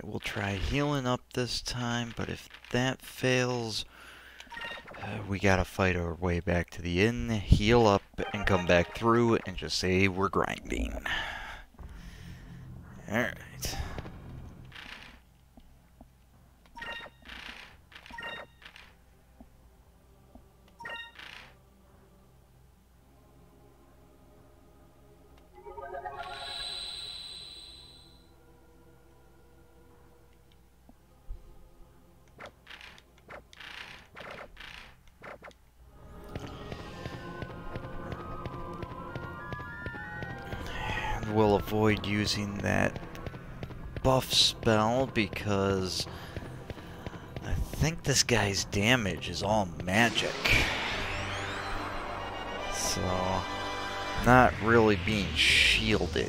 we'll try healing up this time, but if that fails, we gotta fight our way back to the inn, heal up, and come back through and just say we're grinding. Alright. We'll avoid using that buff spell because I think this guy's damage is all magic. So, not really being shielded.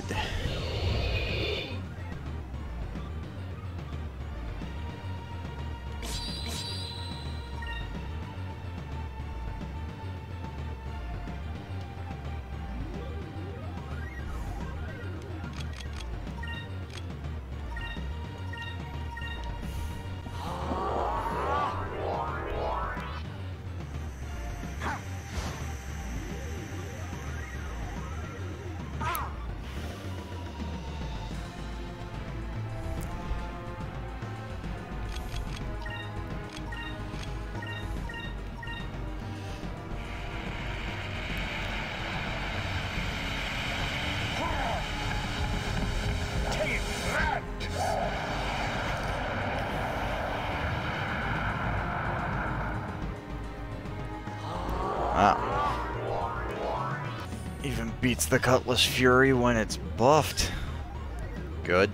Even beats the Cutlass Fury when it's buffed. Good.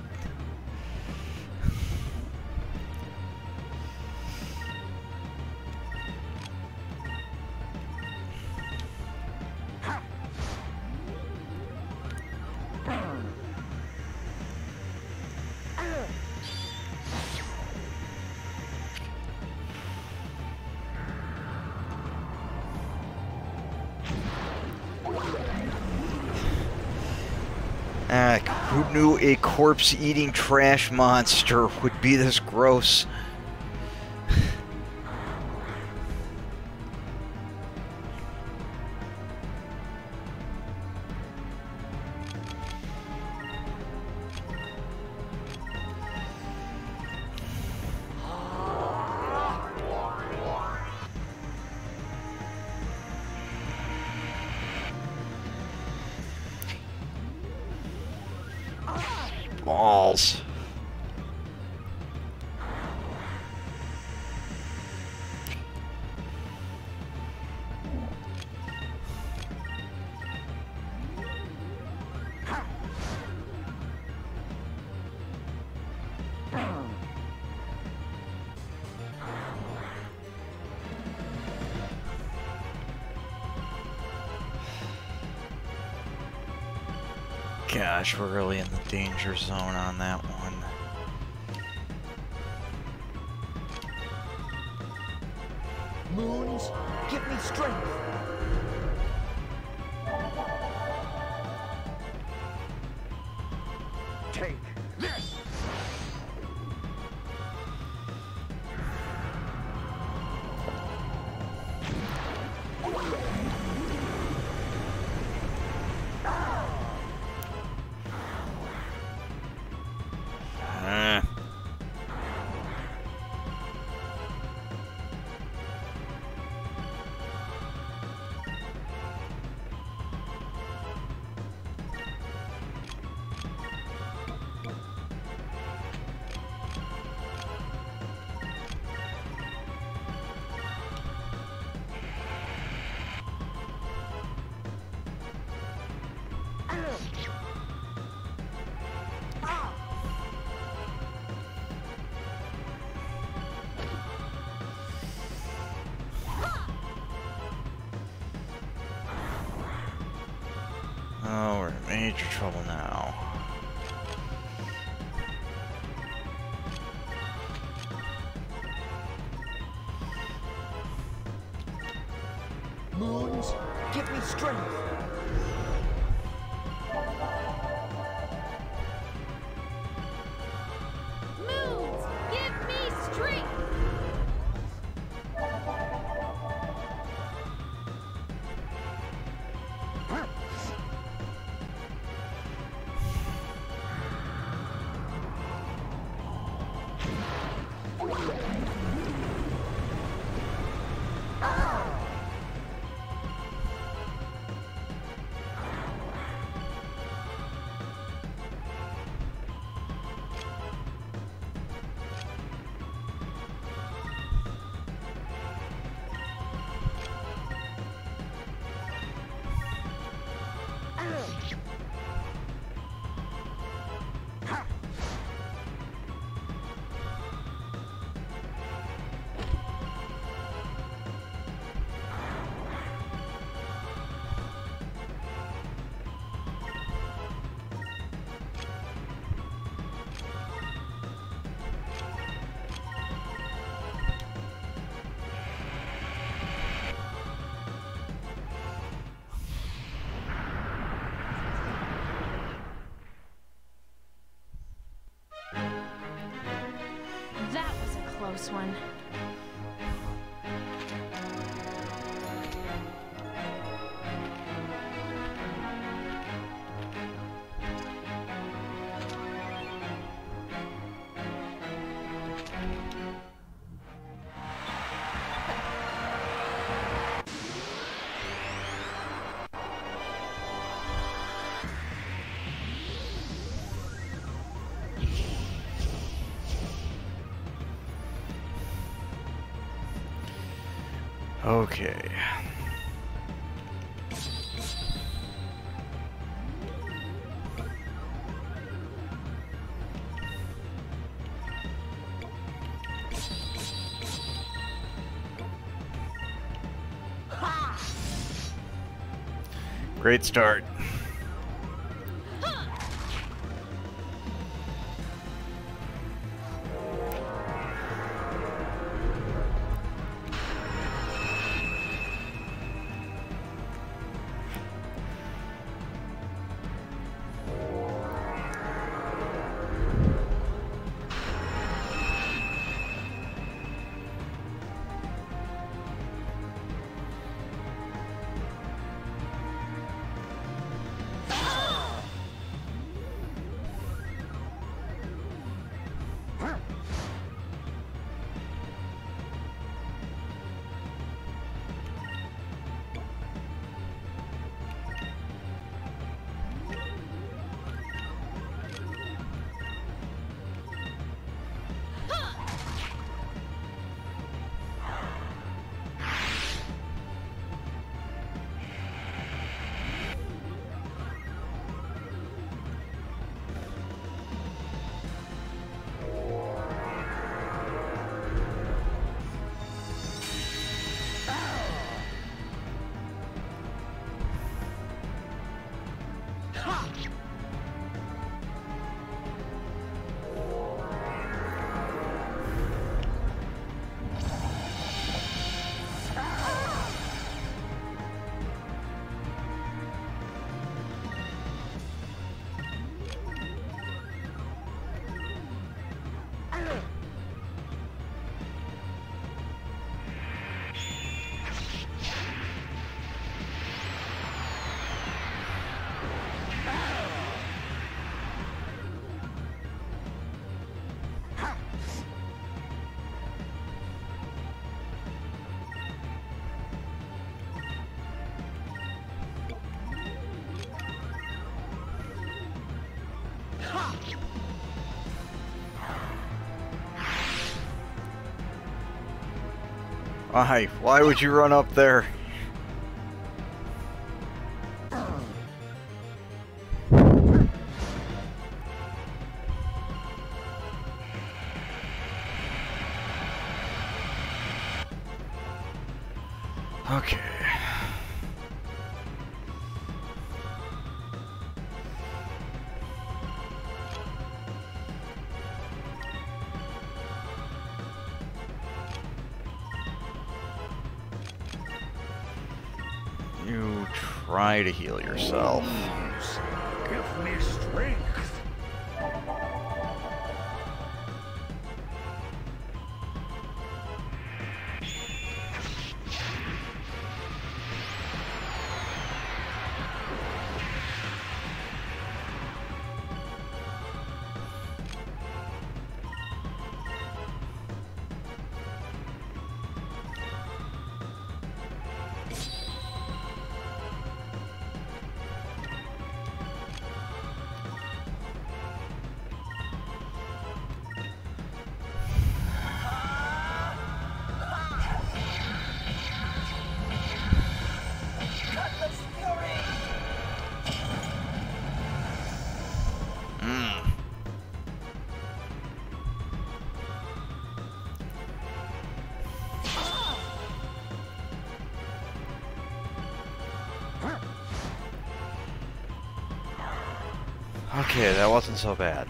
Who knew a corpse-eating trash monster would be this gross? Balls. Gosh, we're really in the danger zone on that one. Moons, give me strength. Take this. Oh, we're in major trouble now. Moons, give me strength. Moon! close one. Okay. Great start. Why would you run up there? Okay. You try to heal yourself. Give me strength. Okay, that wasn't so bad.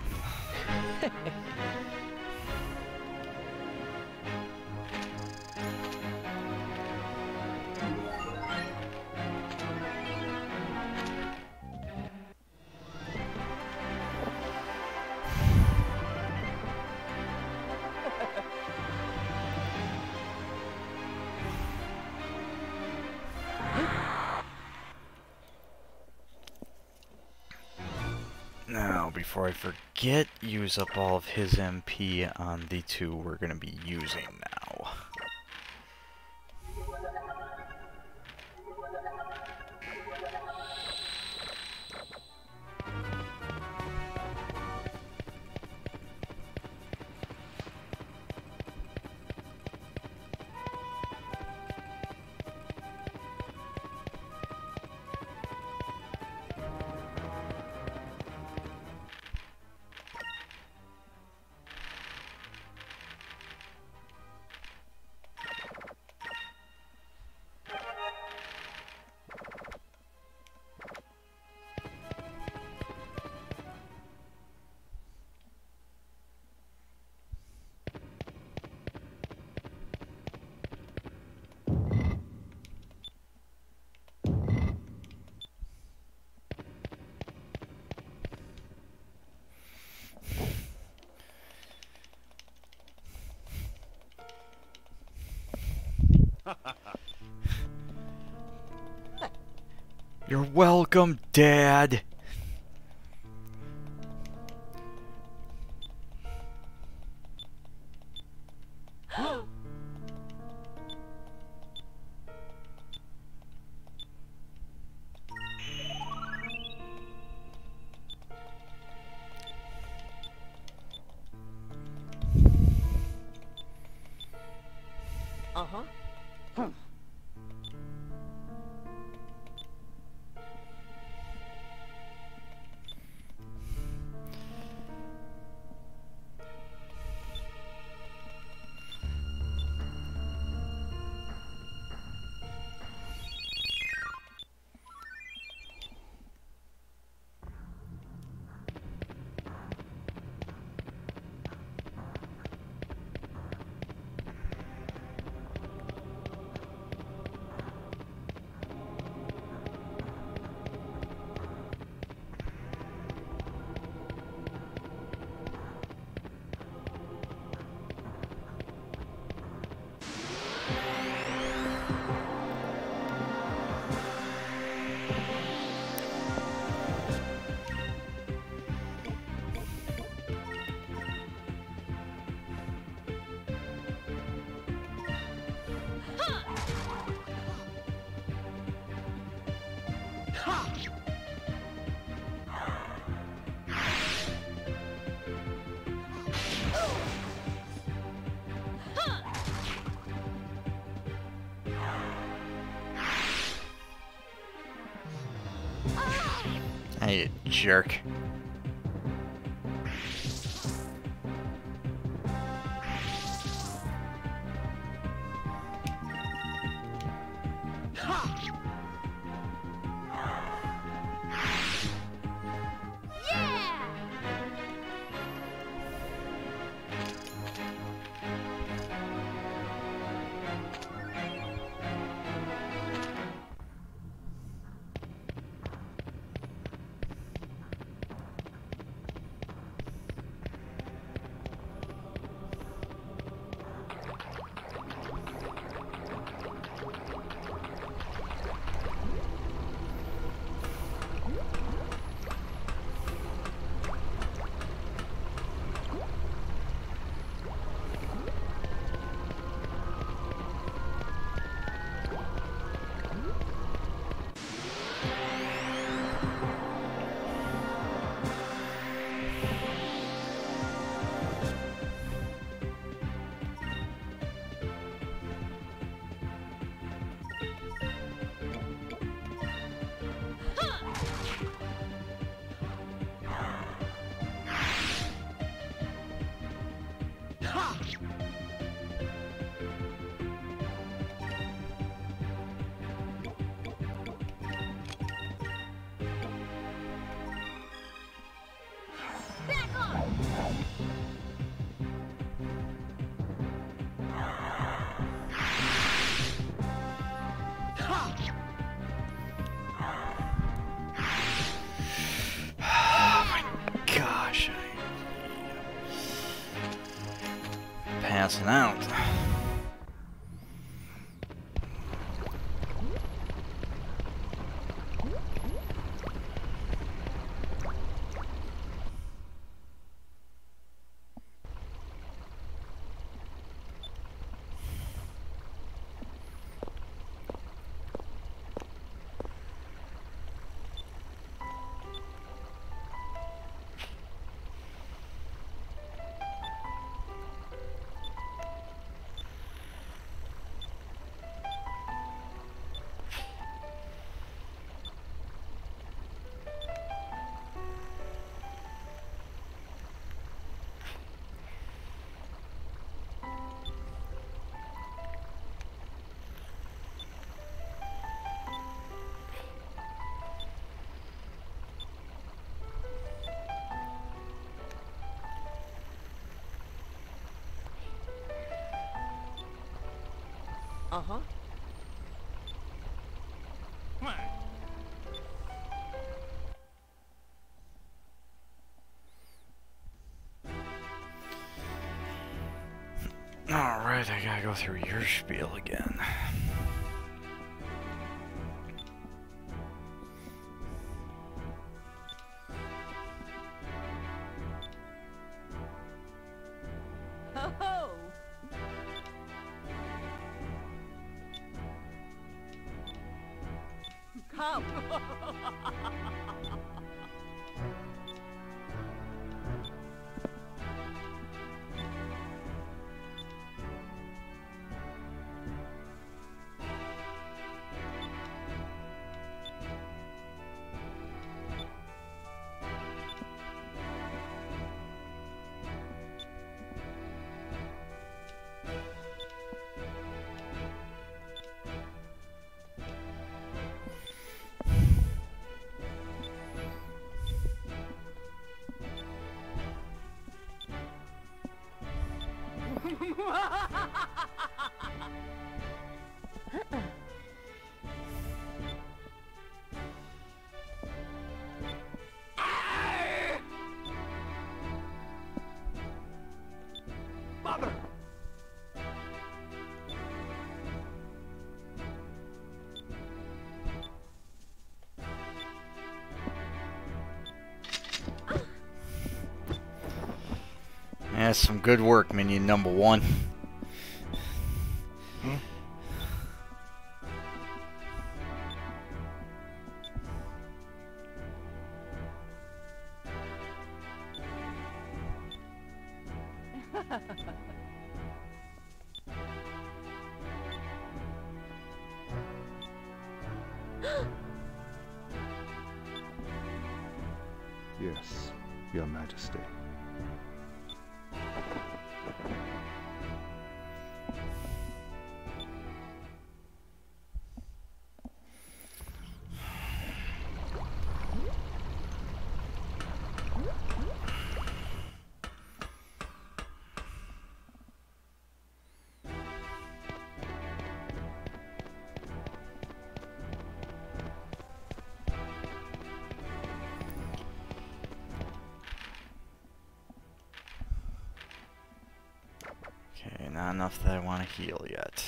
now, before I forget, use up all of his MP on the two we're going to be using now. You're welcome, Dad! Uh-huh. Hey, jerk. Passing out. Uh-huh. Alright, I gotta go through your spiel again. Ho-ho! Come! Mother! That's some good work, minion number one. Yes, Your Majesty. Okay, not enough that I want to heal yet.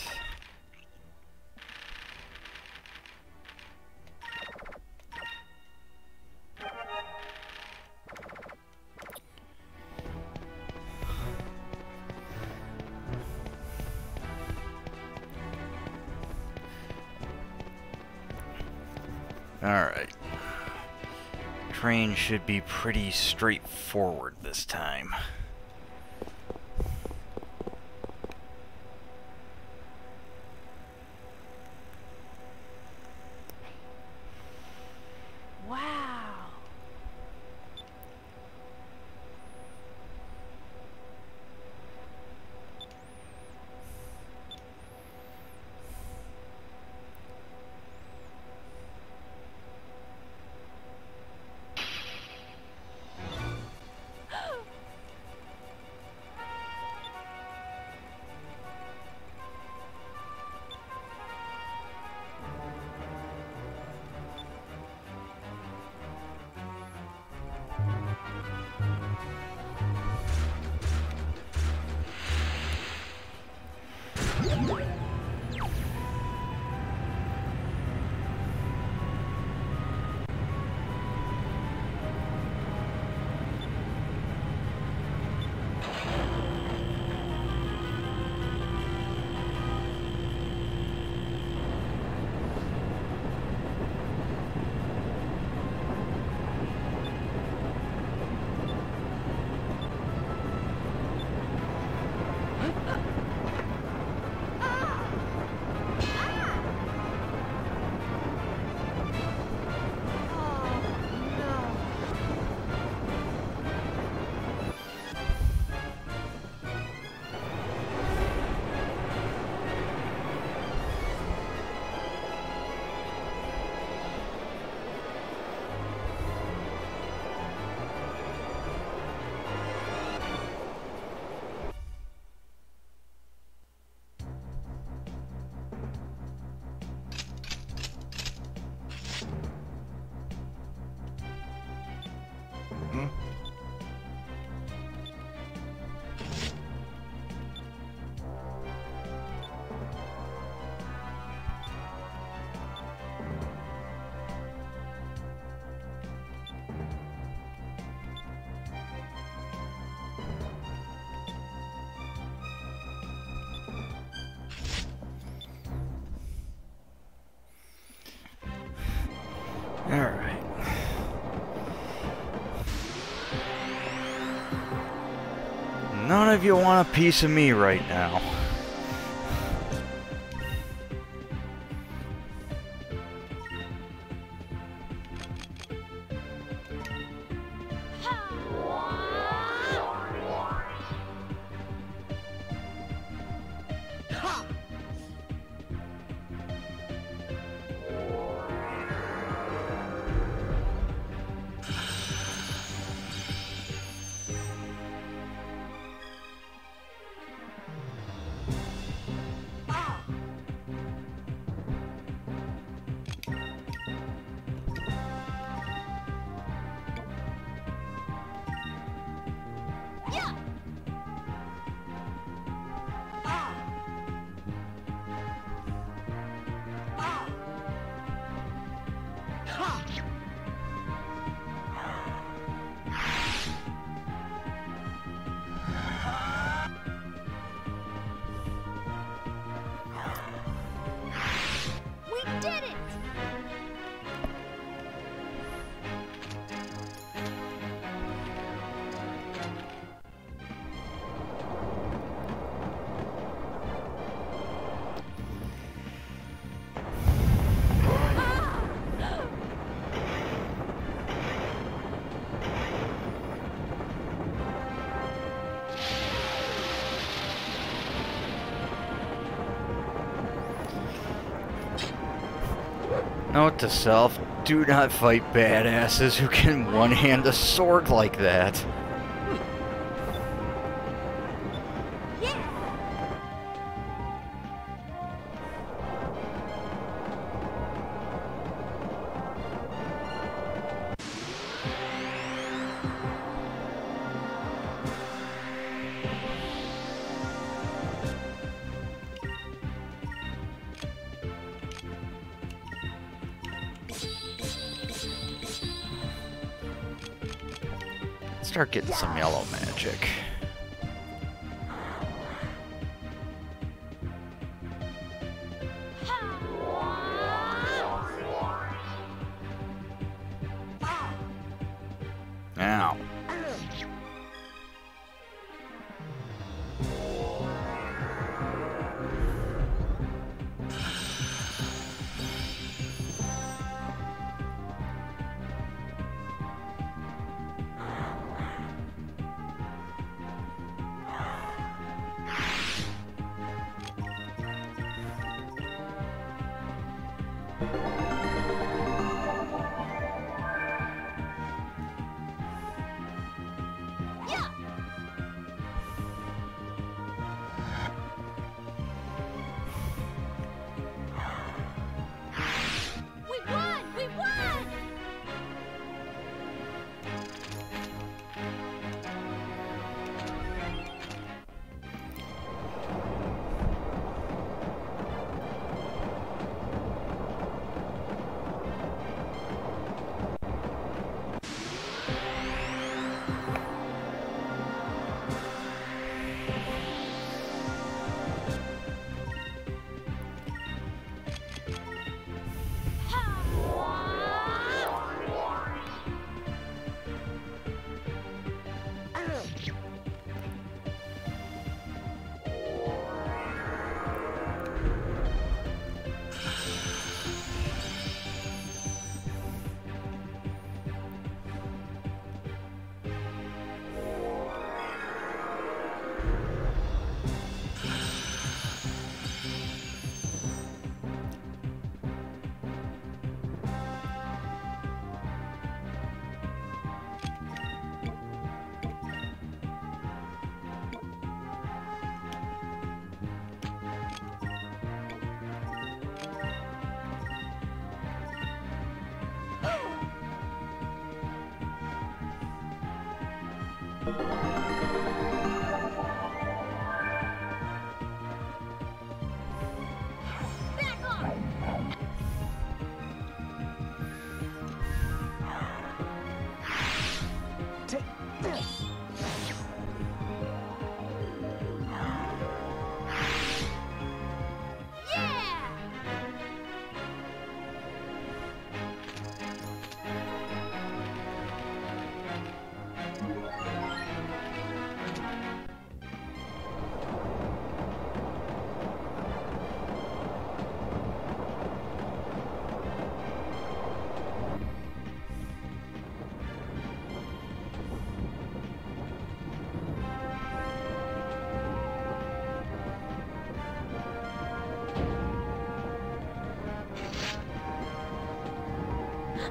Alright. Train should be pretty straightforward this time. Wow! of you want a piece of me right now? Note to self, do not fight badasses who can one-hand a sword like that. Start getting some yellow magic. Ow.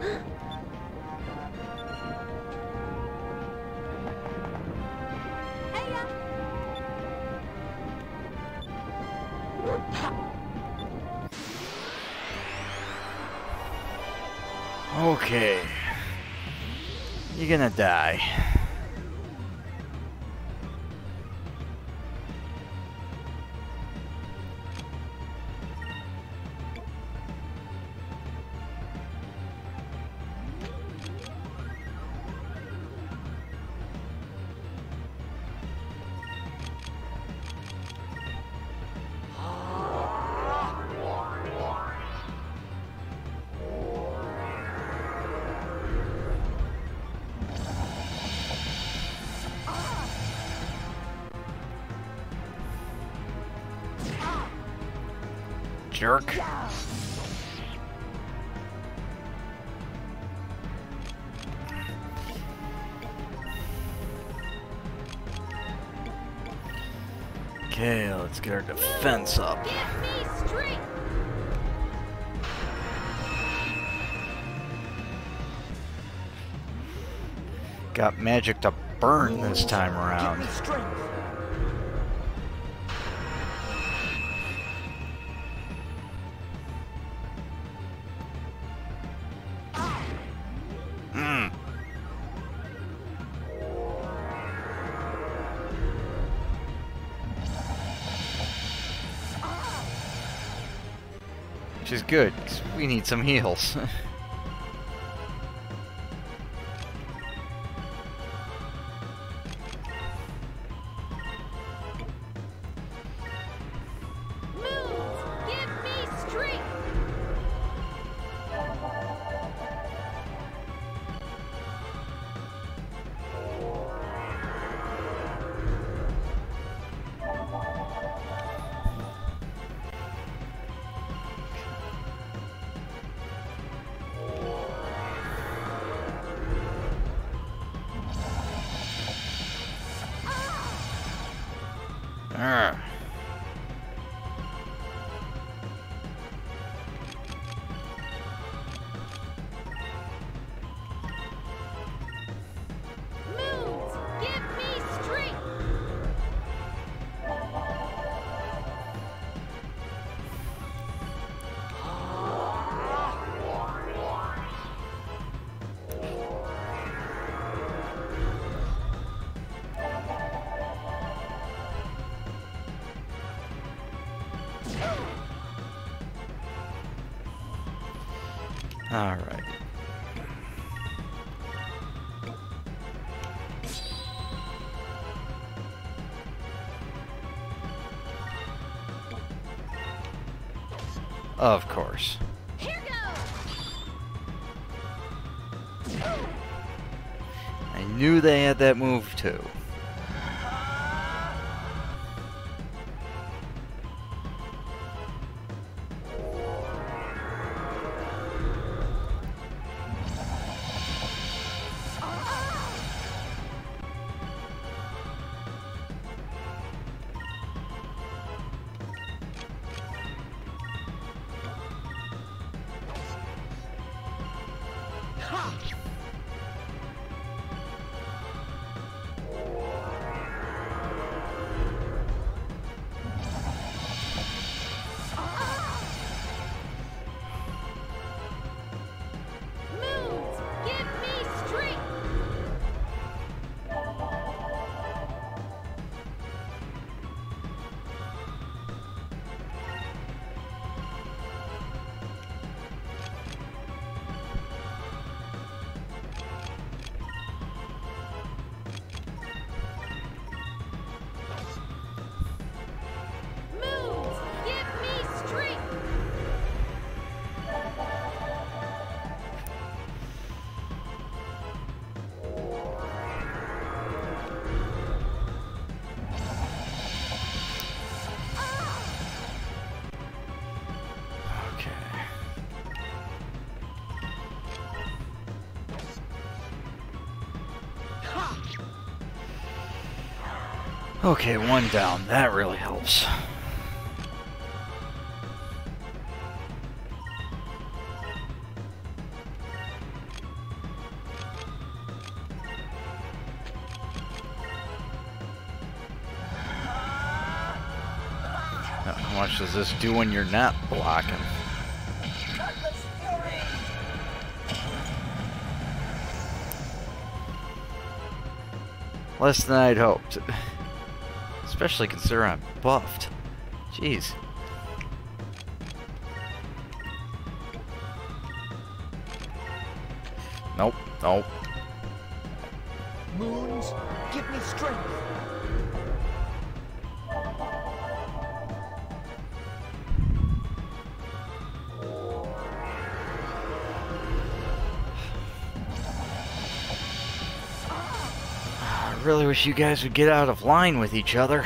Okay. You're gonna die. Jerk. Okay, let's get our defense up. Give me strength. Got magic to burn this time Give around. me strength. Mm. Which is good, 'cause we need some heals. Moons, give me strength. Arrgh. Moons, give me strength. All right. Of course. Here goes. I knew they had that move too. Moons, give me strength. Moons, give me strength. Okay. Okay, one down. That really helps. How much does this do when you're not blocking? Less than I'd hoped. Especially considering I'm buffed. Jeez. Nope, nope. Moons, give me strength. I really wish you guys would get out of line with each other.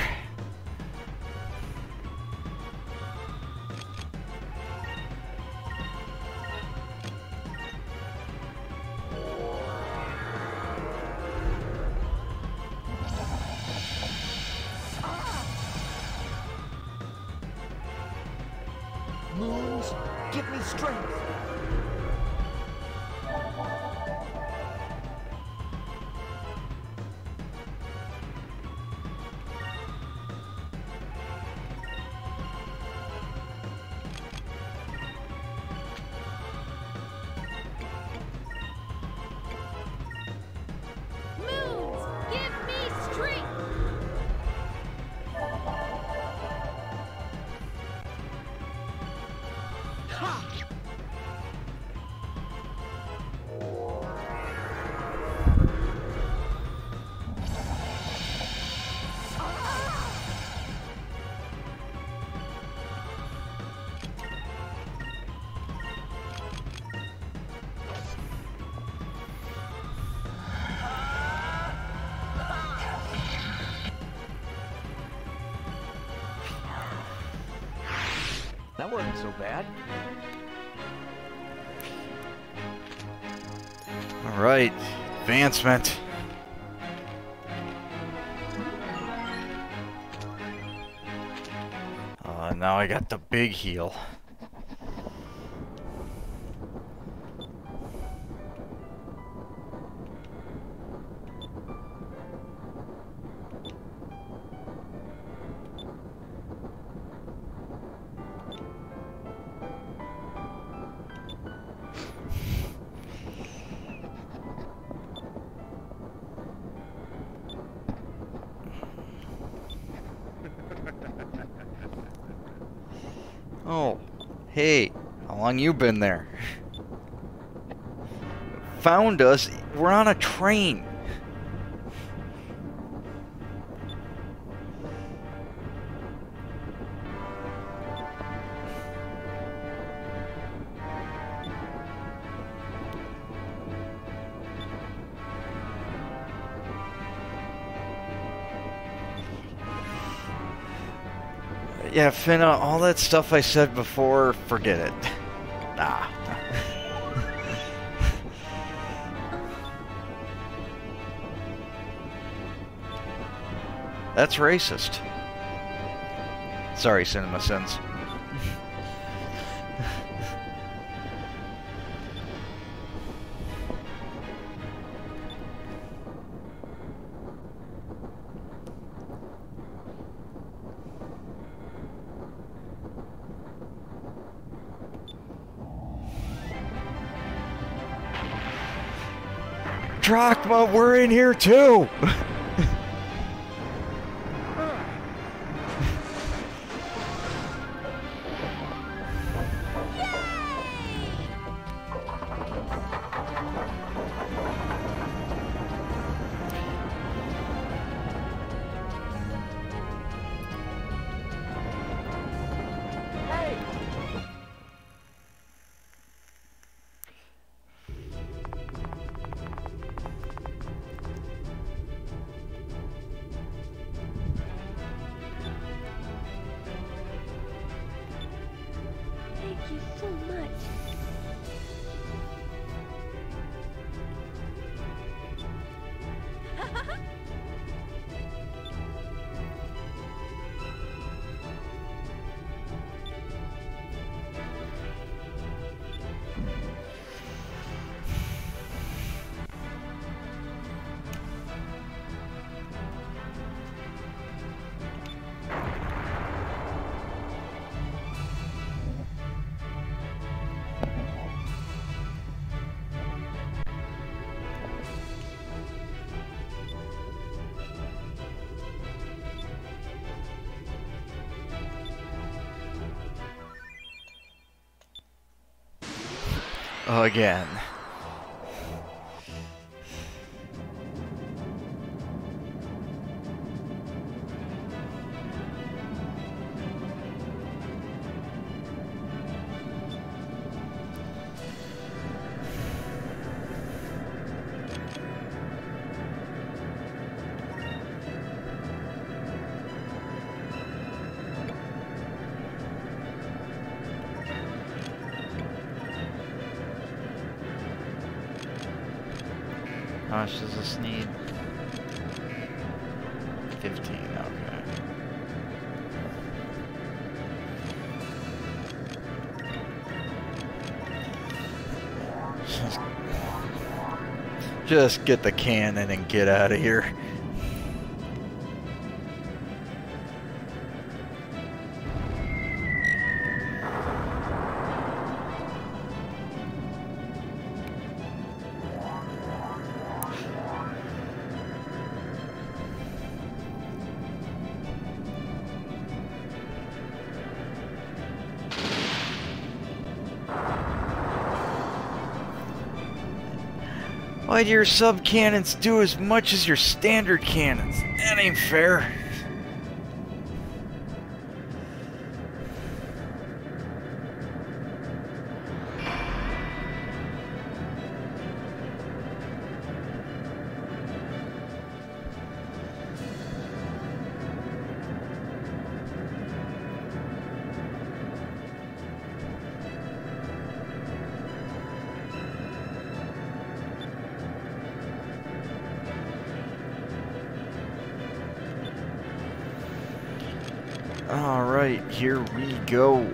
Moons, give me strength. Moons, give me strength. That wasn't so bad. Alright, advancement. Now I got the big heal. Oh, hey, how long you been there? Found us, we're on a train. Yeah, Fina, all that stuff I said before, forget it. Nah. That's racist. Sorry, Cinema Sins. Drachma, we're in here too! Again. How much does this need? 15, okay. Just get the cannon and get out of here. Why do your sub-cannons do as much as your standard cannons? That ain't fair. Alright, here we go.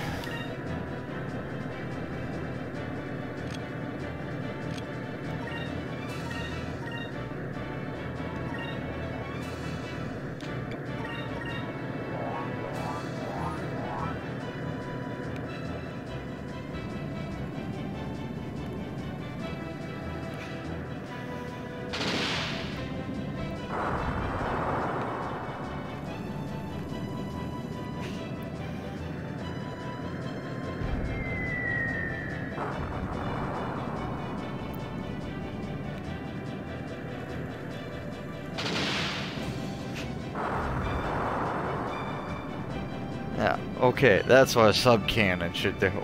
Yeah, okay, that's what a sub-cannon should do.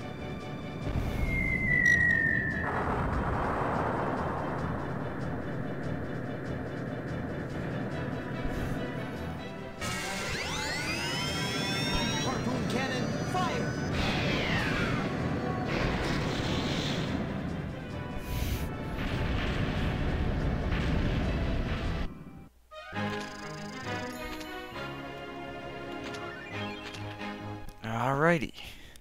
Harpoon cannon, fire! Alrighty.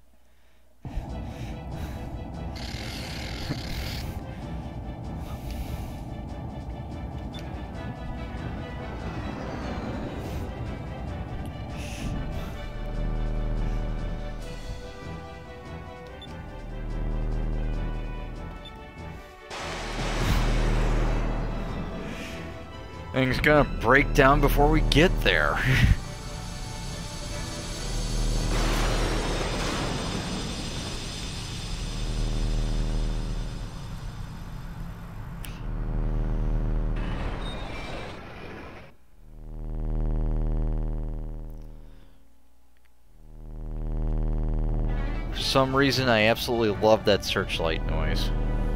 Thing's gonna break down before we get there. For some reason, I absolutely love that searchlight noise.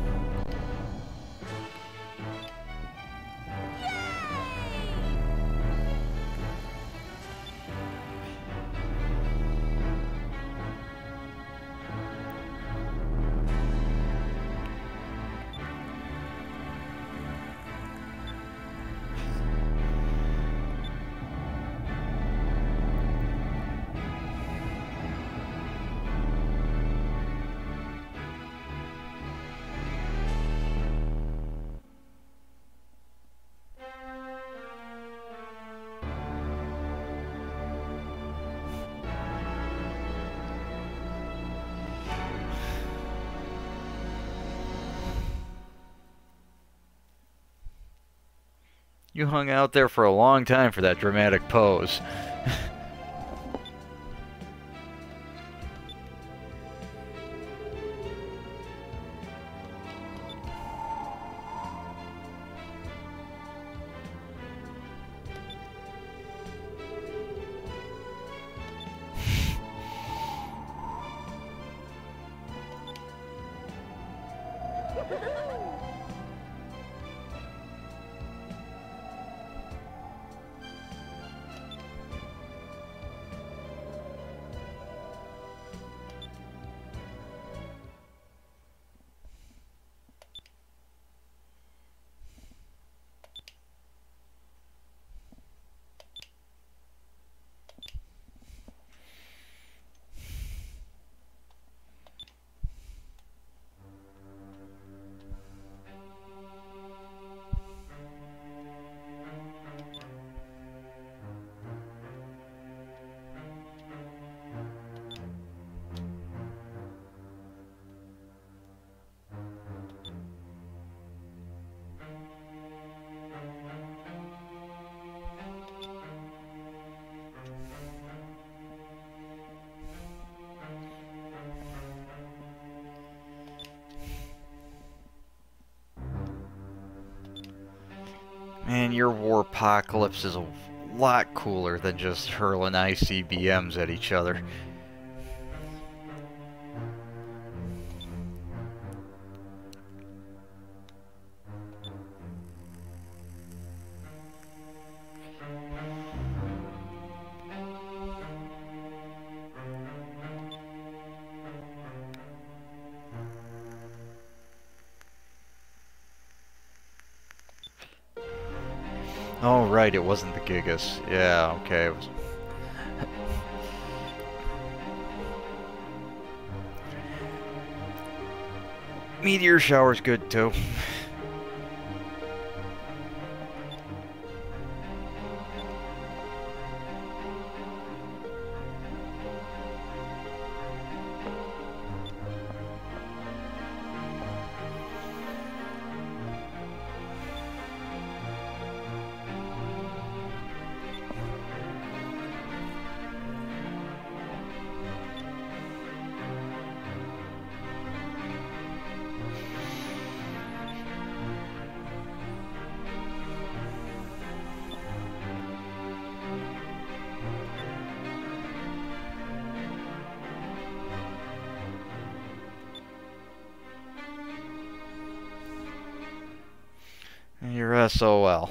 You hung out there for a long time for that dramatic pose. Man, your Warpocalypse is a lot cooler than just hurling ICBMs at each other. Oh, right, it wasn't the Gigas. Yeah, okay. It was... Meteor shower's good, too. You're SOL.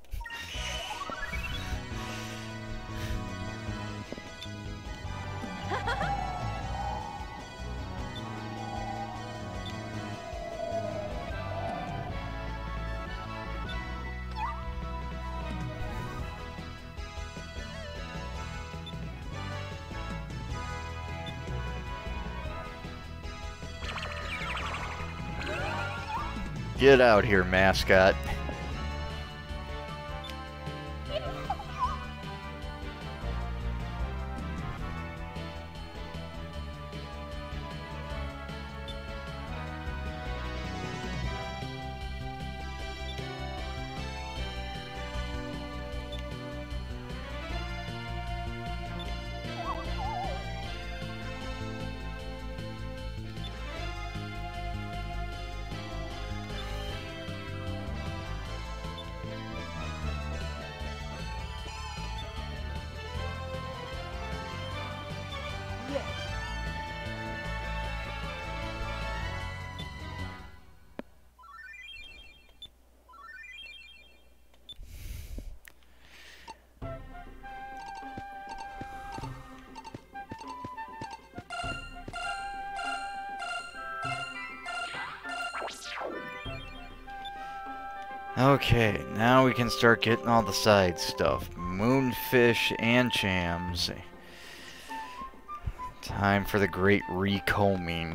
Get out here, mascot. Okay, now we can start getting all the side stuff. Moonfish and Chams. Time for the great recombing.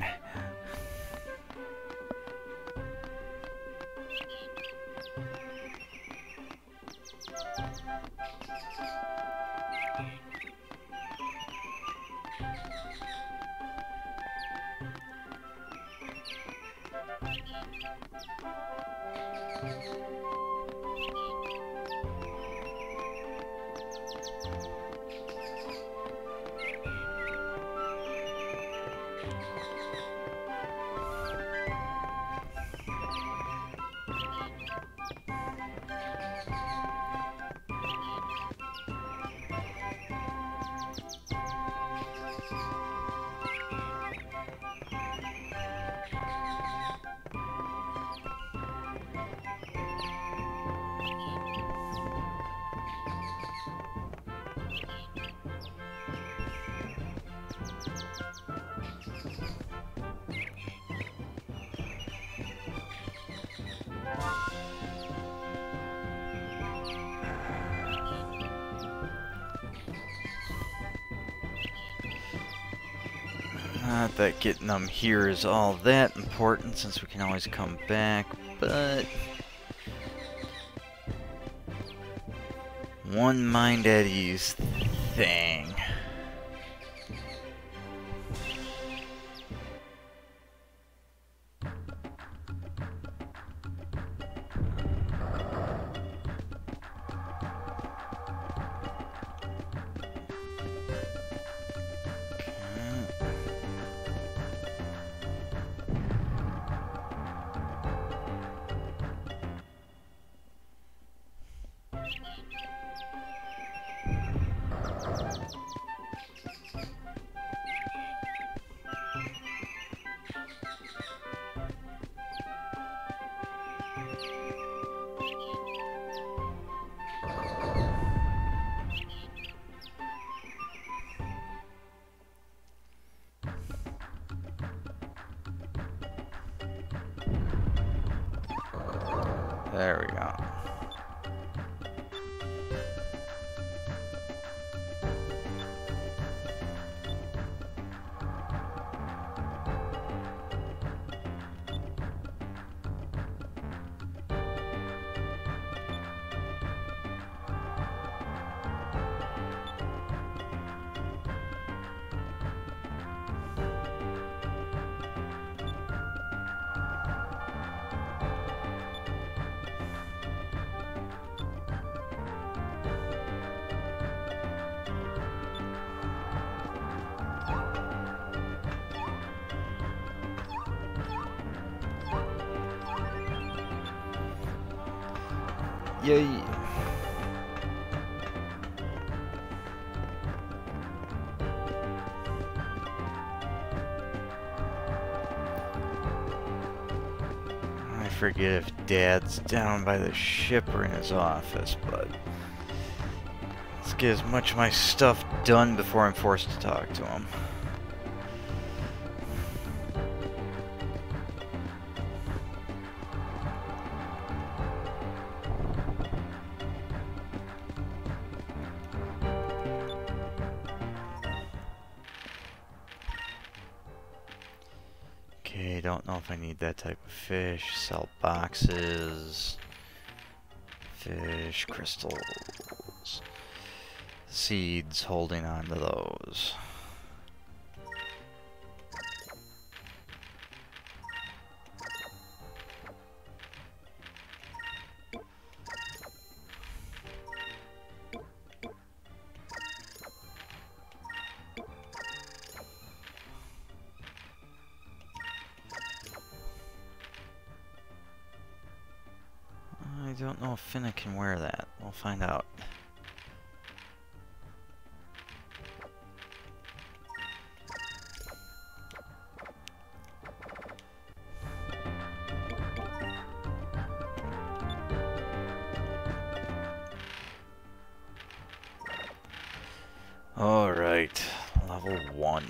Not that getting them here is all that important, since we can always come back, but... One mind at ease thing. There we go. Yay. I forget if Dad's down by the ship or in his office, but let's get as much of my stuff done before I'm forced to talk to him. Okay, don't know if I need that type of fish. Sell boxes. Fish, crystals. Seeds, holding on to those. I don't know if Fina can wear that. We'll find out. Alright, level 1.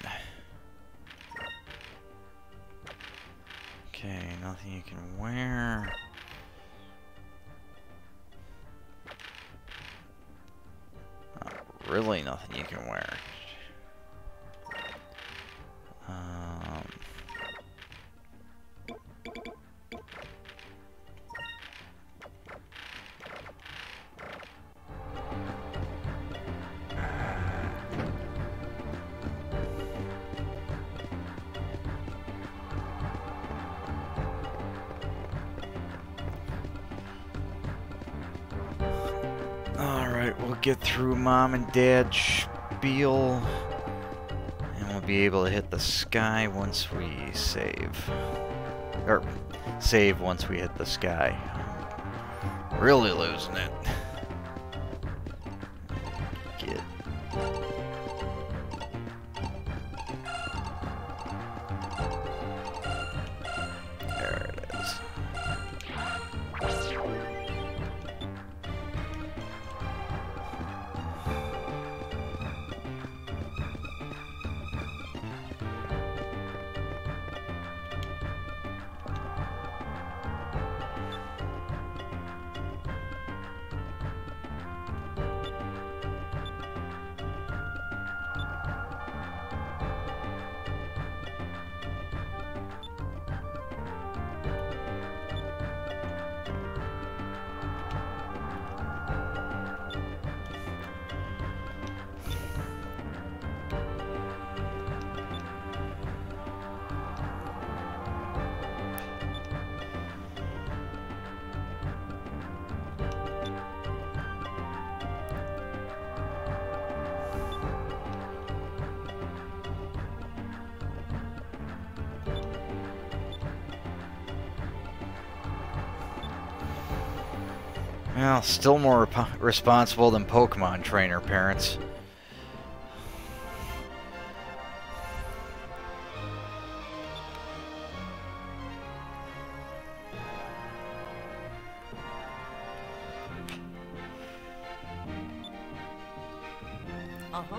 Okay, nothing you can wear. Really nothing you can wear. Alright, we'll get through Mom and Dad's spiel, and we'll be able to hit the sky once we save. Or, save once we hit the sky. I'm really losing it. Get... There it is. Well, still more responsible than Pokemon trainer parents. Uh-huh.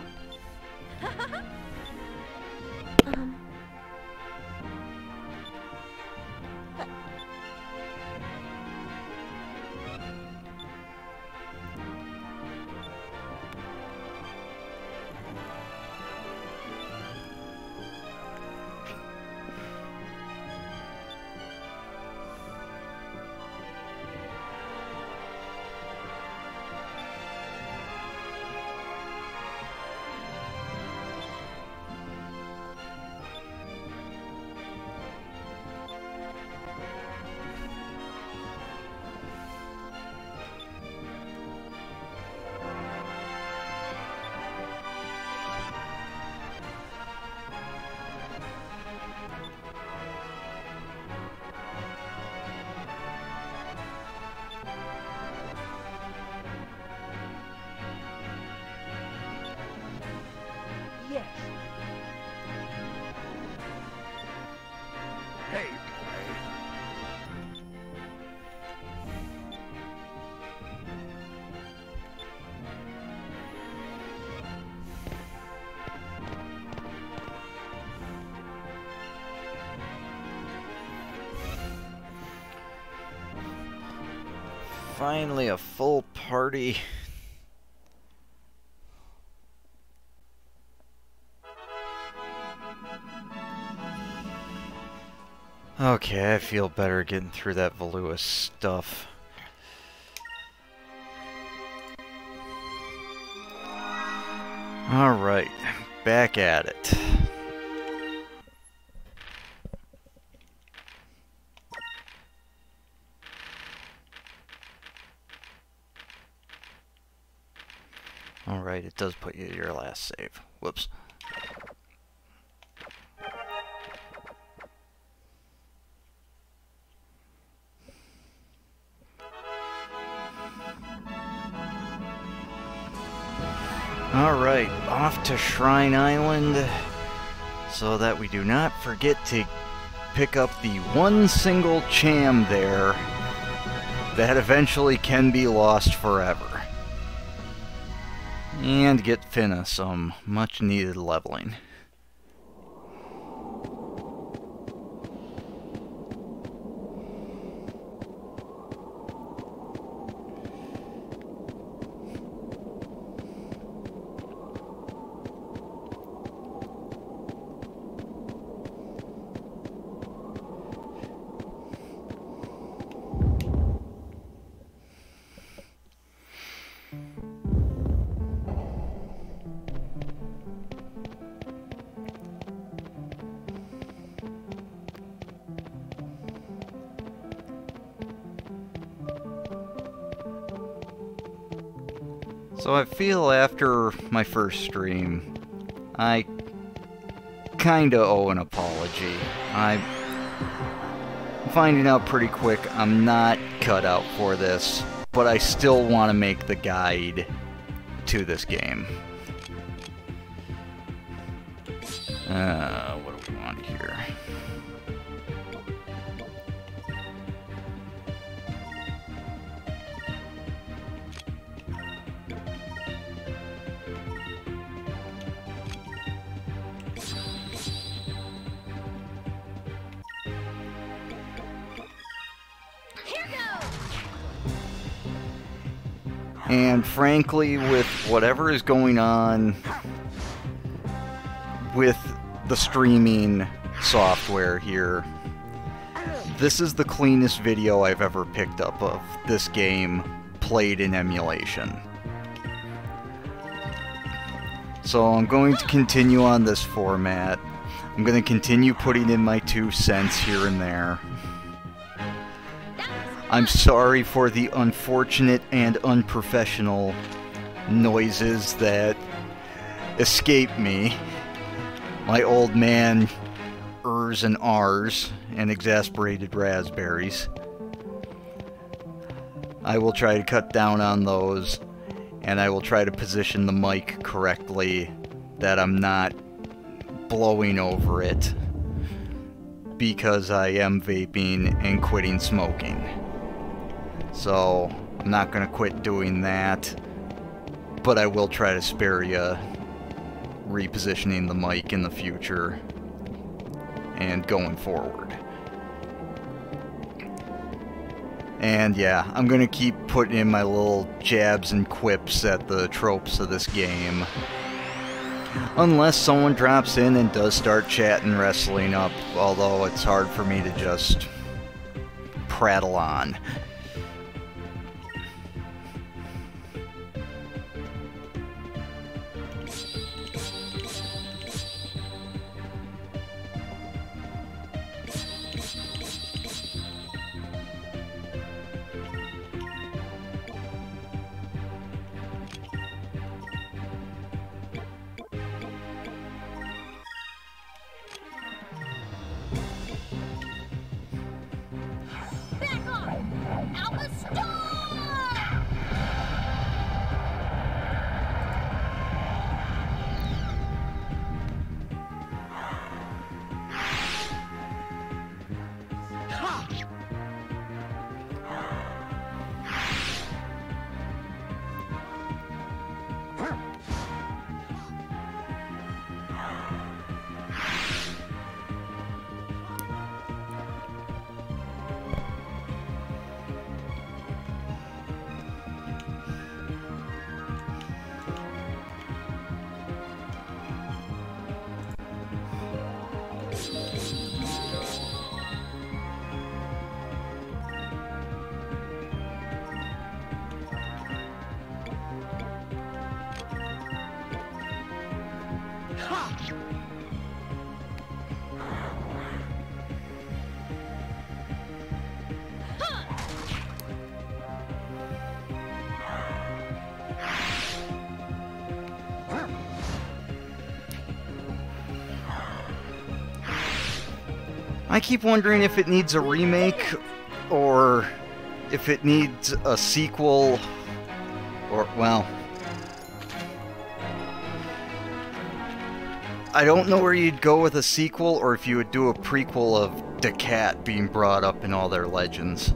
Yes. Hey, Finally, a full party. Okay, I feel better getting through that Valua stuff. Alright, back at it. Alright, it does put you at your last save. Whoops. Alright, off to Shrine Island, so that we do not forget to pick up the one single cham there that eventually can be lost forever. And get Fina some much needed leveling. So I feel after my first stream, I kinda owe an apology. I'm finding out pretty quick I'm not cut out for this, but I still want to make the guide to this game. What do we want here? And frankly, with whatever is going on with the streaming software here, this is the cleanest video I've ever picked up of this game played in emulation. So I'm going to continue on this format. I'm going to continue putting in my 2 cents here and there. I'm sorry for the unfortunate and unprofessional noises that escape me. My old man ers and ars and exasperated raspberries. I will try to cut down on those, and I will try to position the mic correctly, that I'm not blowing over it, because I am vaping and quitting smoking. So I'm not going to quit doing that, but I will try to spare you repositioning the mic in the future and going forward. And yeah, I'm going to keep putting in my little jabs and quips at the tropes of this game. Unless someone drops in and does start chatting wrestling up, although it's hard for me to just prattle on. I keep wondering if it needs a remake, or if it needs a sequel, or, well, I don't know where you'd go with a sequel, or if you would do a prequel of Decat being brought up in all their legends.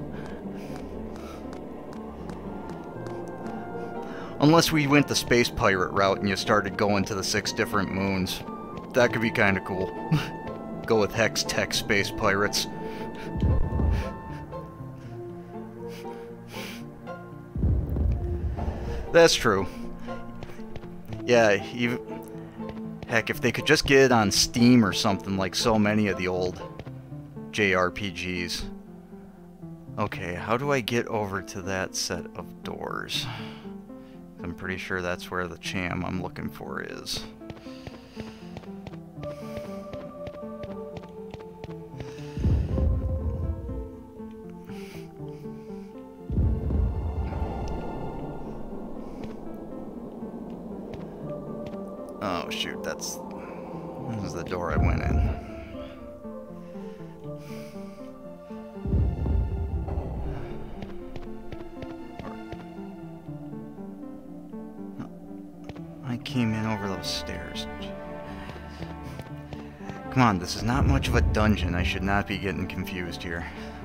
Unless we went the space pirate route and you started going to the 6 different moons. That could be kinda cool. Go with Hex Tech Space Pirates. That's true. Yeah, heck, if they could just get it on Steam or something like so many of the old JRPGs. Okay, how do I get over to that set of doors? I'm pretty sure that's where the cham I'm looking for is. Oh shoot, this is the door I went in. I came in over those stairs. Come on, this is not much of a dungeon. I should not be getting confused here.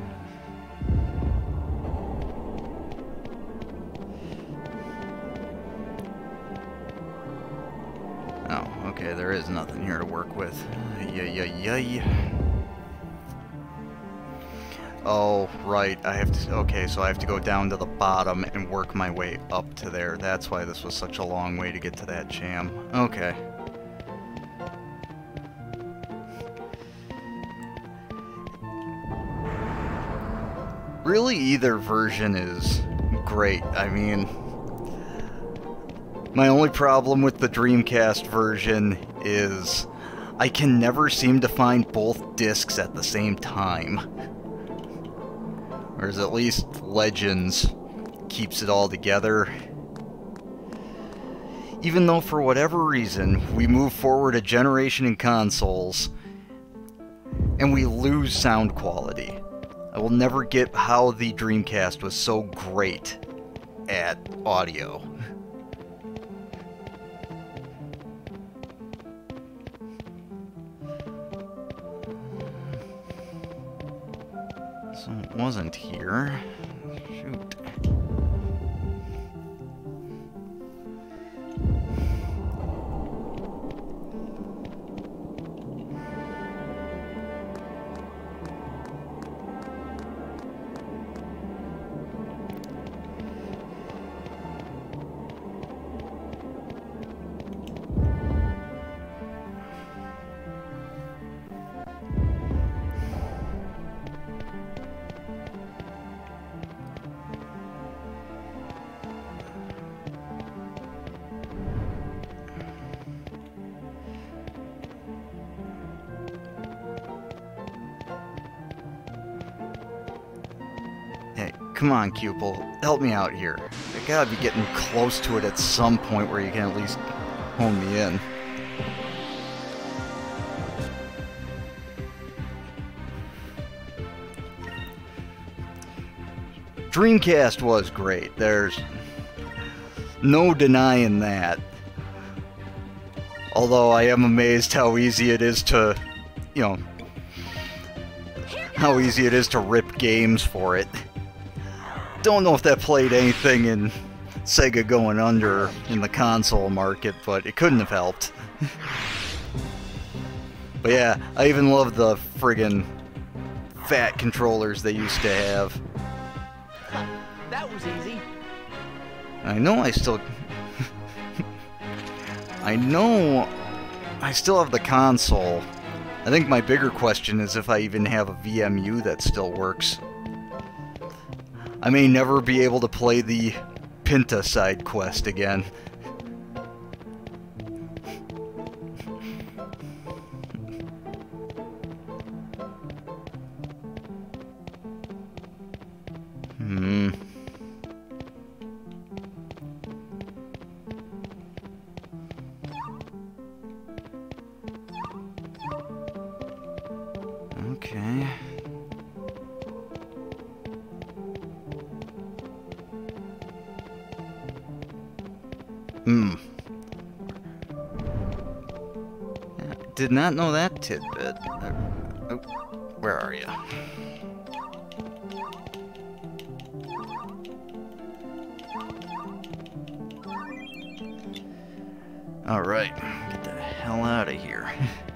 Oh, okay, there is nothing here to work with. Yay. Oh, right, I have to, okay, so I have to go down to the bottom and work my way up to there. That's why this was such a long way to get to that cham. Okay. Really, either version is great. I mean, my only problem with the Dreamcast version is I can never seem to find both discs at the same time. Whereas at least Legends keeps it all together. Even though for whatever reason we move forward a generation in consoles and we lose sound quality. I will never get how the Dreamcast was so great at audio. So it wasn't here. Shoot. Come on, Cupel, help me out here. I gotta be getting close to it at some point where you can at least hone me in. Dreamcast was great. There's no denying that. Although I am amazed how easy it is to, you know, how easy it is to rip games for it. Don't know if that played anything in Sega going under in the console market, but it couldn't have helped. But yeah, I even love the friggin' fat controllers they used to have. That was easy. I know I still... I know I still have the console. I think my bigger question is if I even have a VMU that still works. I may never be able to play the Pinta side quest again. Okay. Did not know that tidbit. Oh, where are you? Alright, get the hell out of here.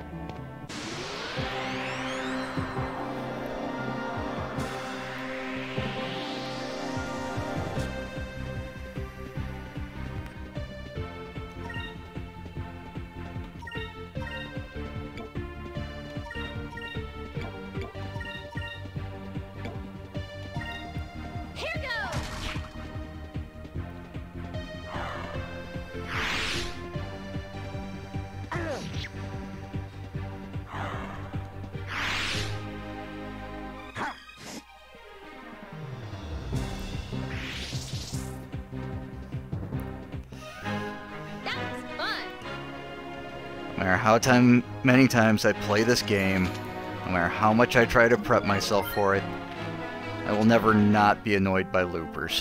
No matter many times I play this game, no matter how much I try to prep myself for it, I will never not be annoyed by loopers.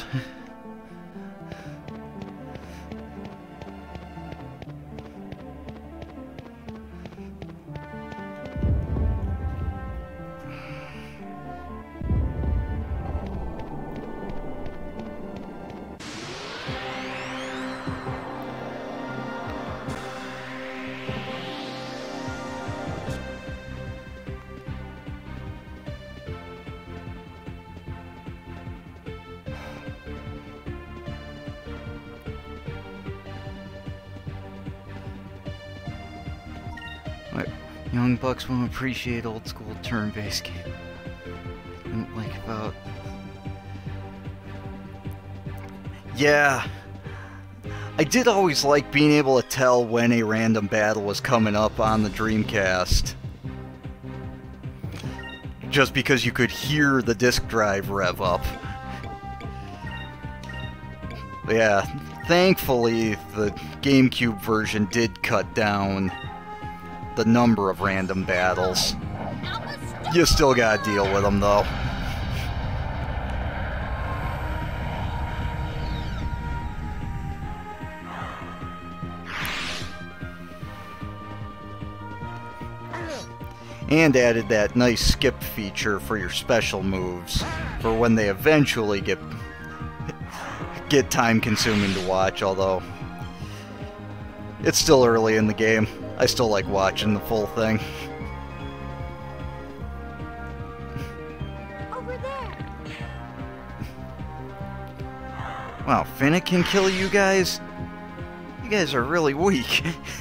Young bucks won't appreciate old school turn-based game. And like about... Yeah. I did always like being able to tell when a random battle was coming up on the Dreamcast. Just because you could hear the disk drive rev up. But yeah, thankfully the GameCube version did cut down the number of random battles. You still gotta deal with them, though. And added that nice skip feature for your special moves for when they eventually get time consuming to watch, although it's still early in the game. I still like watching the full thing. Over there. Wow, Fina can kill you guys? You guys are really weak.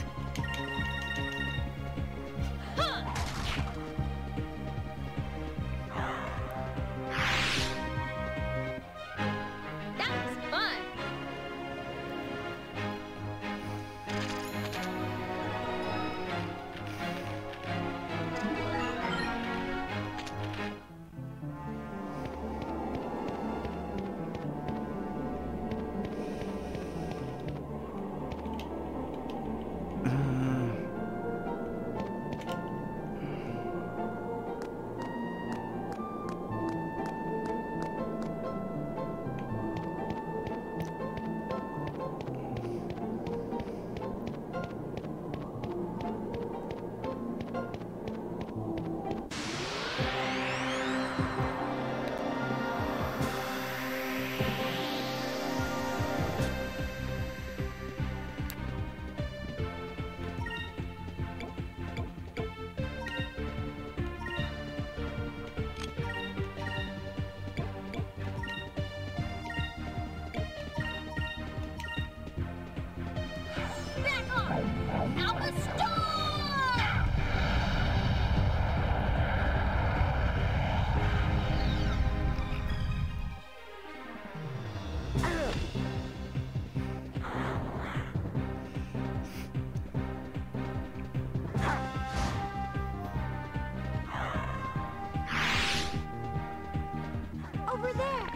Over there.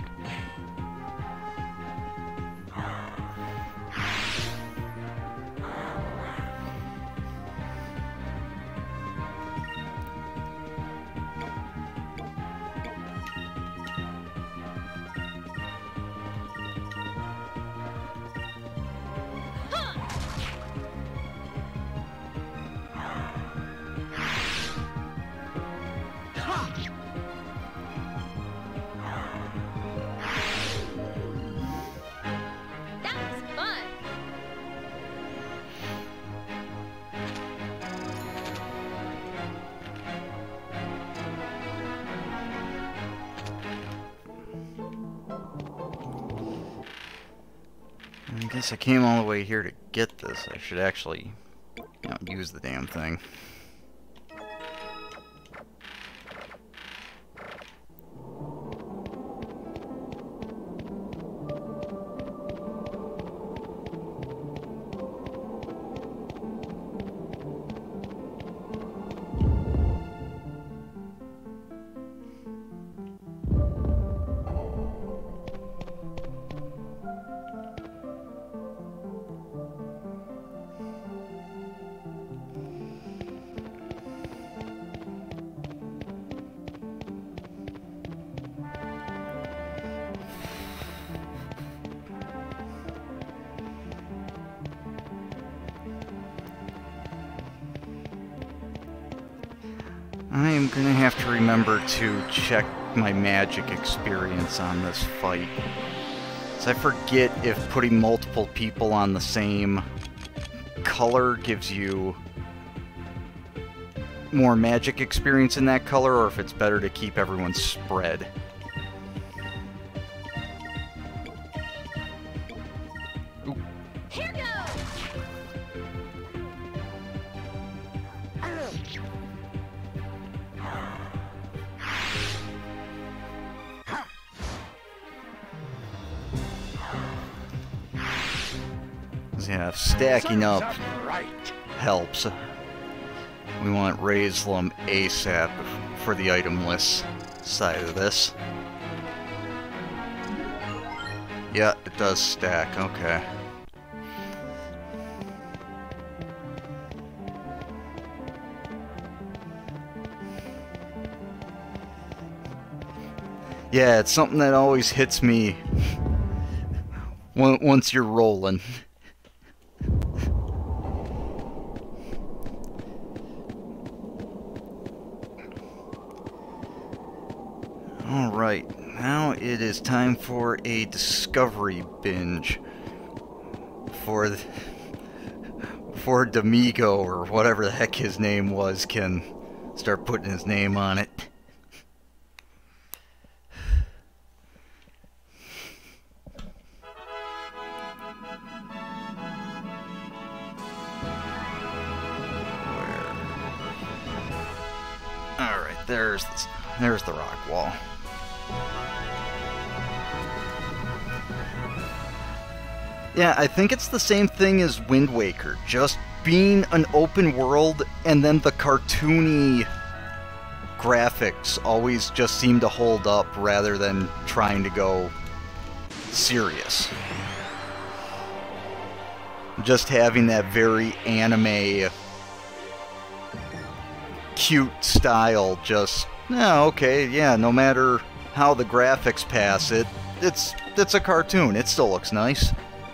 I guess I came all the way here to get this. I should actually, use the damn thing. I am gonna have to remember to check my magic experience on this fight. So I forget if putting multiple people on the same color gives you more magic experience in that color, or if it's better to keep everyone spread. Here goes. Yeah, stacking up helps. We want Raislam ASAP for the itemless side of this. Yeah, it does stack, okay. Yeah, it's something that always hits me once you're rolling. Alright, now it is time for a discovery binge. Before D'Amigo, or whatever the heck his name was, can start putting his name on it. Alright, there's the rock wall. Yeah, I think it's the same thing as Wind Waker, just being an open world, and then the cartoony graphics always just seem to hold up rather than trying to go serious. Just having that very anime, cute style, just, okay, yeah, no matter how the graphics pass it, it's a cartoon, it still looks nice.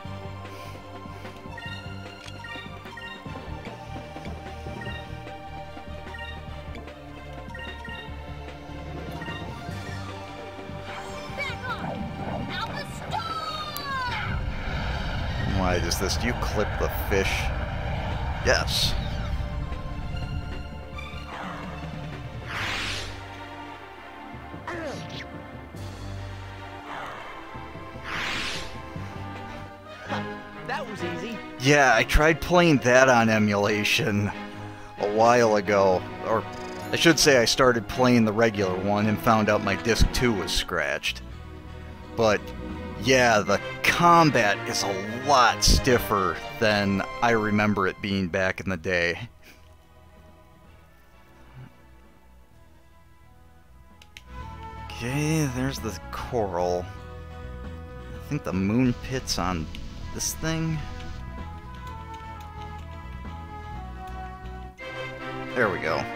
Why does this? Do you clip the fish? Yes. That was easy. Yeah, I tried playing that on emulation a while ago. Or, I should say I started playing the regular one and found out my disc 2 was scratched. But, yeah, the combat is a lot stiffer than I remember it being back in the day. Okay, there's the coral. I think the moon pit's on this thing. There we go.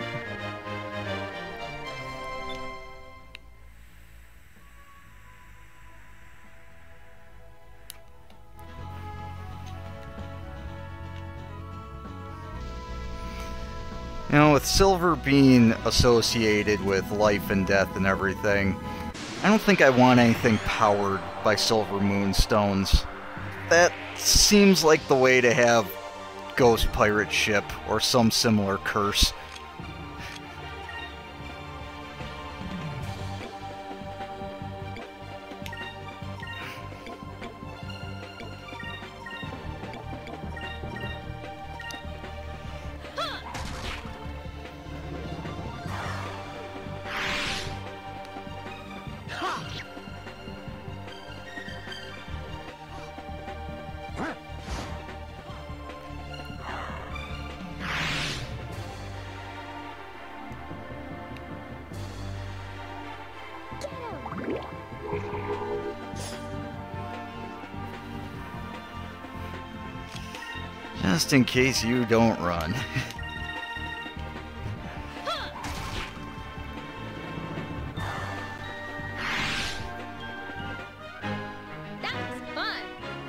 You know, with silver being associated with life and death and everything, I don't think I want anything powered by silver moonstones. That seems like the way to have Ghost Pirate Ship or some similar curse. Just in case you don't run. That was fun.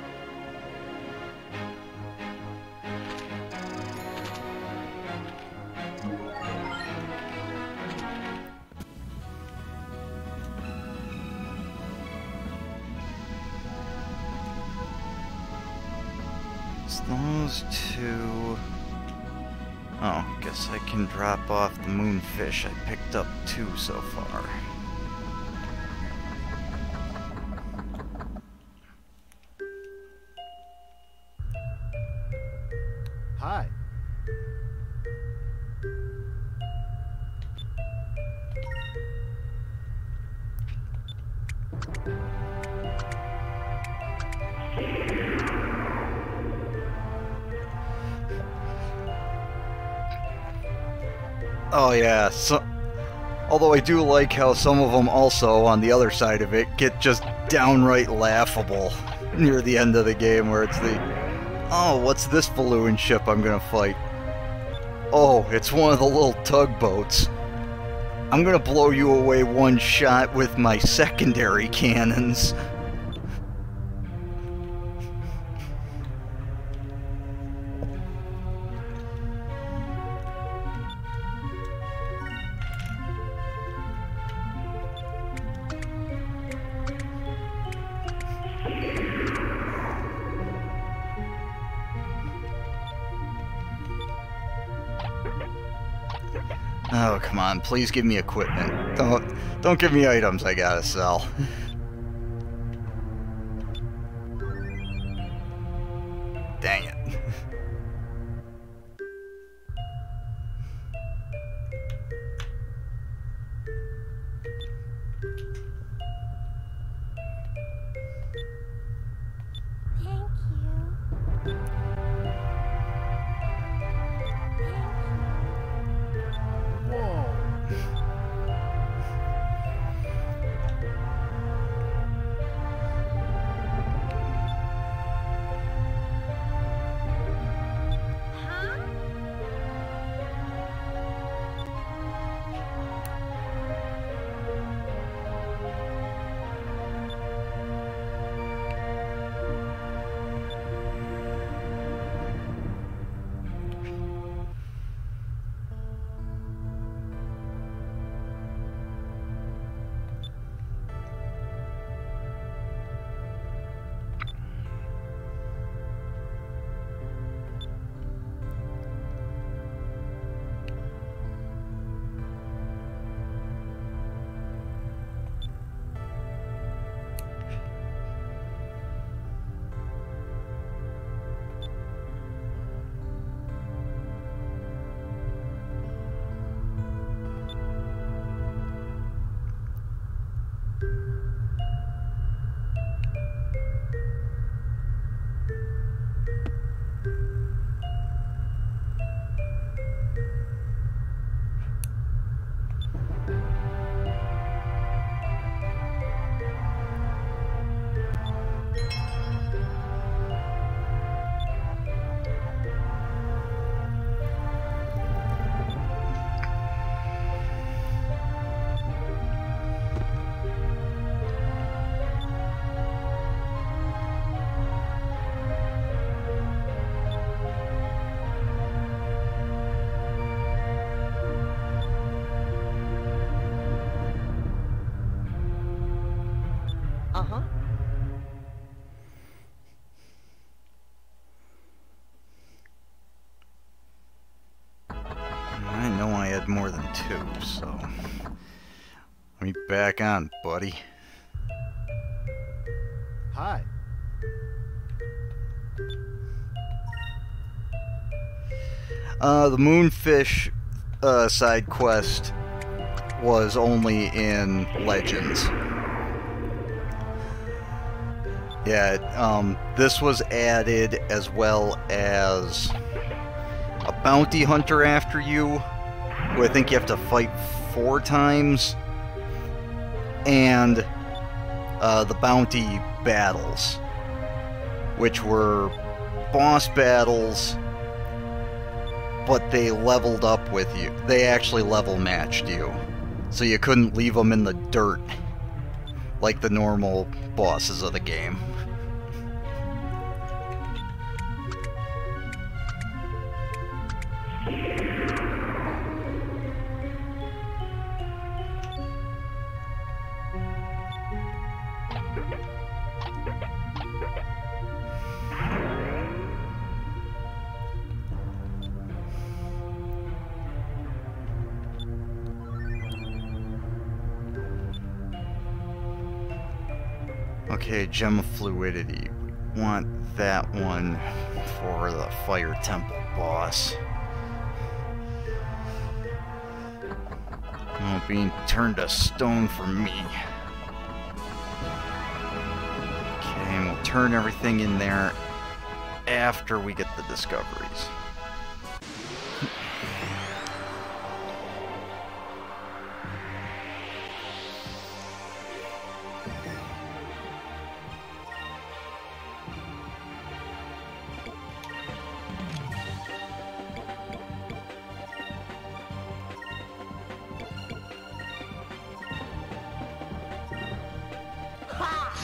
Those two... Oh, guess I can drop off the Moonfish. I picked up 2 so far. Hi. Oh yeah, so, although I do like how some of them also, on the other side of it, get just downright laughable near the end of the game, where it's the, oh, what's this balloon ship I'm gonna fight? Oh, it's one of the little tugboats. I'm gonna blow you away one shot with my secondary cannons. Oh, come on. Please give me equipment. Don't give me items I gotta sell. Dang it. Uh-huh. I know I had more than 2, so... Let me back on, buddy. Hi. The Moonfish side quest was only in Legends. Yeah, this was added as well as a bounty hunter after you, who I think you have to fight 4 times, and the bounty battles, which were boss battles, but they leveled up with you. They actually level matched you, so you couldn't leave them in the dirt like the normal bosses of the game. Okay, Gem of Fluidity. We want that one for the Fire Temple boss. Oh, being turned to stone for me. Okay, and we'll turn everything in there after we get the discoveries.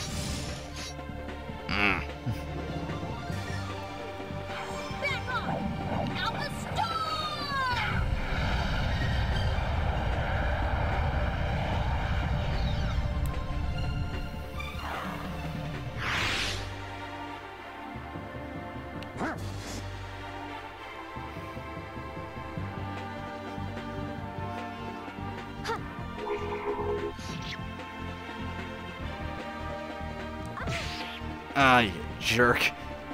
Back off! Ah, you jerk.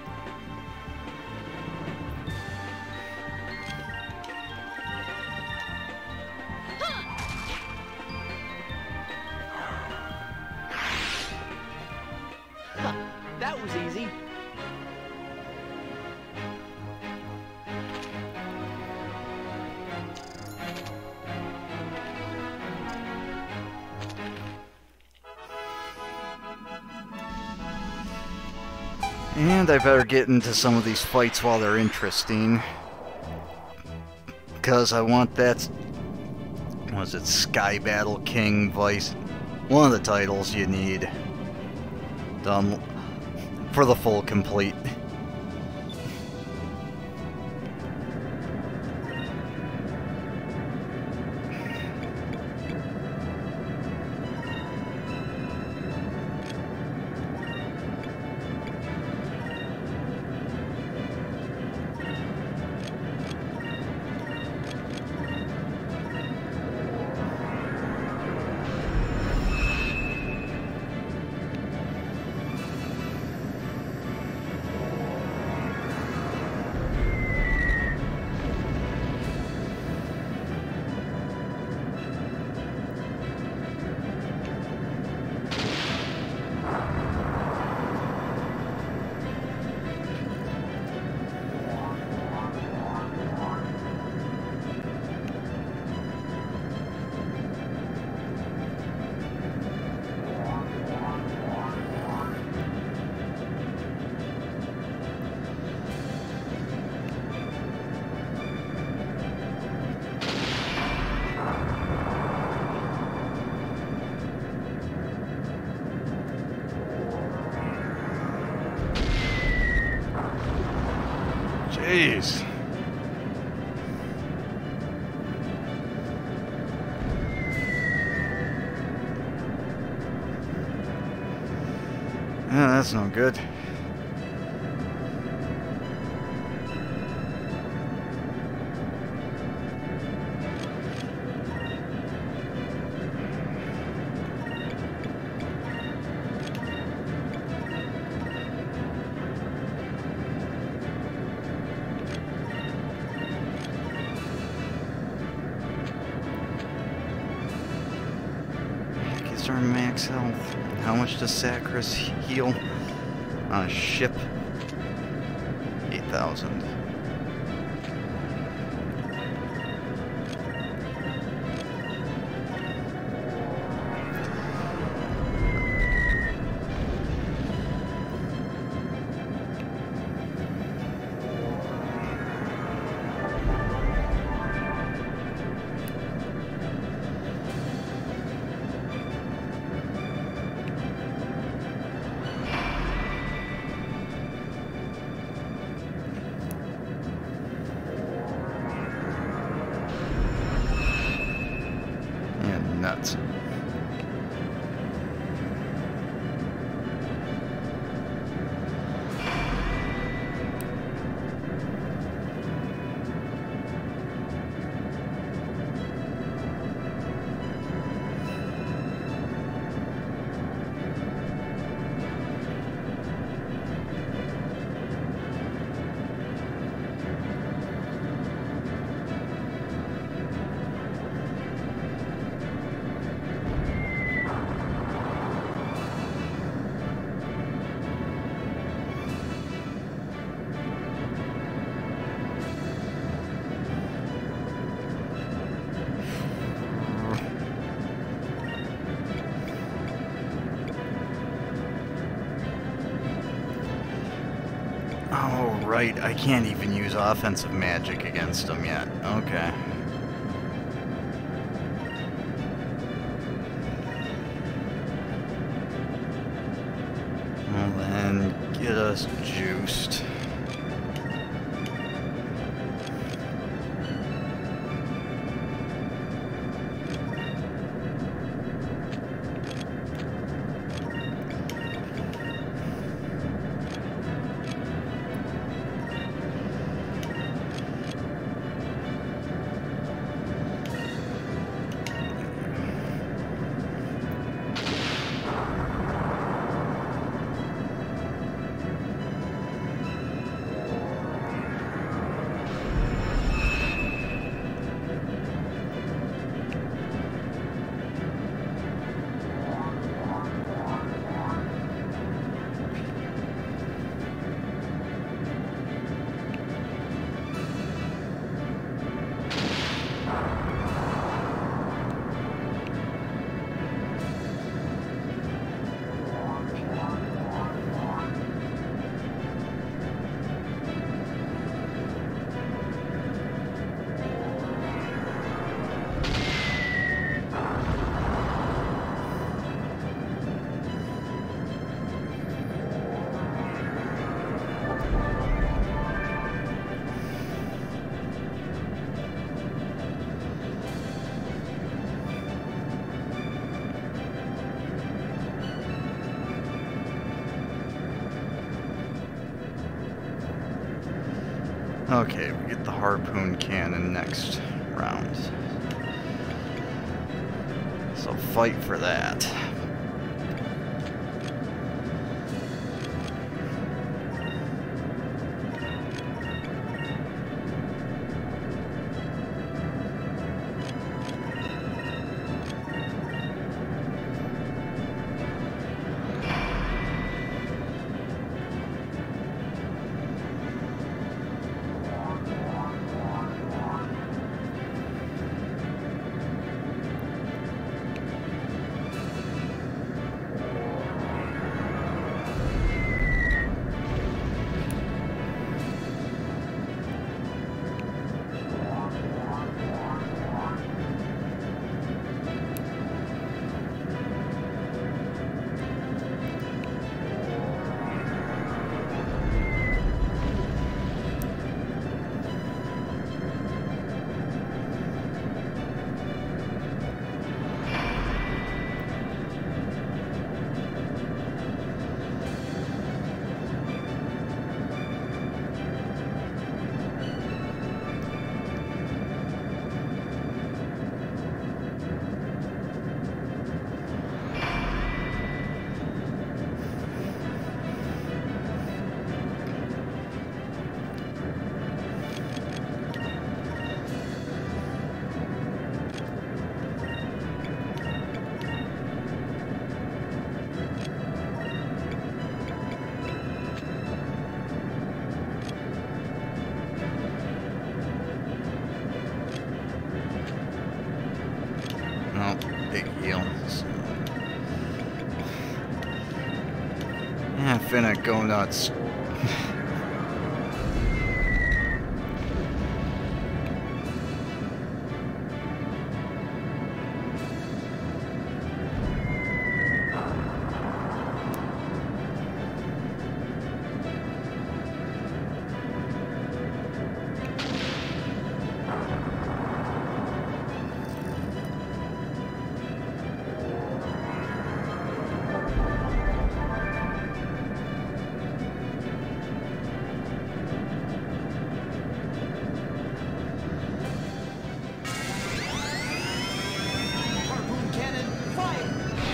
That was easy. And I better get into some of these fights while they're interesting. Because I want that... Was it Sky Battle King Vice? One of the titles you need. Done for the full complete. Jeez. Yeah, that's no good. Our max health. How much does Sacris heal on a ship? 8,000. Nuts. Oh, right. I can't even use offensive magic against them yet. Okay. Well, then, get us juiced. Okay, we get the harpoon cannon next round. So fight for that. No, big heal. Yeah, Fina, go nuts. Harpoon cannon, fire!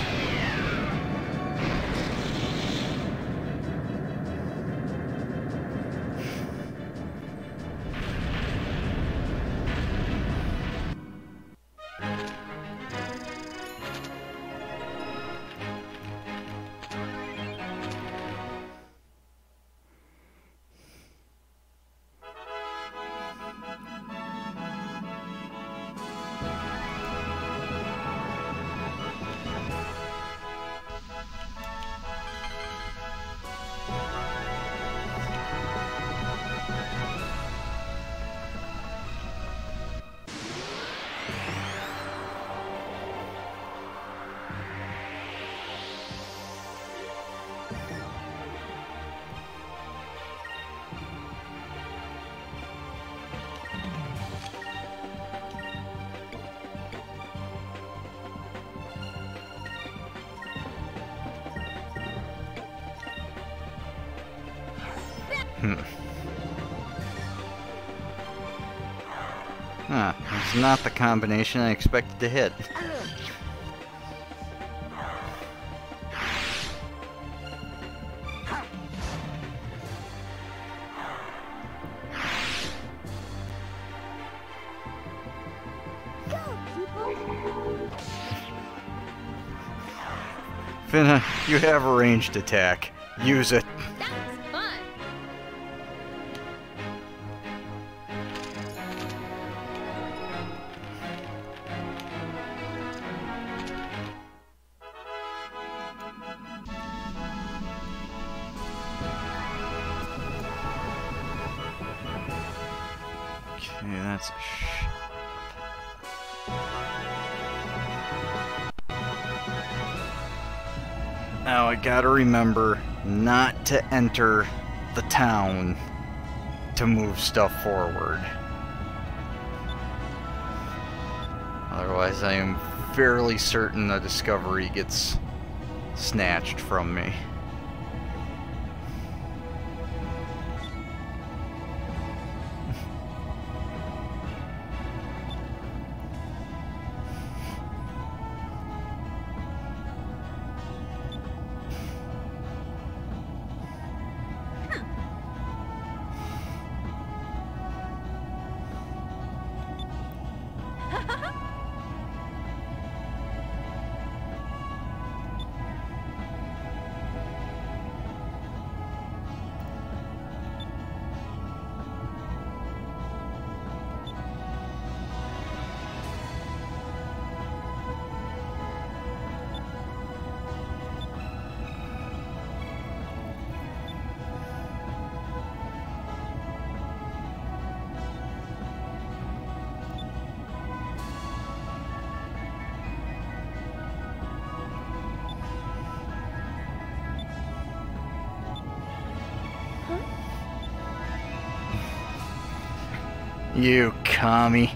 Ah, it's not the combination I expected to hit. Fina, you have a ranged attack. Use it. That was fun. Okay, that's a Now I gotta remember not to enter the town to move stuff forward. Otherwise I am fairly certain the discovery gets snatched from me. You commie.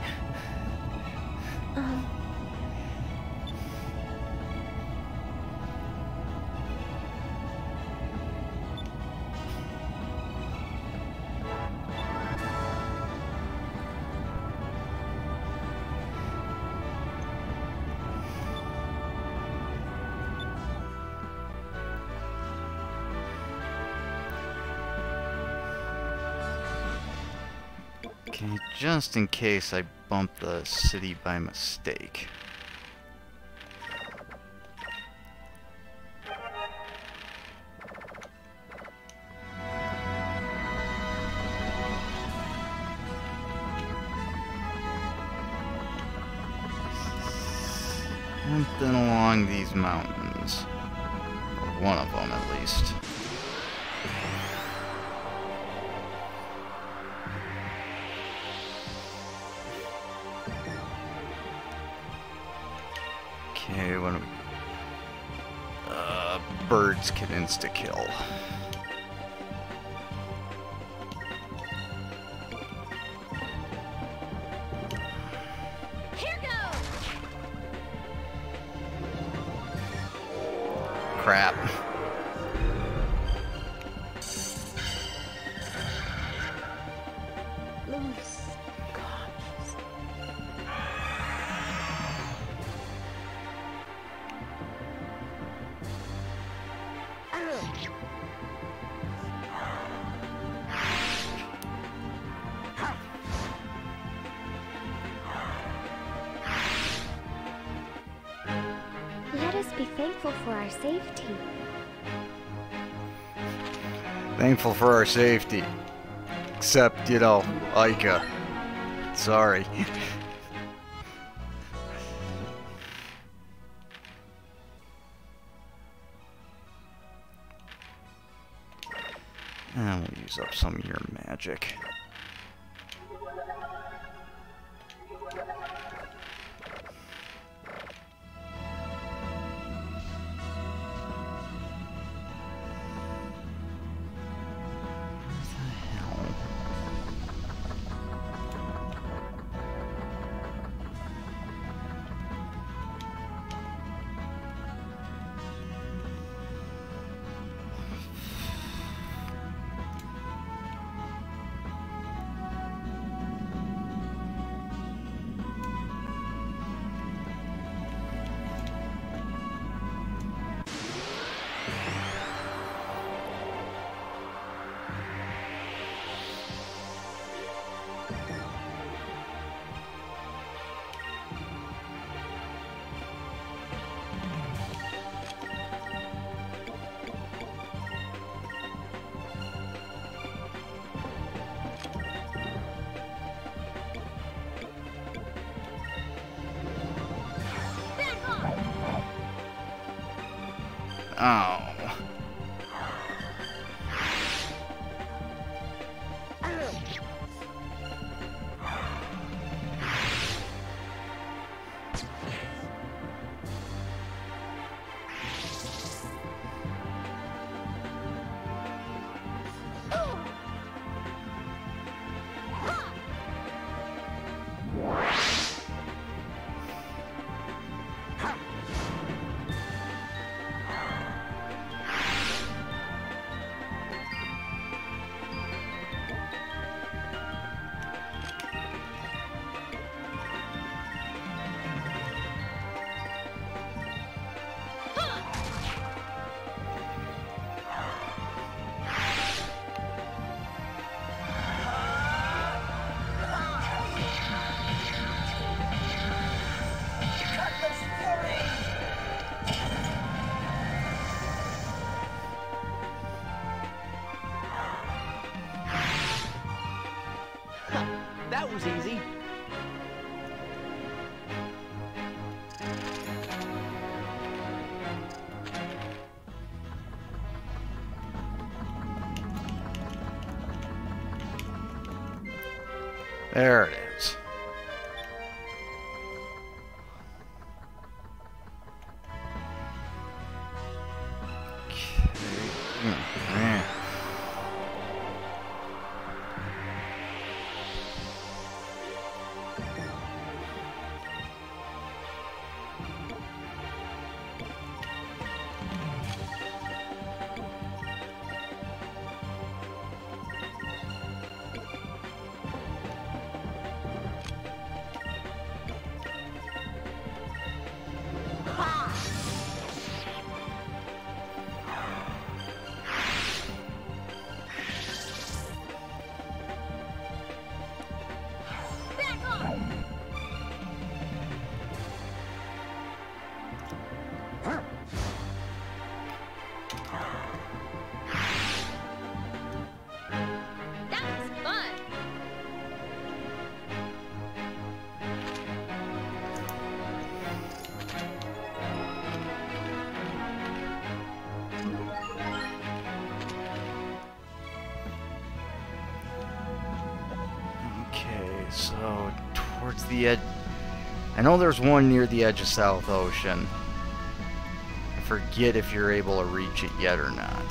Okay, just in case I bump the city by mistake. Something along these mountains. Or one of them, at least. Okay, what do we... birds can insta-kill. Here goes! Crap. Loose. Let us be thankful for our safety. Thankful for our safety. Except, you know, Ica. Sorry. And we'll use up some of your magic. Oh. That was easy. There it is. Back off! That was fun! Okay, so towards the edge. I know there's one near the edge of South Ocean. I forget if you're able to reach it yet or not.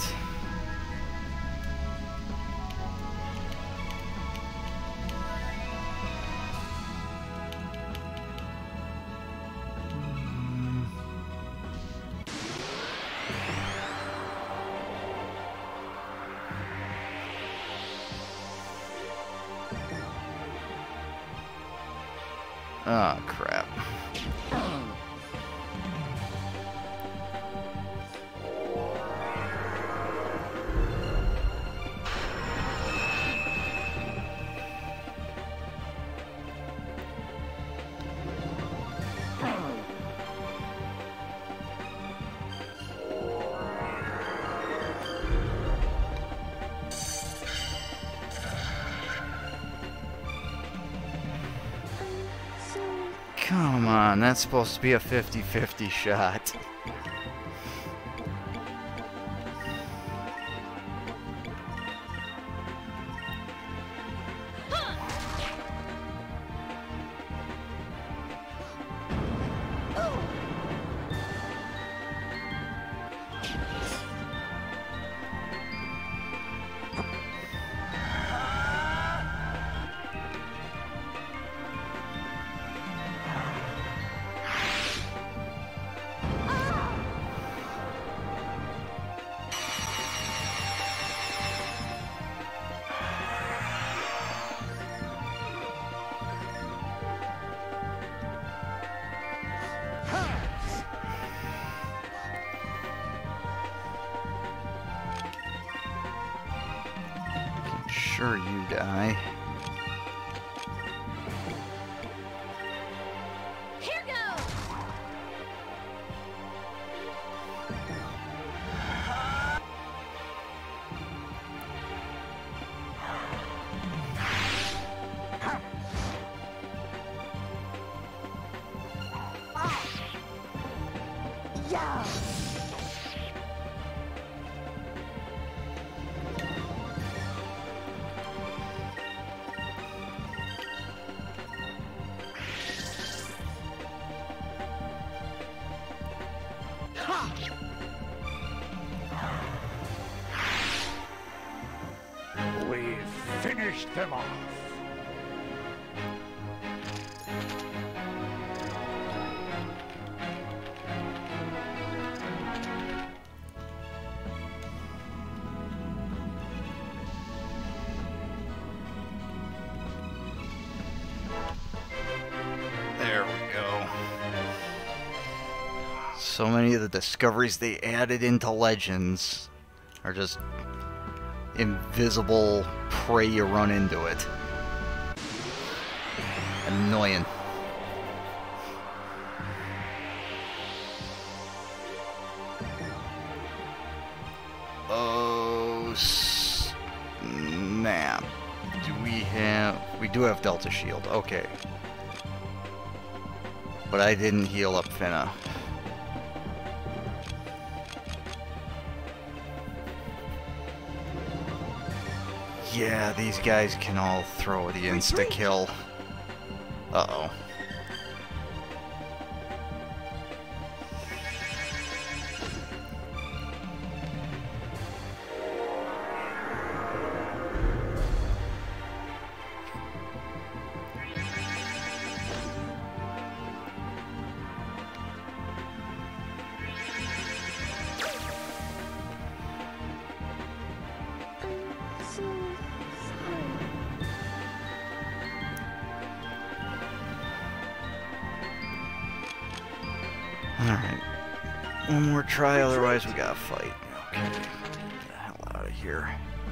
Oh, crap. Come on, that's supposed to be a 50-50 shot. Sure you die. Here goes! Yeah! We've finished them off. There we go. So many of the discoveries they added into Legends are just invisible prey you run into it. Annoying. Oh, snap. We do have Delta Shield, okay. But I didn't heal up Fina. Yeah, these guys can all throw the insta-kill. Uh-oh. one more try, otherwise we gotta fight. Okay, get the hell out of here.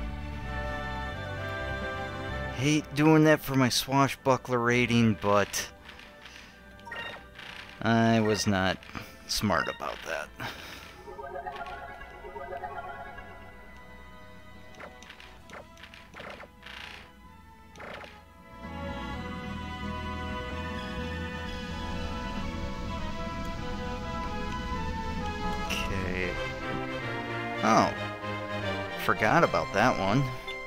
Hate doing that for my swashbuckler rating, but I was not smart about that. Okay. Oh, forgot about that one.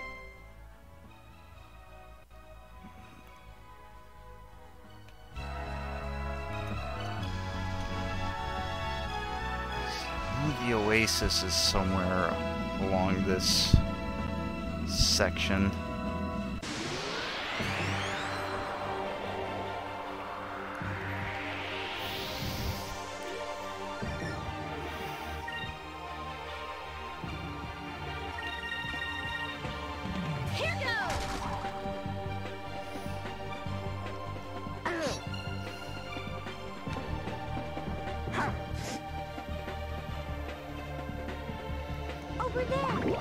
The oasis is somewhere along this section. Here goes! Over there.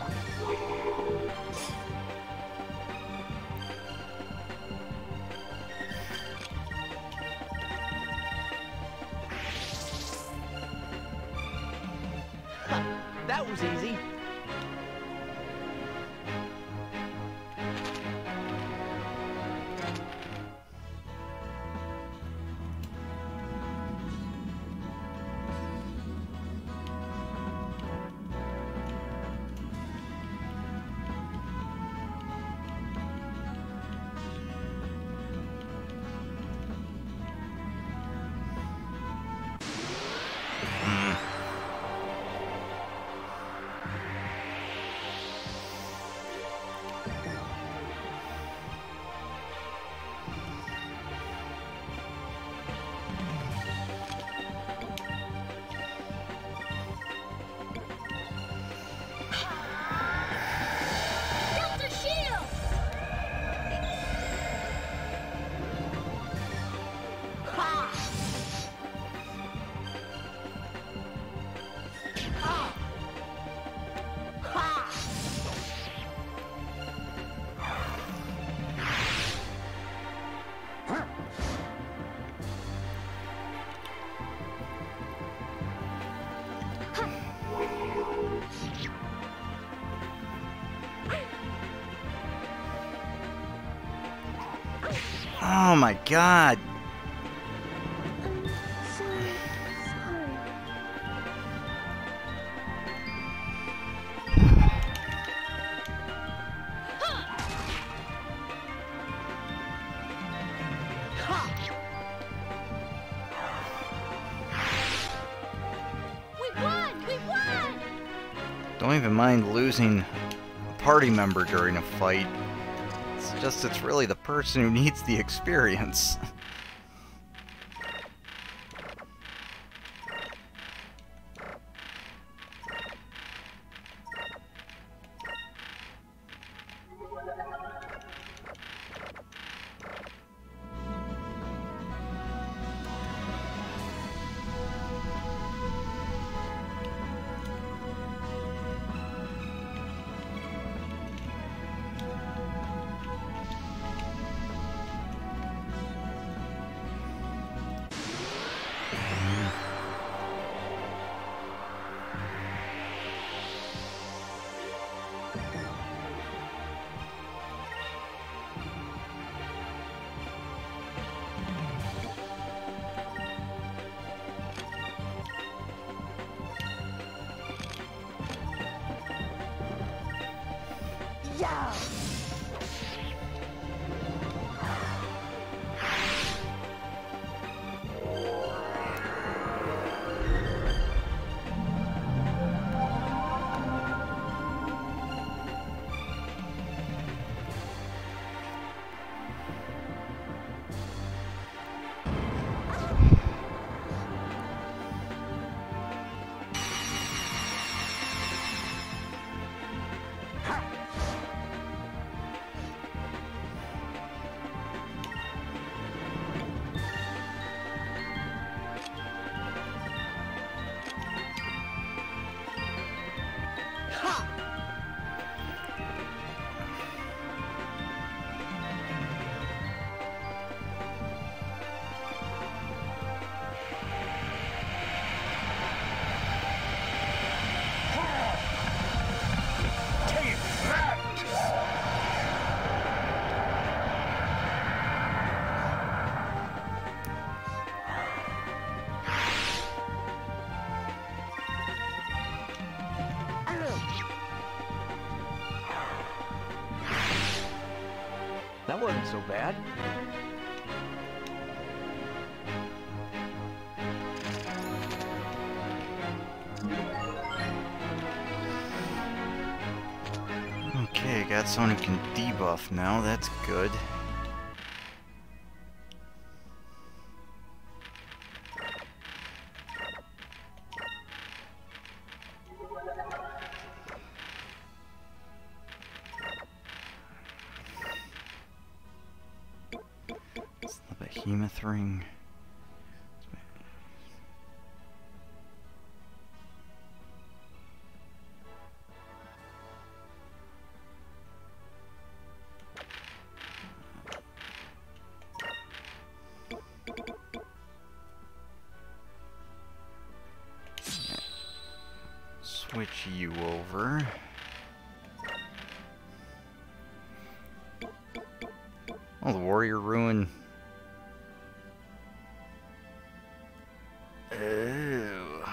That was easy. Delta shield! Oh my god! Sorry. We won! We won! Don't even mind losing a party member during a fight. It's just it's really the person who needs the experience. Yeah. That wasn't so bad. Okay, got someone who can debuff now. That's good. It's the behemoth ring. Switch you over. Oh, the warrior ruin. Oh.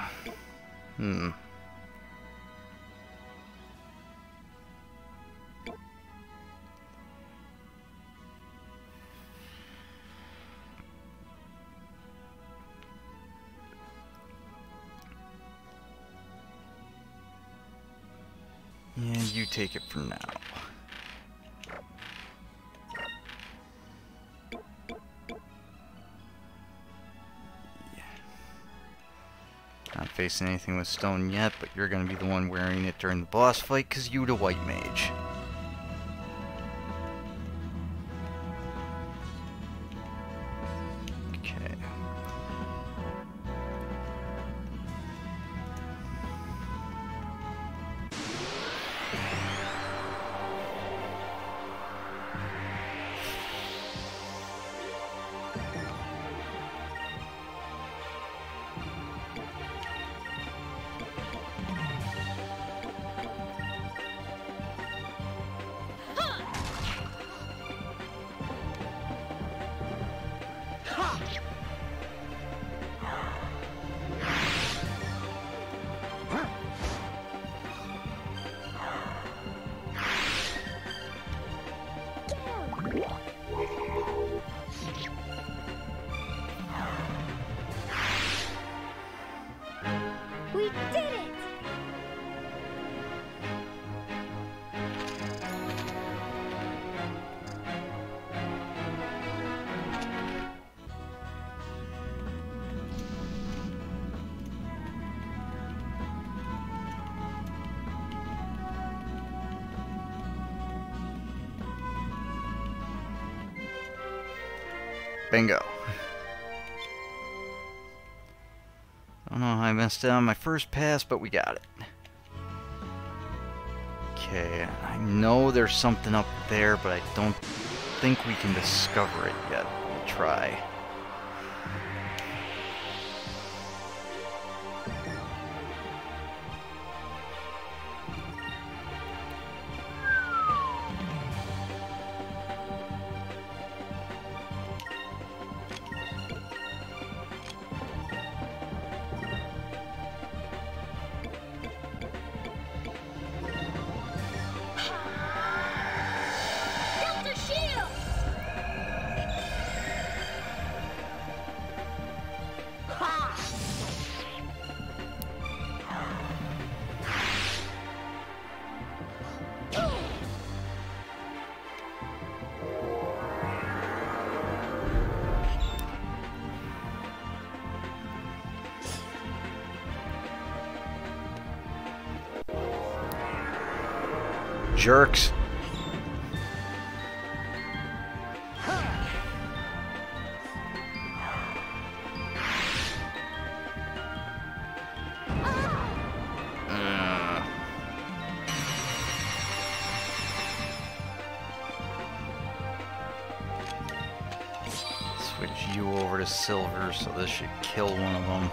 Yeah, you take it for now. Not facing anything with stone yet, but you're gonna be the one wearing it during the boss fight, 'cause you the white mage. Okay. We did it! Bingo. I don't know how I messed it on my first pass, but we got it. Okay, I know there's something up there, but I don't think we can discover it yet. We'll try. Delta shield! Jerks. Switch you over to silver, so this should kill one of them.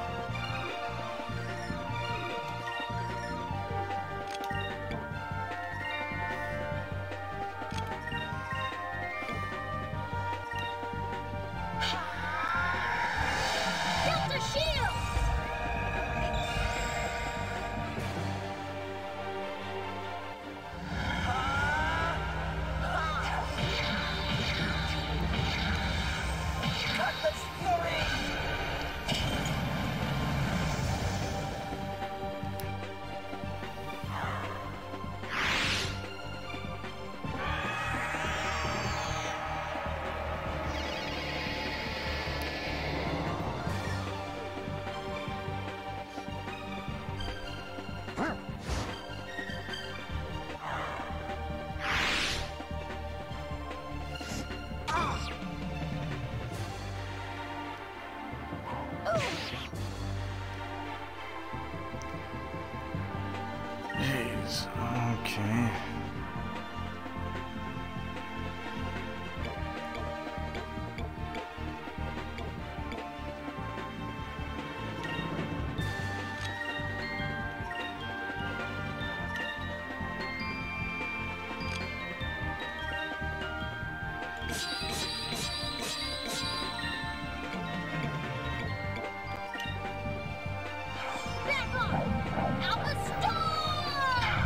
Delta shield! Back on! Alpha Star!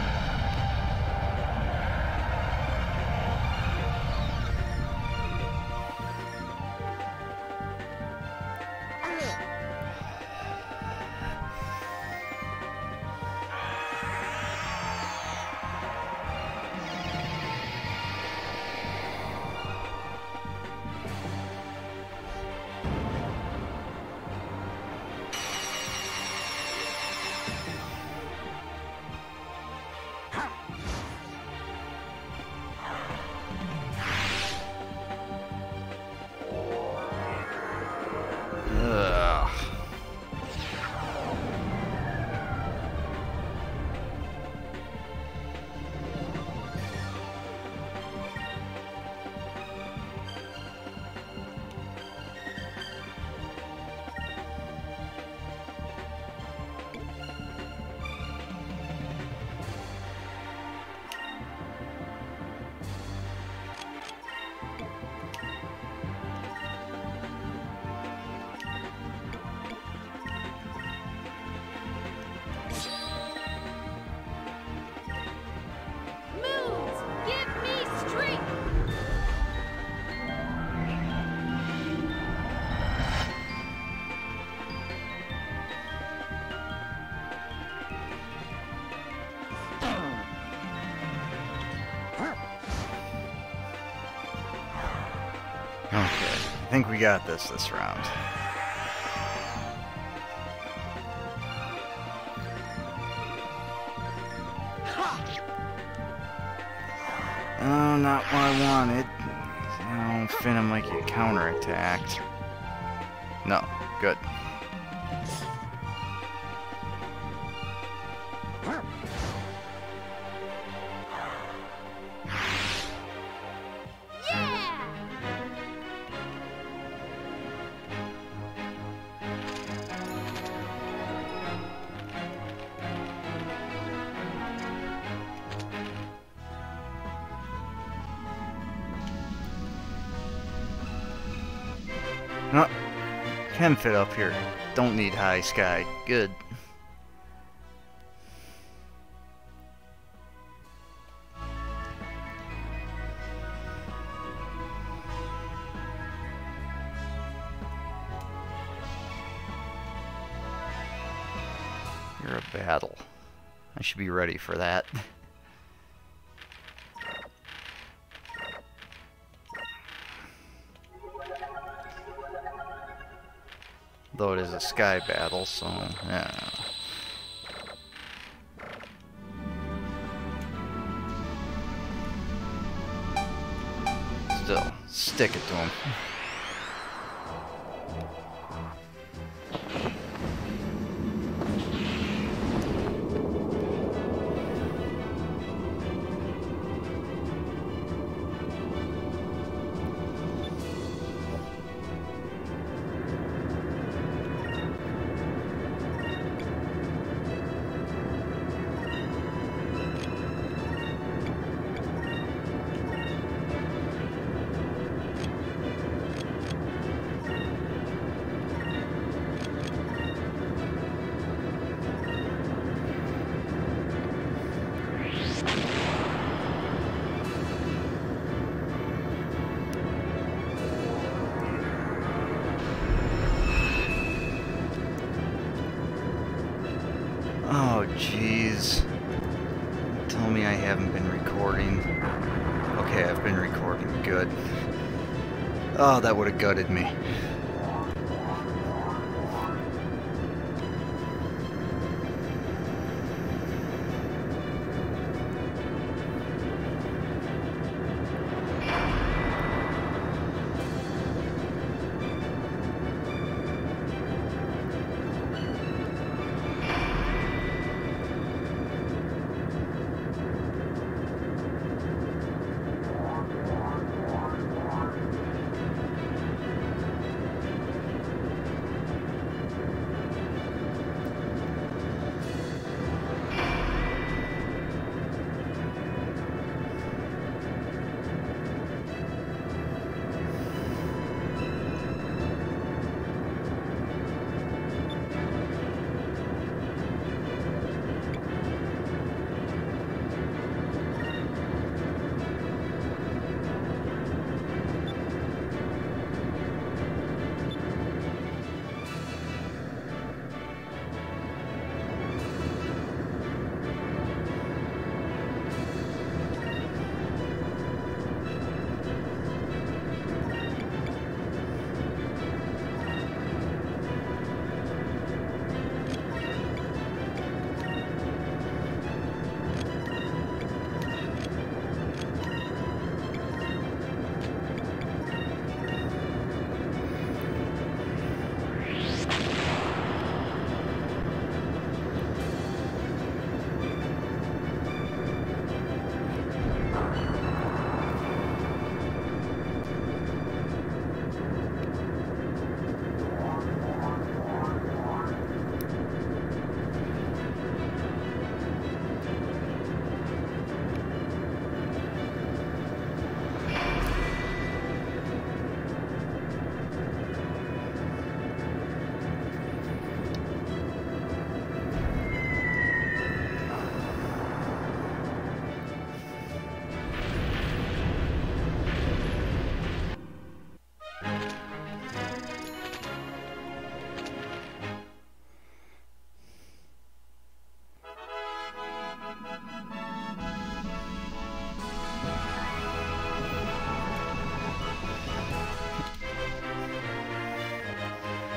Ugh. Moons, give me strength! Okay, I think we got this round. Oh, not what I wanted. Oh, Fina might get counterattacked. No, good. Yeah! No, can fit up here. Don't need high sky. Good. You're a battle. I should be ready for that. Though it is a sky battle, so yeah. Still, stick it to him. Oh, jeez. Tell me I haven't been recording. Okay, I've been recording. Good. Oh, that would have gutted me.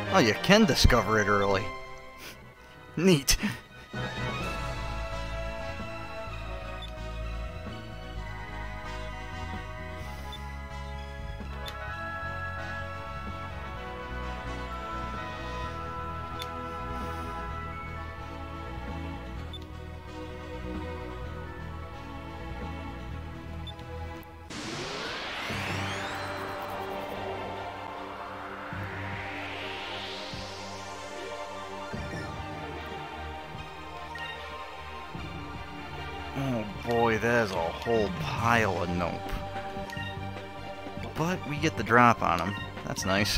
Oh, you can discover it early. Neat. Oh boy, that is a whole pile of nope. But we get the drop on him. That's nice.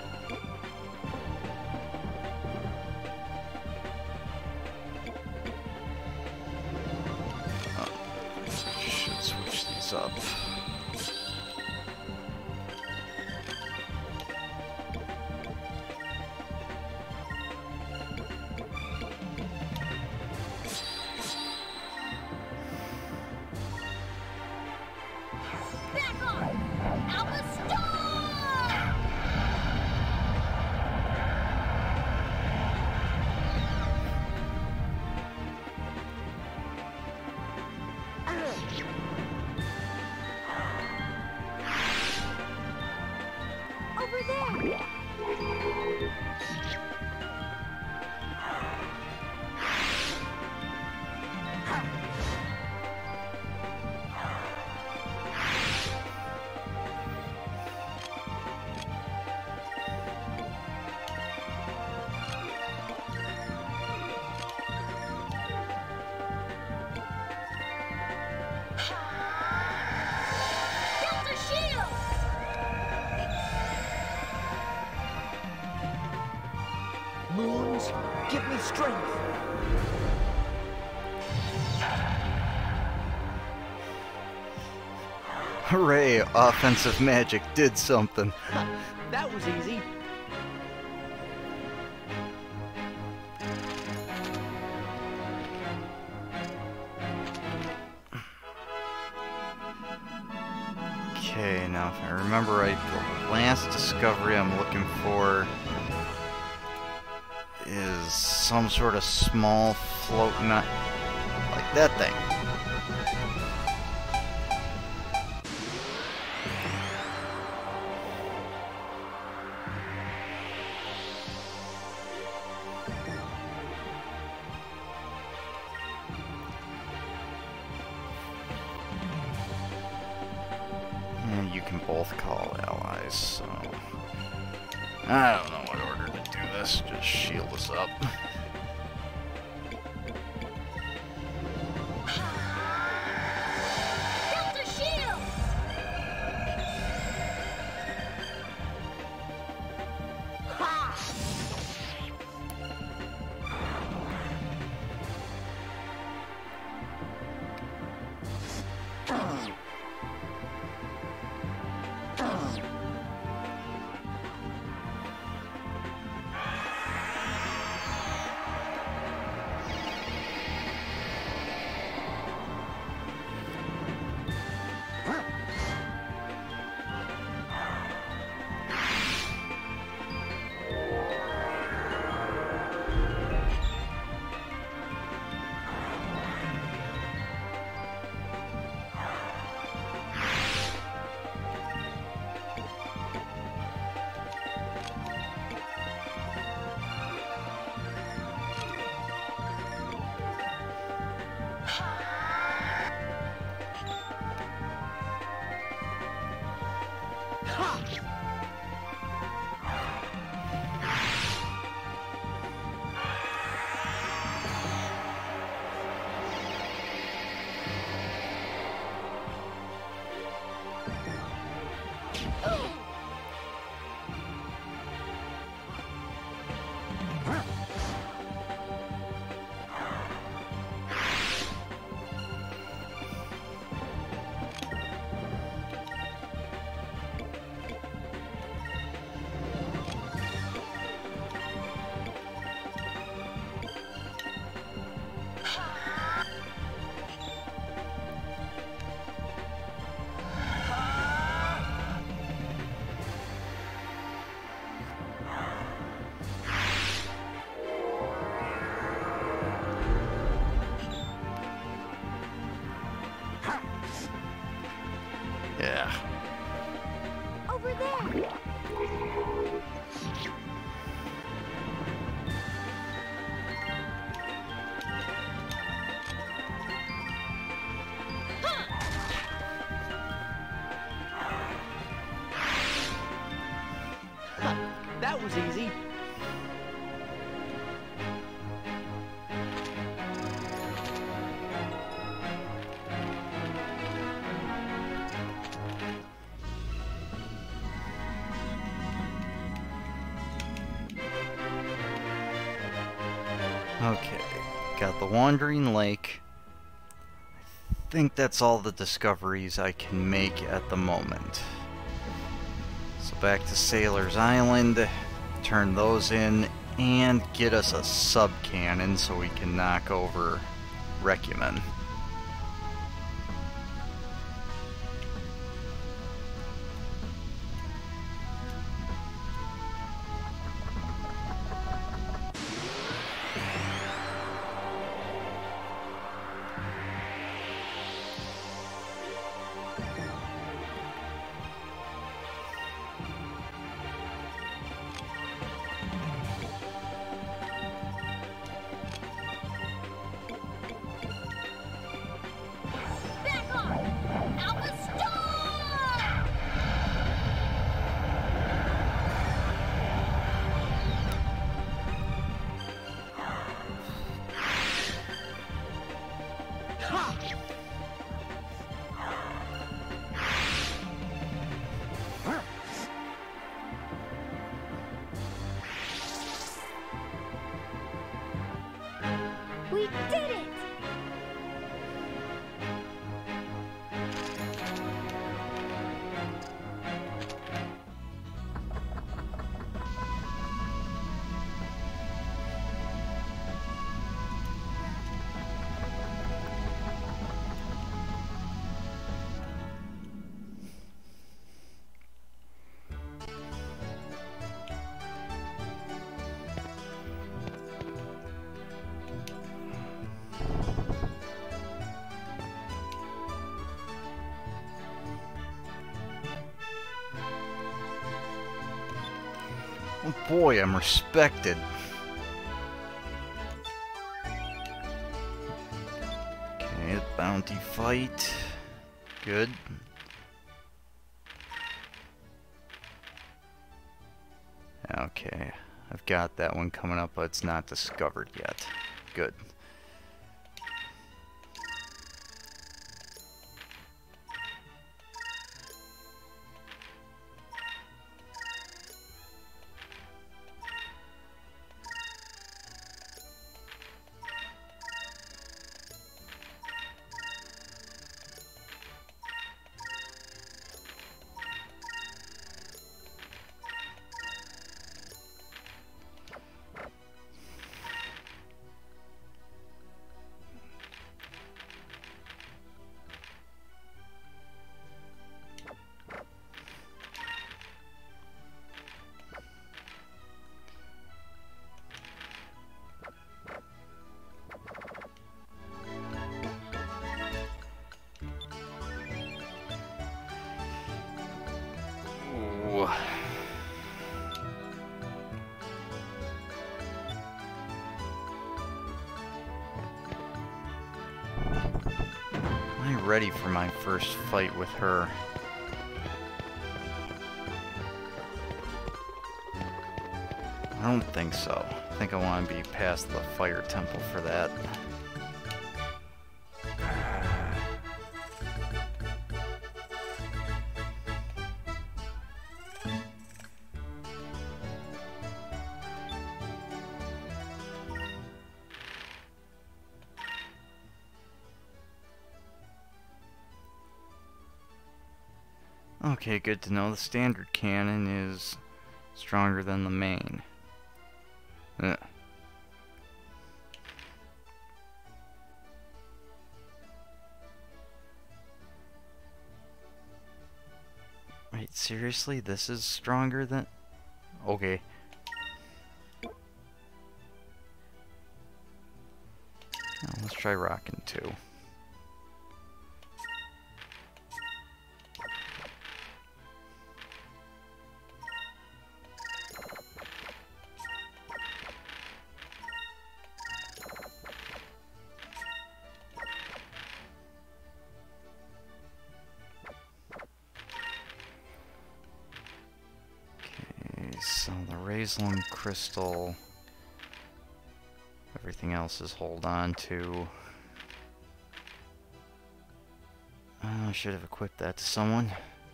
Oh, should switch these up. Back on! Alpha Storm! Over there! Delta Shield! Moons, give me strength. Hooray, offensive magic did something. That was easy. Okay, now if I remember right, the last discovery I'm looking for is some sort of small floating, like that thing. And you can both call allies, so I don't know what order to do this. Just shield us up. Delta Shield! Yeah. Over there. That was easy. Okay, got the Wandering Lake. I think that's all the discoveries I can make at the moment. So back to Sailor's Island, turn those in, and get us a sub-cannon so we can knock over Recumen. Back off! Alpha Storm! We did it! Oh boy, I'm respected. Okay, bounty fight. Good. Okay, I've got that one coming up, but it's not discovered yet. Good. Ooh. Am I ready for my first fight with her? I don't think so. I think I want to be past the Fire Temple for that. Okay, good to know. The standard cannon is stronger than the main. Ugh. Wait, seriously? This is stronger than... Okay. Now, let's try rocking 2. So the Raislin crystal, everything else is hold on to. I should have equipped that to someone.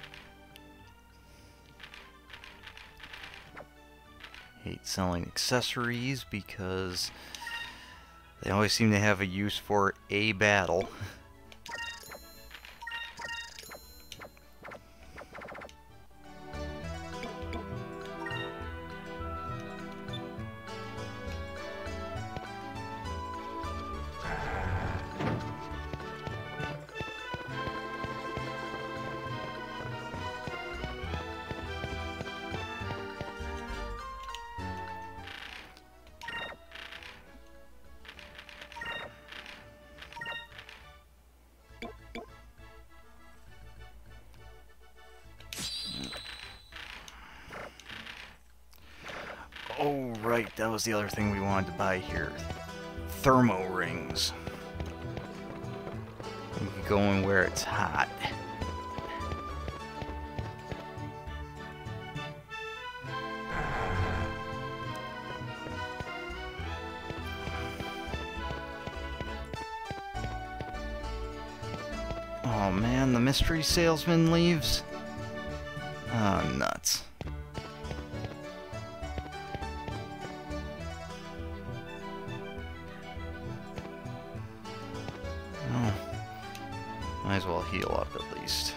Hate selling accessories because they always seem to have a use for a battle. Oh, right, that was the other thing we wanted to buy here. Thermo rings. You can go in where it's hot. Oh man, the mystery salesman leaves? Oh, nuts. Might as well heal up at least.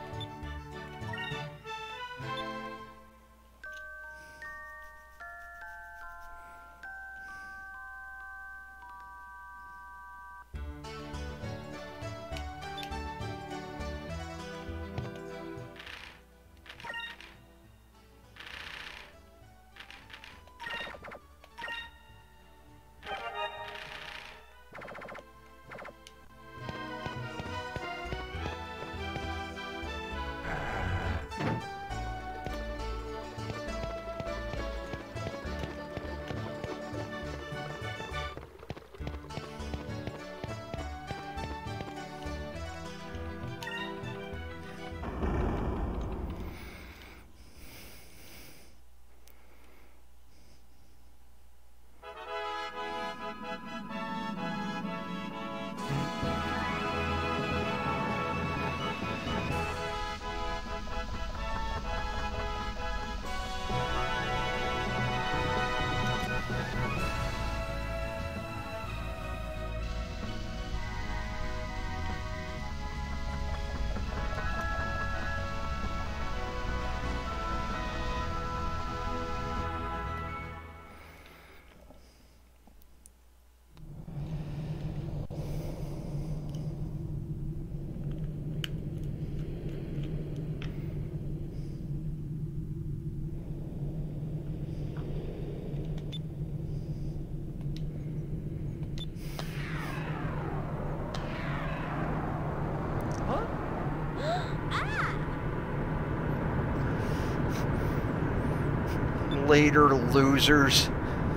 Later, losers.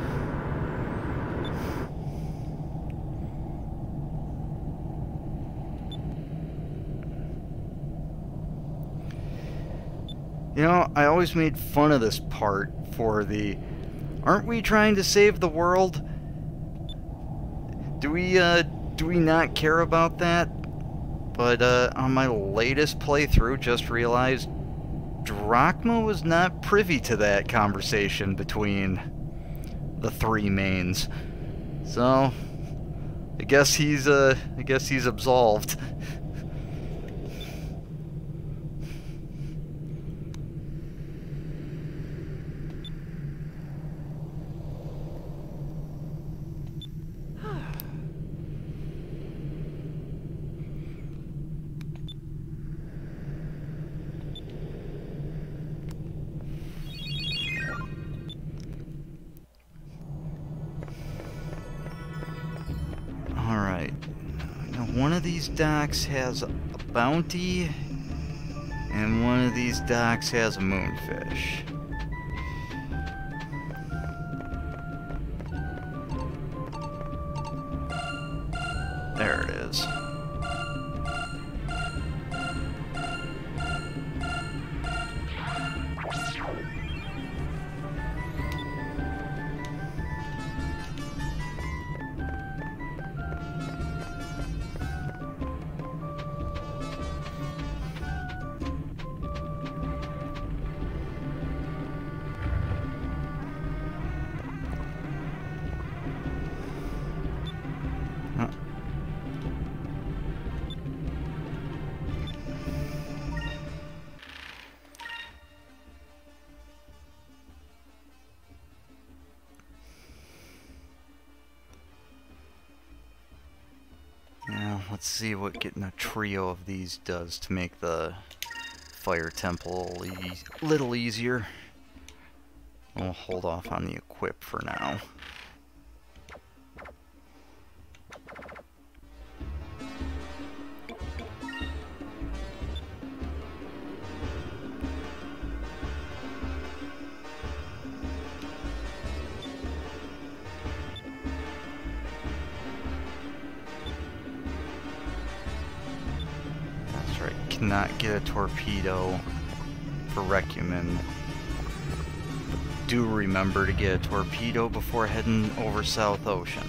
You know, I always made fun of this part for the, aren't we trying to save the world? Do we not care about that? But on my latest playthrough, just realized Drachma was not privy to that conversation between the three mains. So I guess he's absolved. One of these docks has a bounty, and one of these docks has a moonfish. There it is. Let's see what getting a trio of these does to make the fire temple a little easier. We'll hold off on the equip for now. That's right, cannot get a torpedo for Recumen. Do remember to get a torpedo before heading over South Ocean.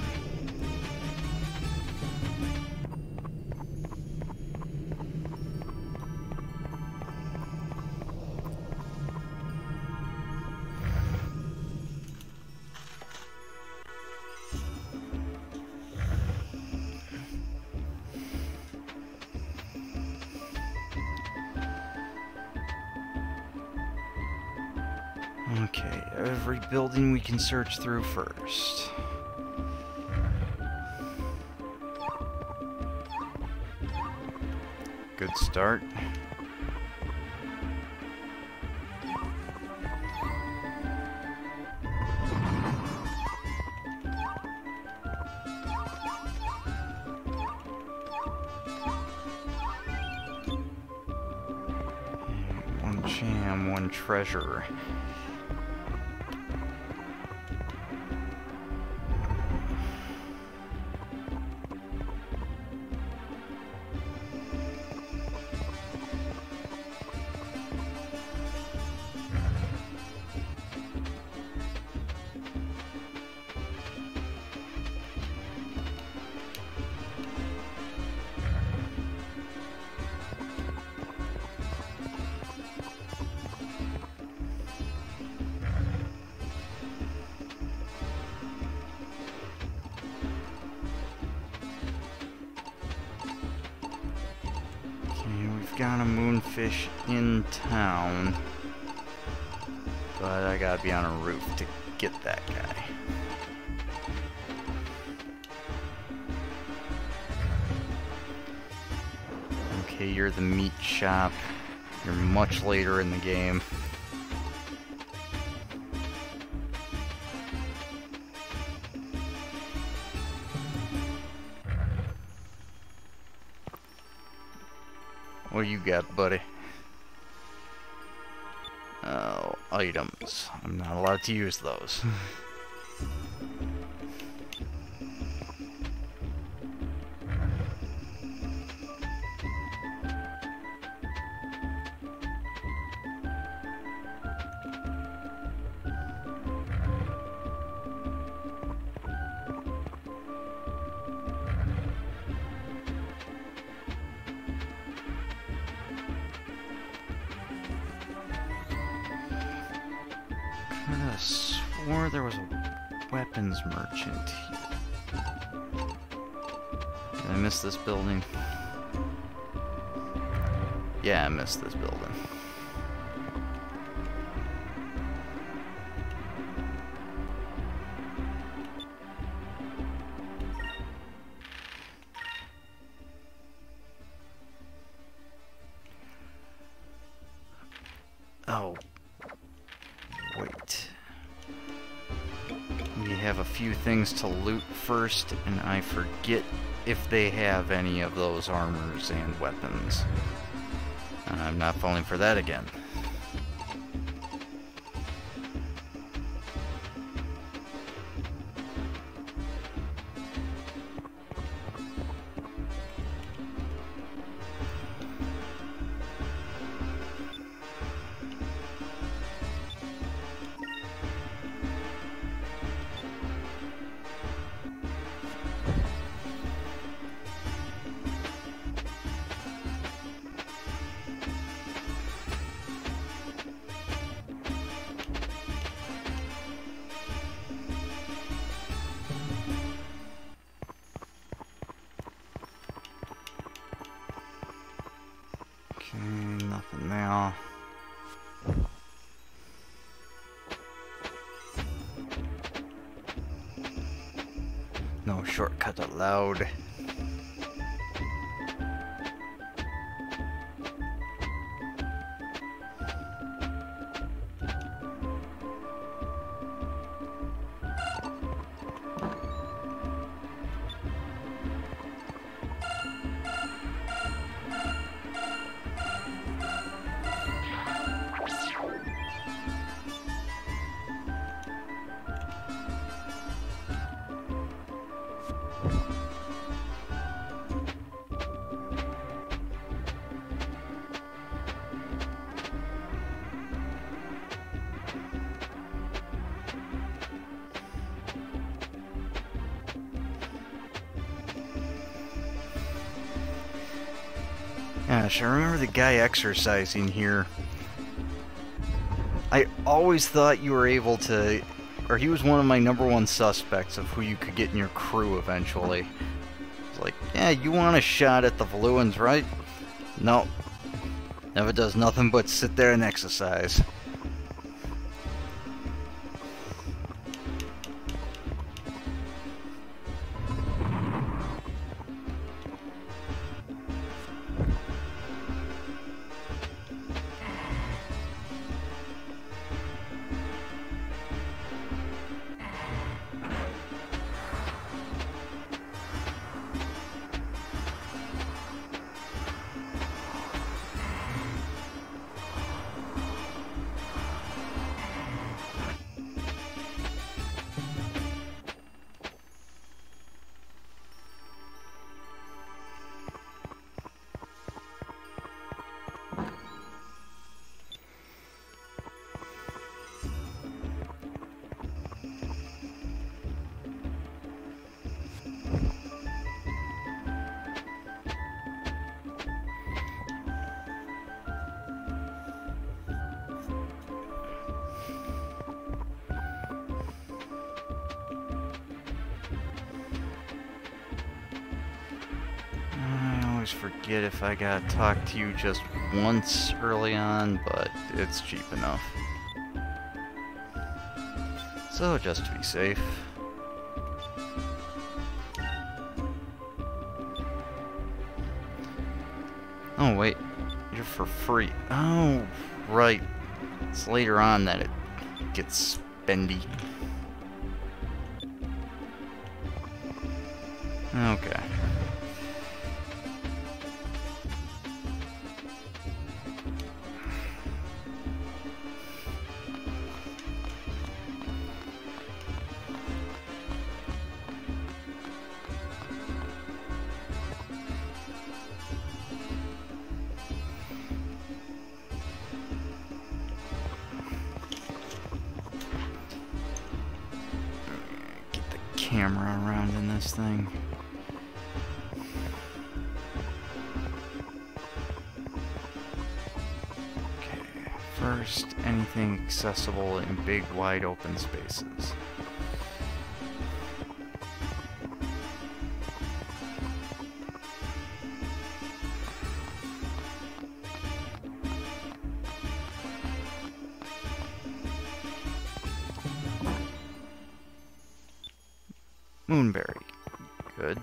Okay, every building we can search through first. Good start. One cham, one treasure. Got a Moonfish in town, but I gotta be on a roof to get that guy. Okay, you're the meat shop. You're much later in the game. What you got, buddy? Oh, items. I'm not allowed to use those. I could have swore there was a weapons merchant here. Did I miss this building? Yeah, I missed this building. Oh. Wait. We have a few things to loot first, and I forget if they have any of those armors and weapons. I'm not falling for that again. Nothing now. No shortcut allowed. gosh, I remember the guy exercising here. I always thought you were able to, or he was one of my #1 suspects of who you could get in your crew eventually. It's like, yeah, you want a shot at the Valuans, right? No. Never does nothing but sit there and exercise. I always forget if I gotta talk to you just once early on, but it's cheap enough. So, just to be safe. Oh, wait. You're for free. Oh, right. It's later on that it gets spendy. Okay. Camera around in this thing. Okay, first, anything accessible in big, wide open spaces. Moonberry. Good.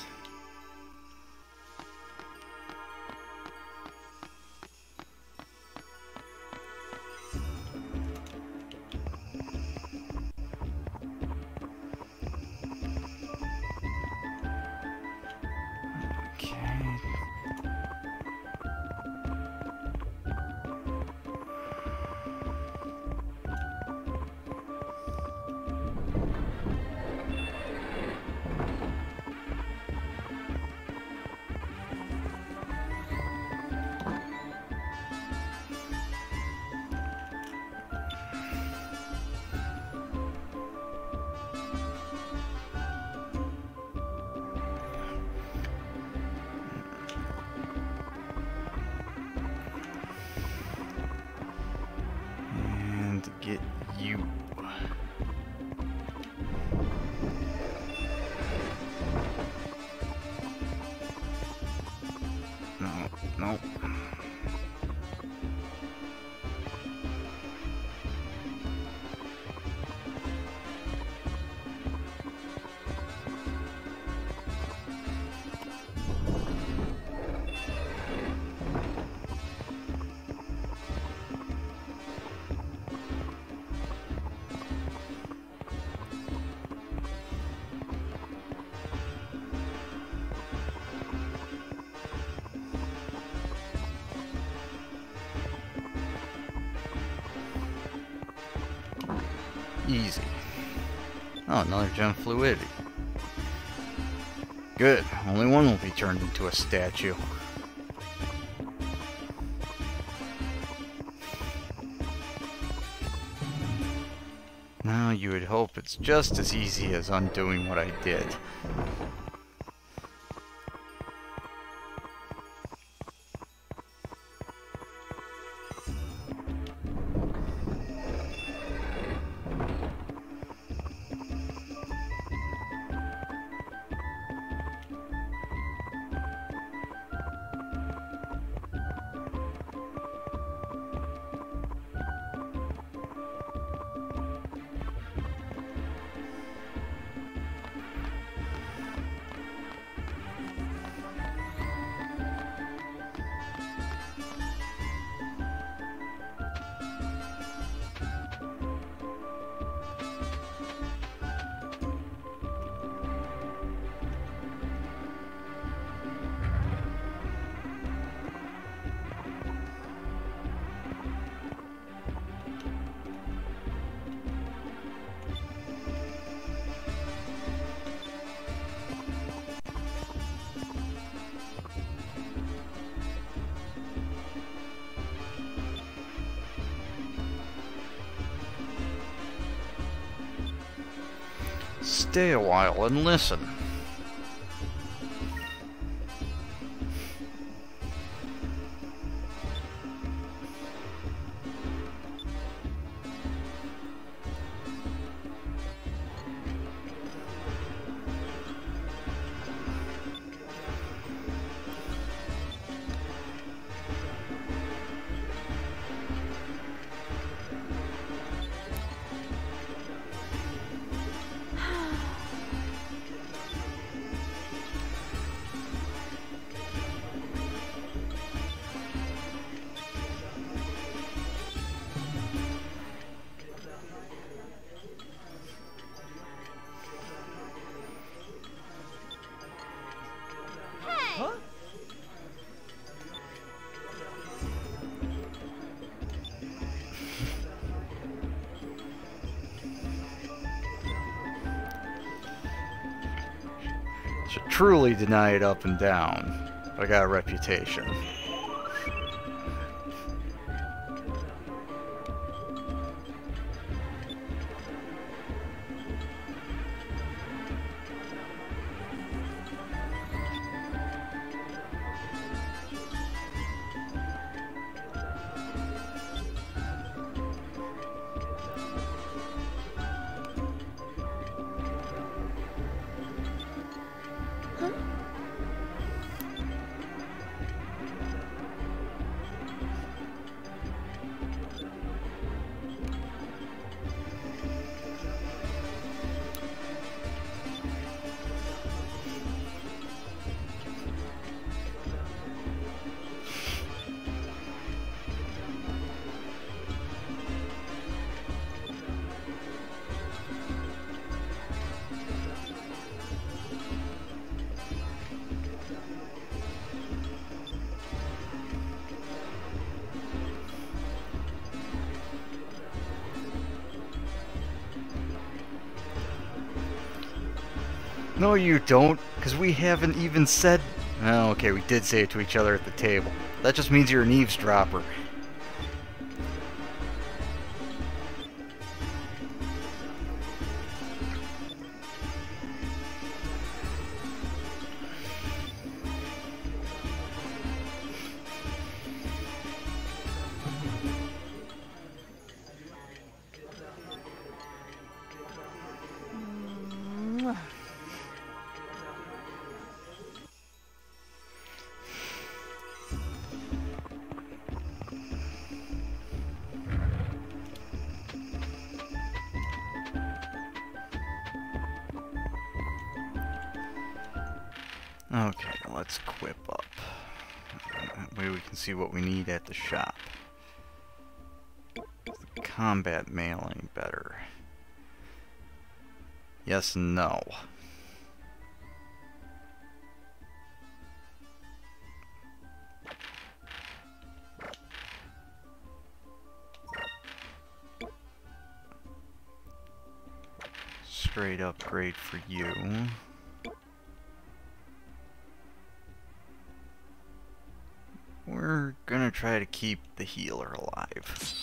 Get you. No, no. Easy. Oh, another gem fluidity. Good. Only one will be turned into a statue. Now you would hope it's just as easy as undoing what I did. Stay a while and listen. Should truly deny it up and down. I got a reputation. No, you don't, because we haven't even said... Oh, okay, we did say it to each other at the table. That just means you're an eavesdropper. Okay, let's equip up. That way we can see what we need at the shop. Is the combat mail any better? Yes and no. Straight upgrade for you. We're gonna try to keep the healer alive.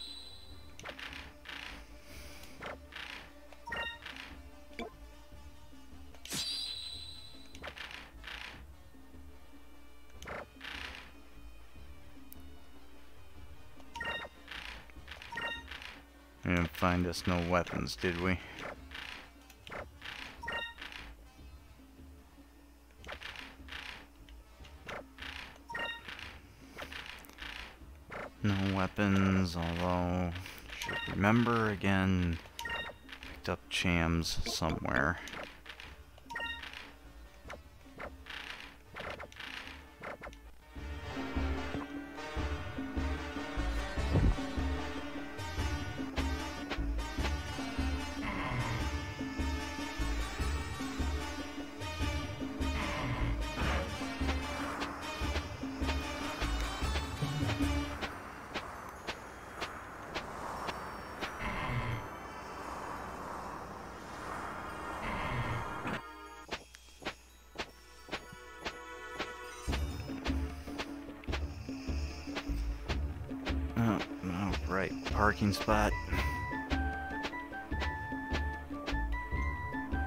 We didn't find us no weapons, did we? No weapons, although, should remember again, picked up Chams somewhere. Right, parking spot.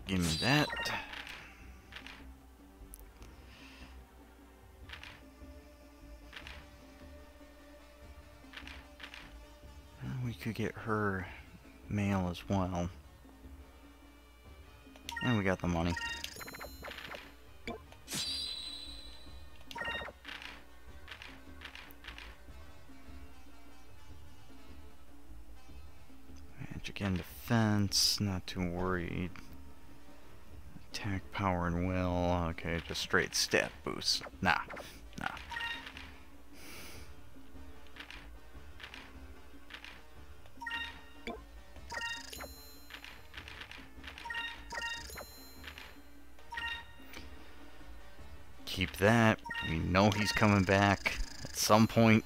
Give me that. We could get her mail as well. And we got the money. Magic and defense, not too worried. Attack, power, and will. Okay, just straight stat boost. Nah. Keep that. We know he's coming back at some point.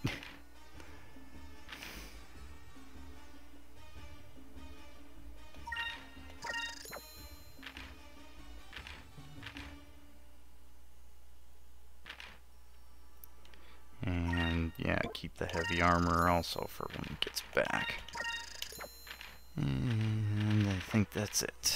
And yeah, keep the heavy armor also for when he gets back. And I think that's it.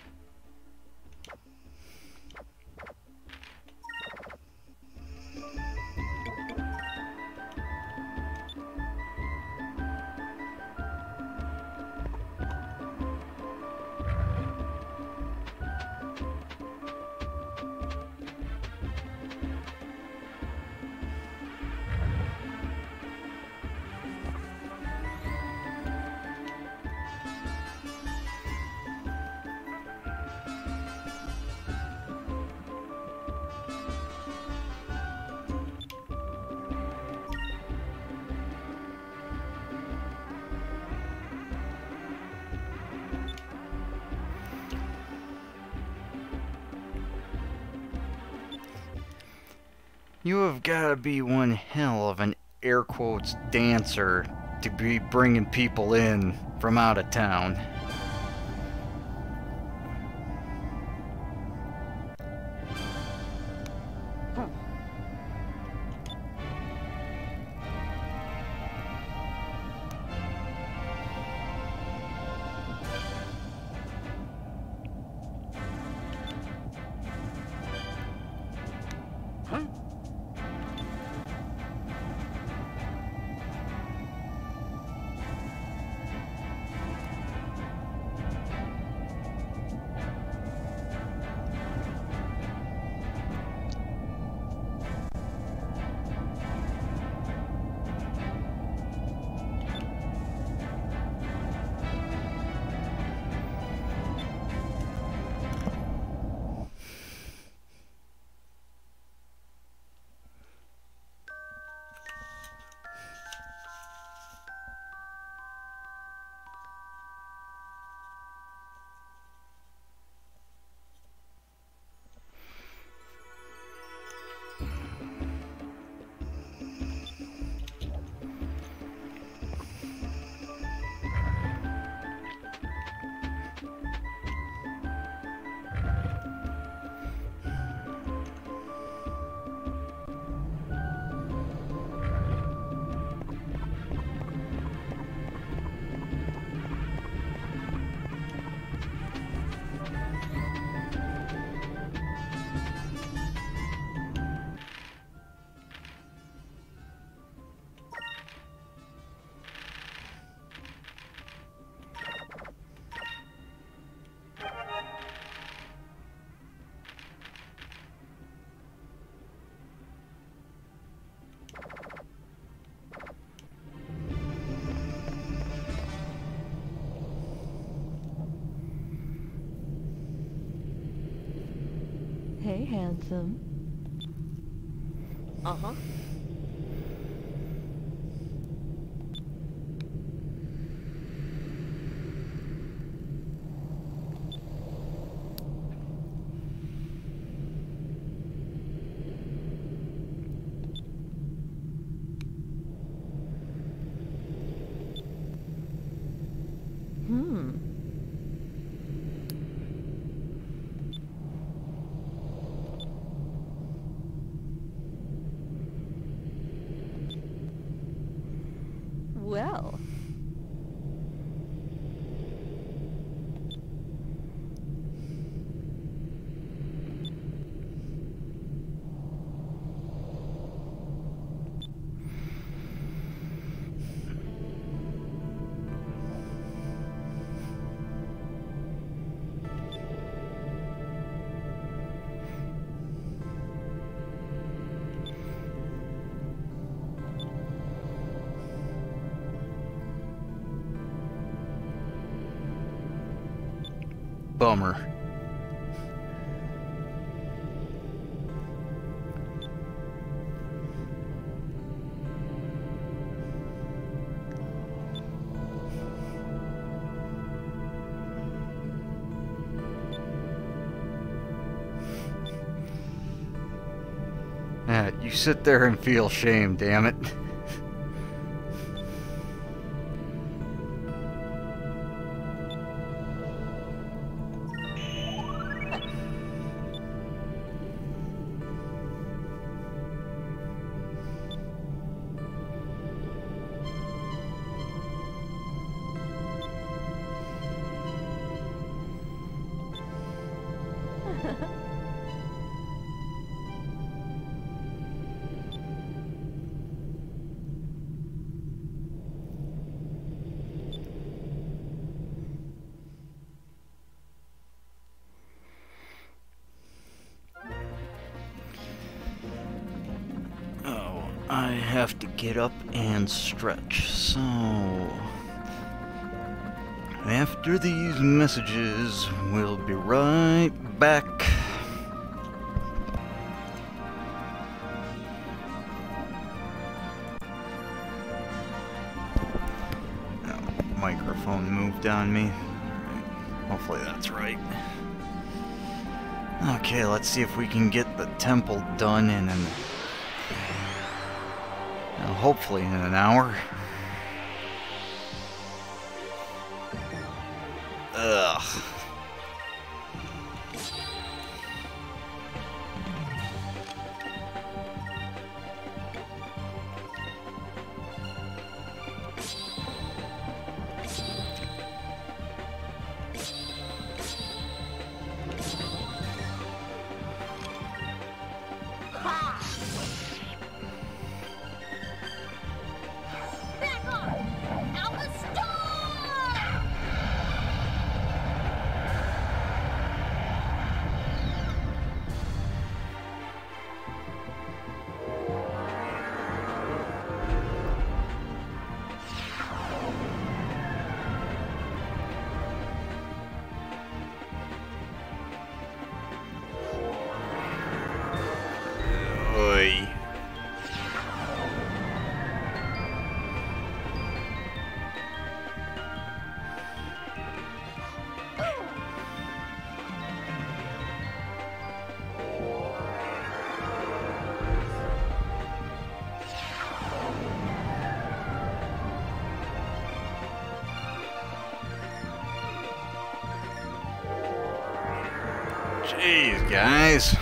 You have got to be one hell of an air quotes dancer to be bringing people in from out of town. Hey, handsome. Uh-huh. Well. bummer. Yeah, you sit there and feel shame, damn it. I have to get up and stretch, so after these messages, we'll be right back. Oh, microphone moved on me. Alright, hopefully that's right. Okay, let's see if we can get the temple done in hopefully in an hour. Ugh. Jeez, guys.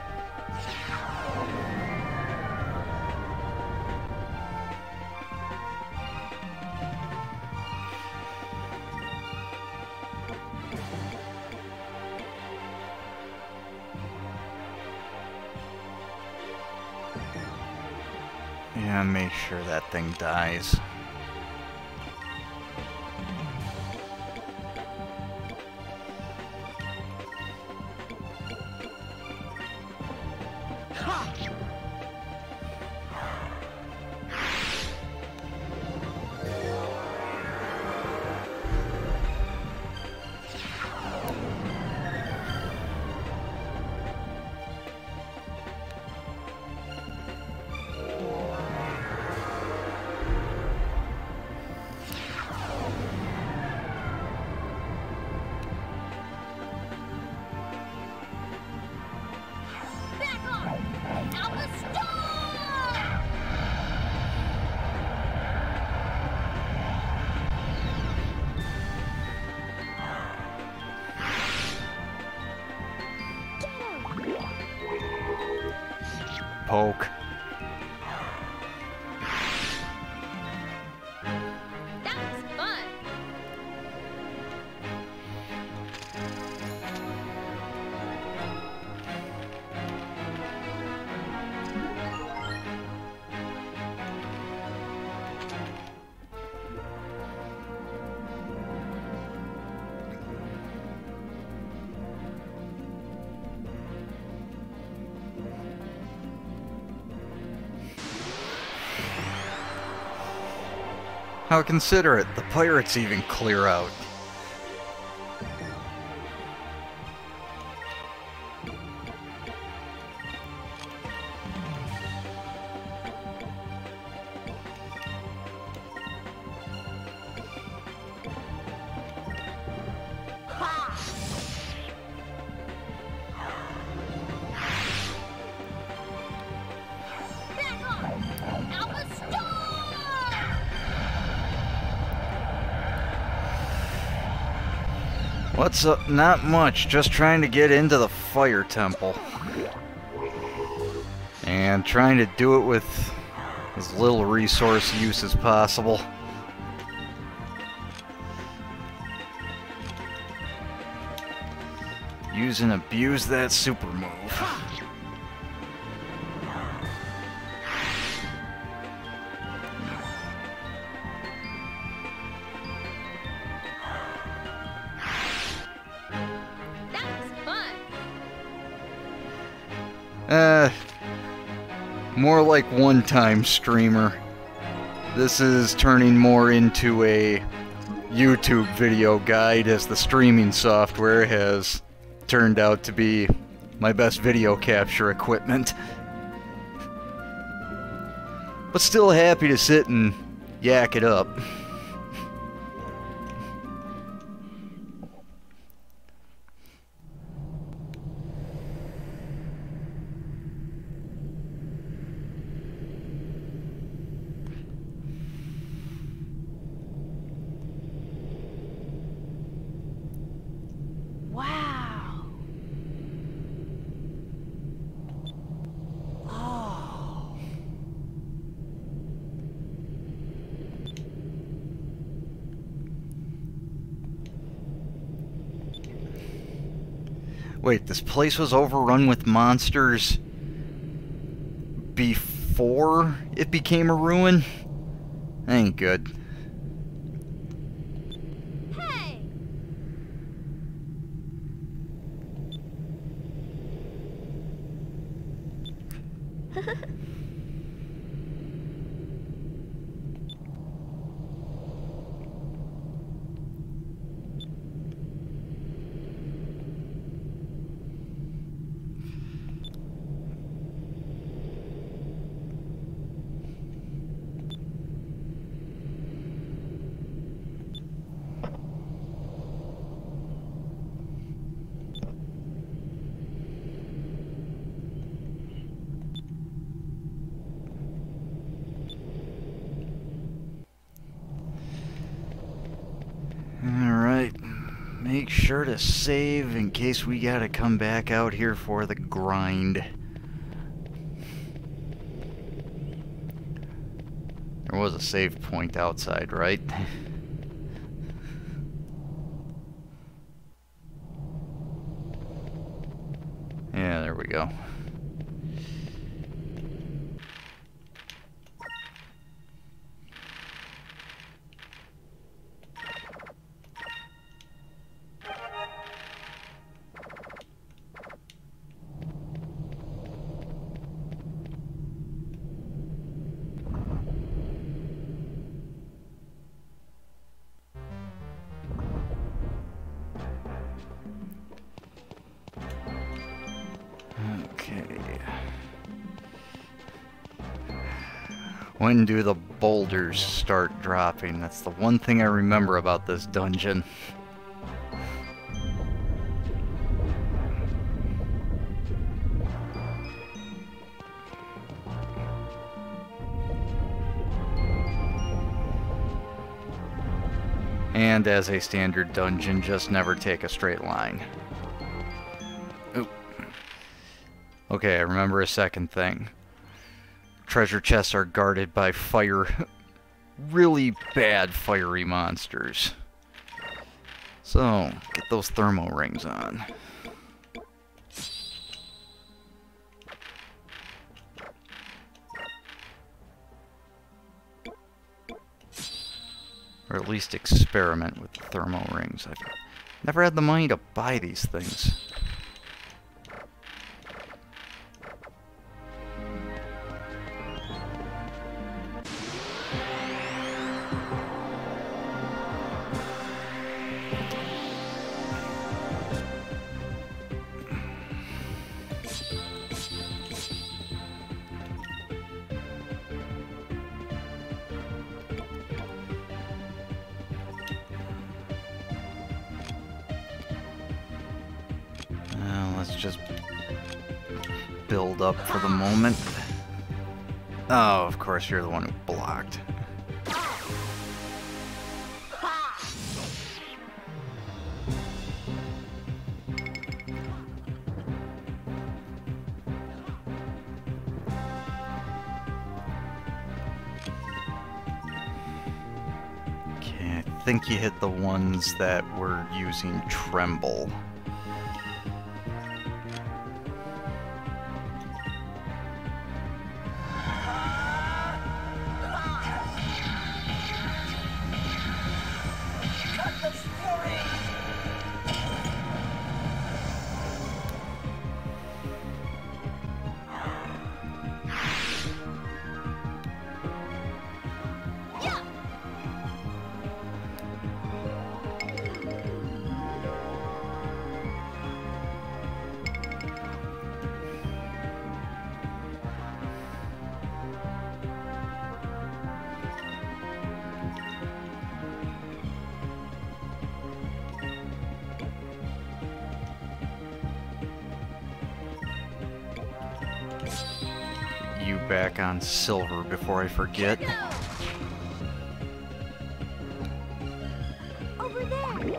Yeah, make sure that thing dies. Poke. That was fun. How considerate. The pirates even clear out. What's up? Not much. Just trying to get into the fire temple. And trying to do it with as little resource use as possible. Use and abuse that super move. More like one-time streamer. This is turning more into a YouTube video guide as the streaming software has turned out to be my best video capture equipment. But still happy to sit and yak it up. Wait, this place was overrun with monsters before it became a ruin? That ain't good. Hey! Make sure to save in case we gotta come back out here for the grind. There was a save point outside, right? Yeah, there we go. When do the boulders start dropping? That's the one thing I remember about this dungeon. And as a standard dungeon, just never take a straight line. Oop. Okay, I remember a second thing. Treasure chests are guarded by really bad fiery monsters. So, get those thermo rings on. Or at least experiment with thermo rings. I've never had the money to buy these things. Just build up for the moment. Oh, of course, you're the one who blocked. think you hit the ones that were using Tremble. You back on silver before I forget. Over there.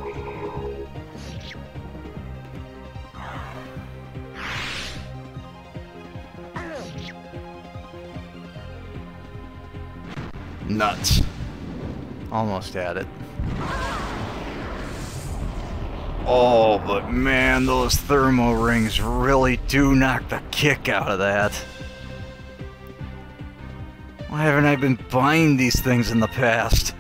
Nuts. Almost had it. Oh, but man, those thermo rings really do knock the kick out of that. Why haven't I been buying these things in the past?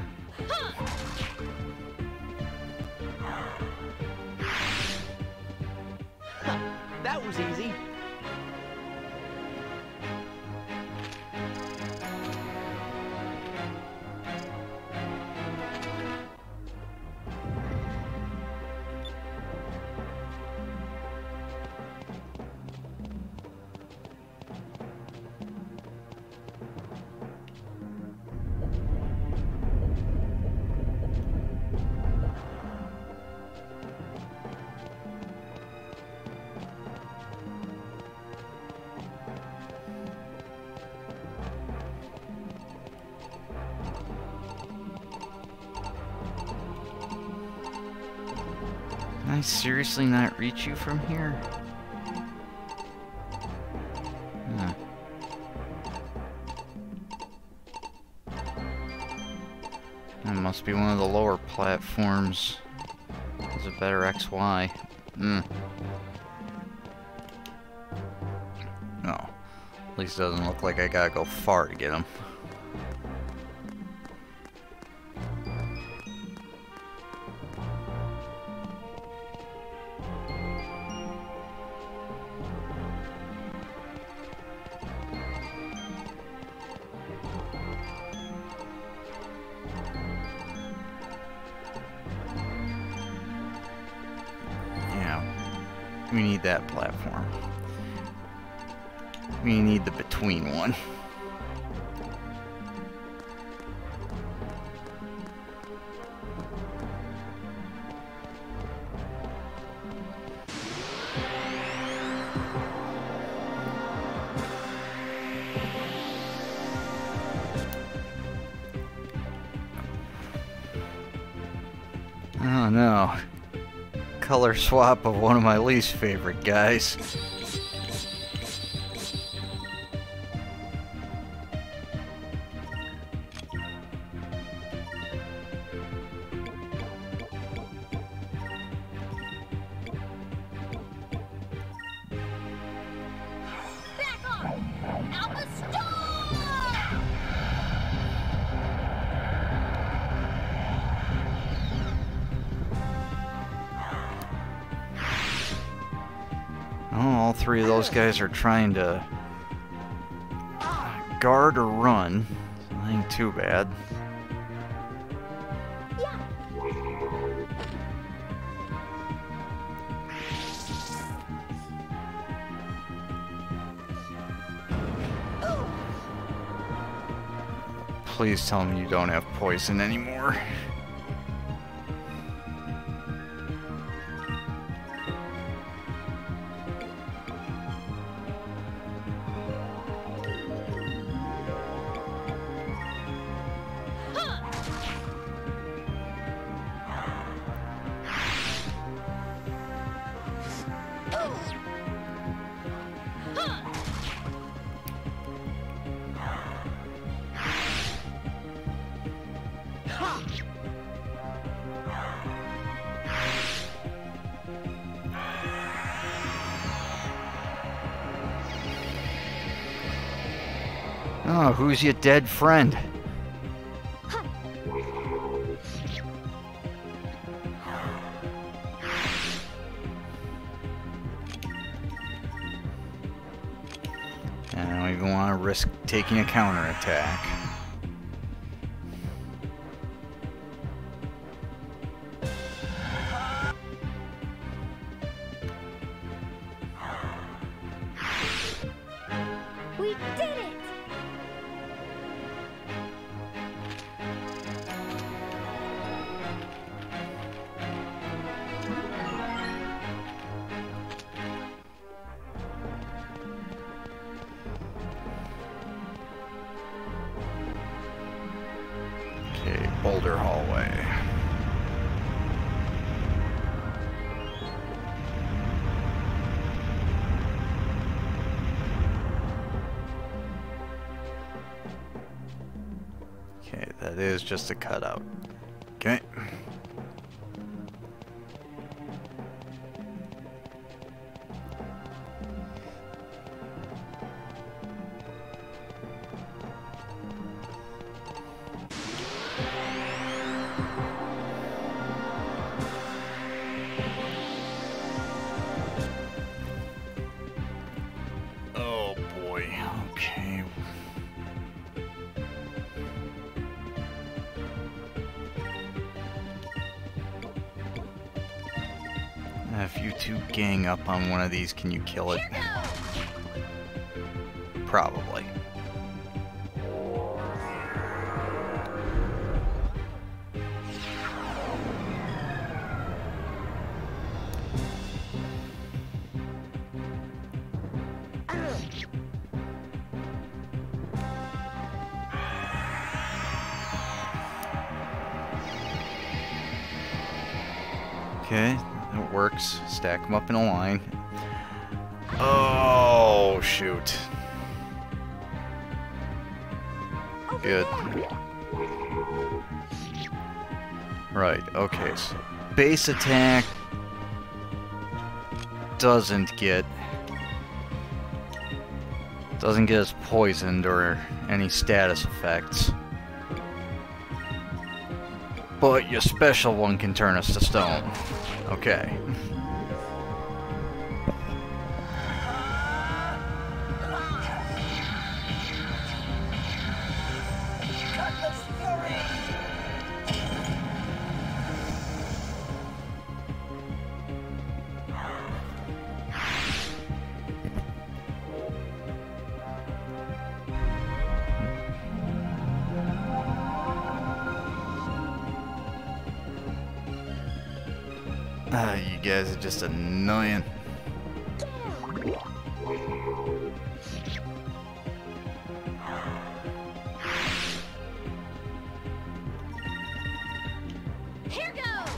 That was easy. Can I seriously not reach you from here? Huh. That must be one of the lower platforms. There's a better XY. No. At least it doesn't look like I gotta go far to get him. We need that platform. We need the between one. Oh no. Color swap of one of my least favorite guys. Back off! Alpha Star! Oh, all three of those guys are trying to guard or run. Ain't too bad. Please tell me you don't have poison anymore. Oh, who's your dead friend? I don't even want to risk taking a counterattack. We did it! Okay, boulder hallway. Okay, that is just a cutout. Okay. Oh boy, okay. If you two gang up on one of these, can you kill it? Probably. Okay, it works. Stack them up in a line. Oh, shoot. Good. Right, okay, so base attack doesn't get us poisoned or any status effects. But your special one can turn us to stone. Okay. You guys are just annoying. Here goes!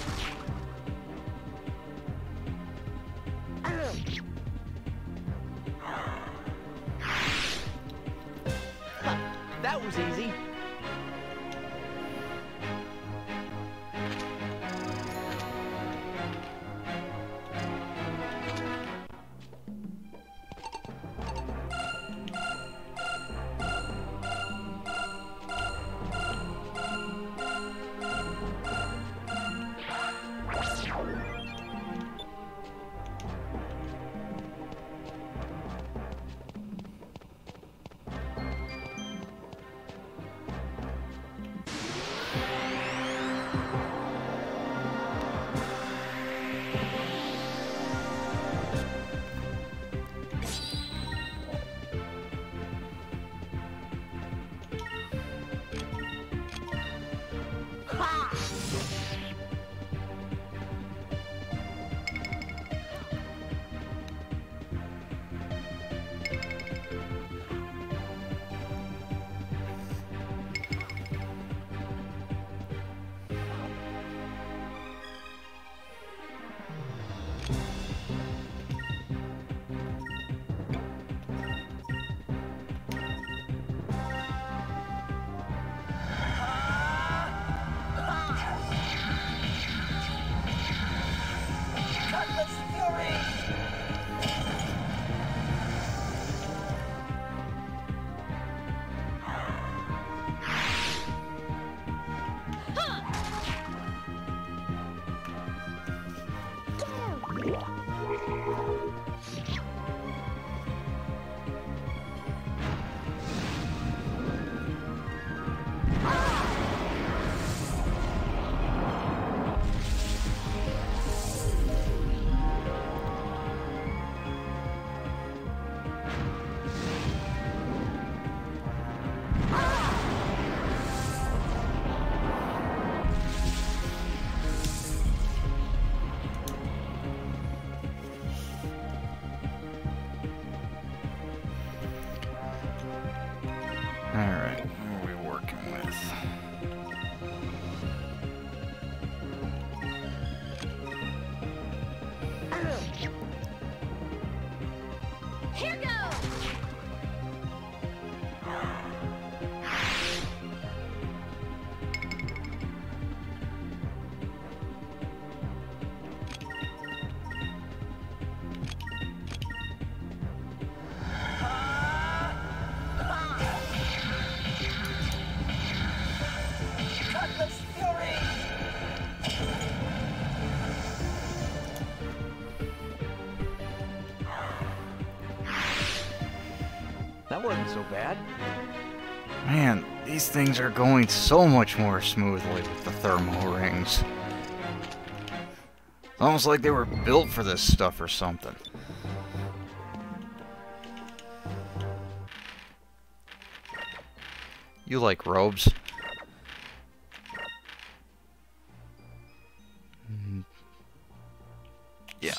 That was easy. Alright, who are we working with? Here goes! That wasn't so bad. Man, these things are going so much more smoothly with the thermal rings. It's almost like they were built for this stuff or something. You like robes? Yeah.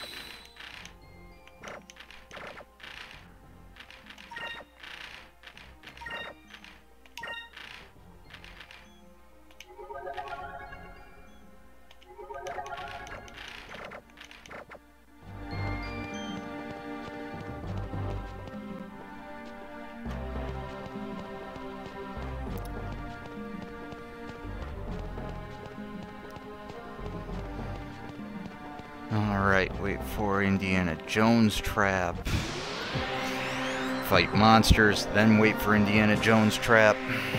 Alright, wait for Indiana Jones trap. Fight monsters, then wait for Indiana Jones trap.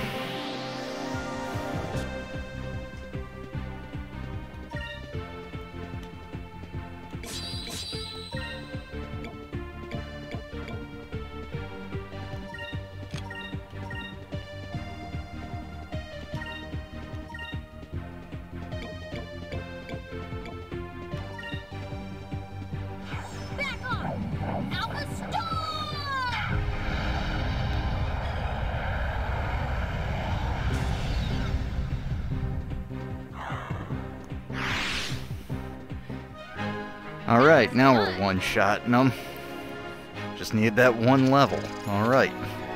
Back on! Alpha Star! Alright, now we're one-shotting them. Just need that one level. Alright.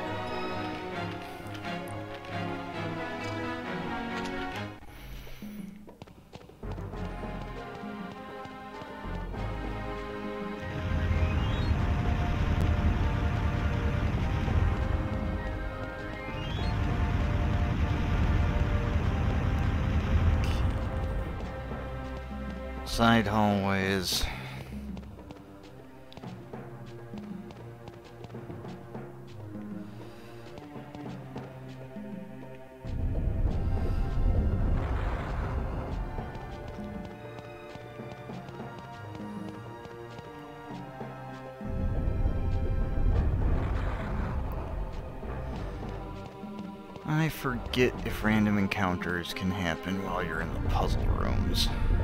Side hallways. I forget if random encounters can happen while you're in the puzzle rooms.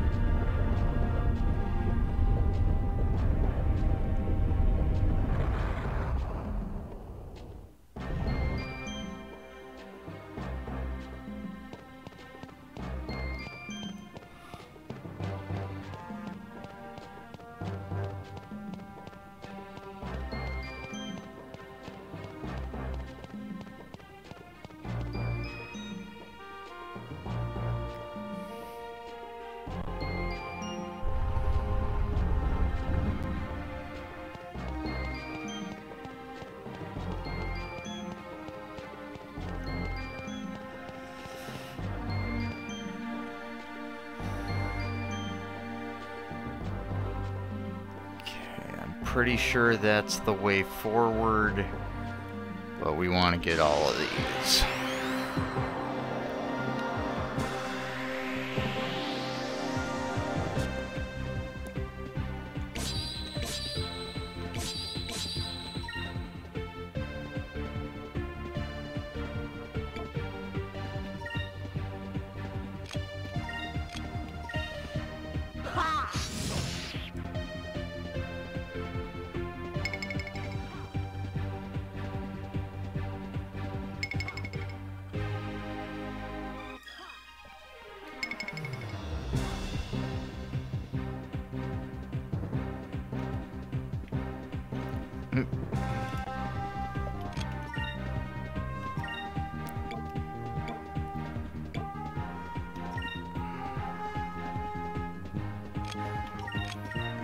Pretty sure that's the way forward, but we want to get all of these.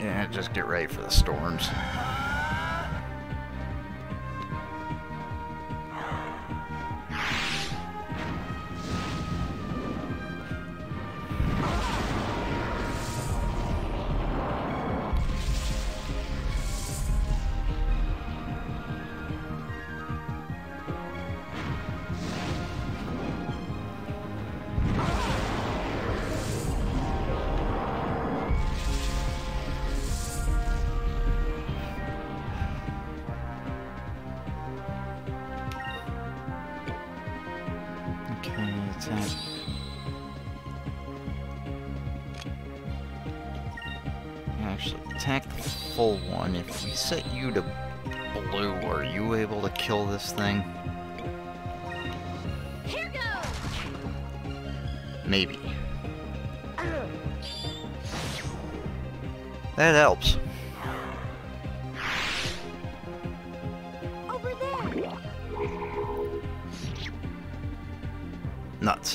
Yeah, just get ready for the storms. Actually, attack the full one. If we set you to blue, are you able to kill this thing? Here goes! Maybe. That helps. Over there. Nuts.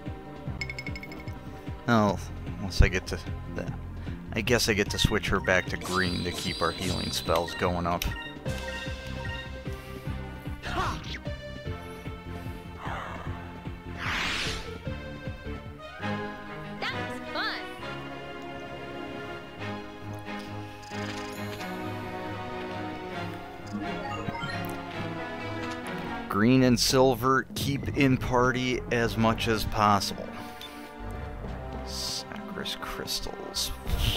Oh, unless I get to... I guess I get to switch her back to green to keep our healing spells going up. That was fun! Green and silver, keep in party as much as possible. Sacris crystals.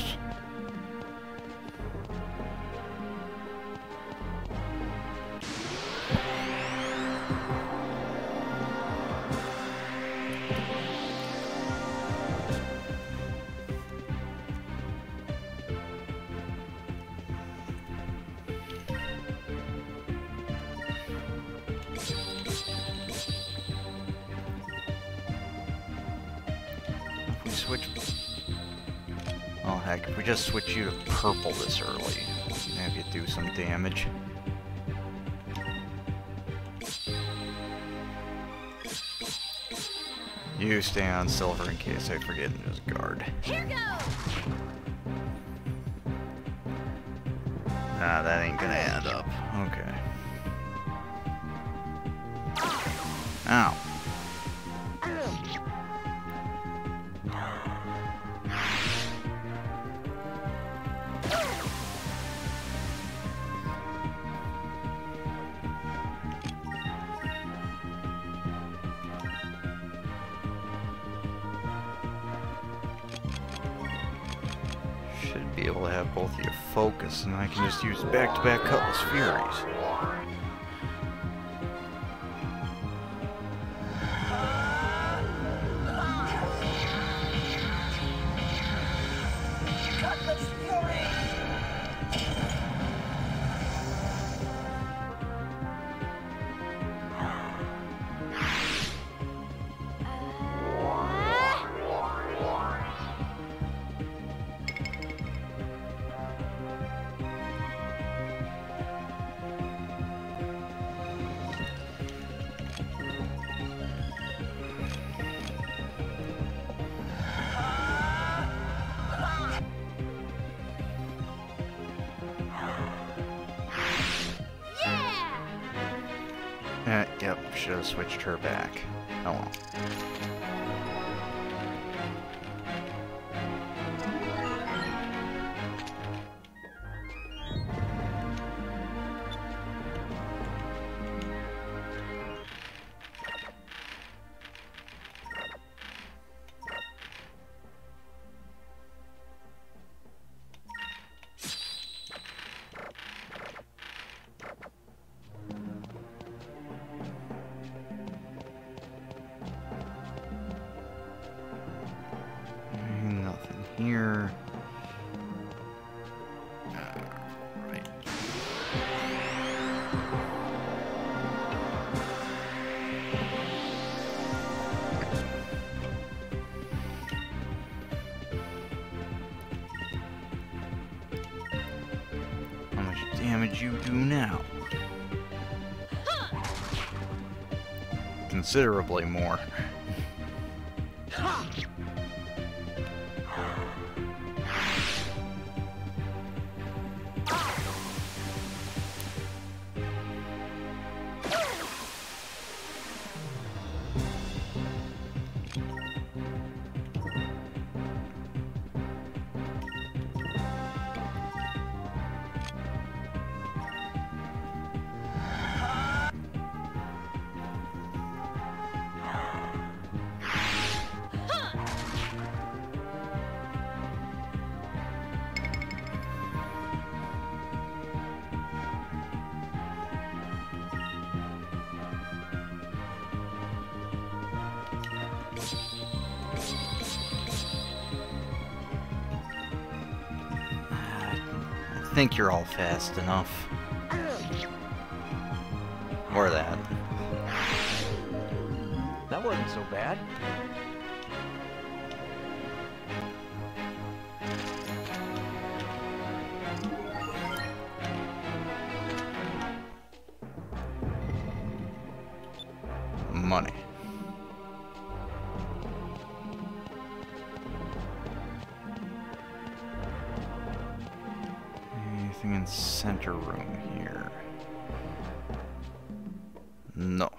Switch. Oh heck, if we just switch you to purple this early, have you do some damage. You stay on silver in case I forget and just guard. Here goes! Nah, that ain't gonna add up. Okay. Ow. Should be able to have both of you focus, and I can just use back-to-back Cutlass Furies. Yep, should have switched her back. Oh well. Here. Right. How much damage you do now? Considerably more. think you're all fast enough. Or that. That wasn't so bad. Money. Anything in center room here? No.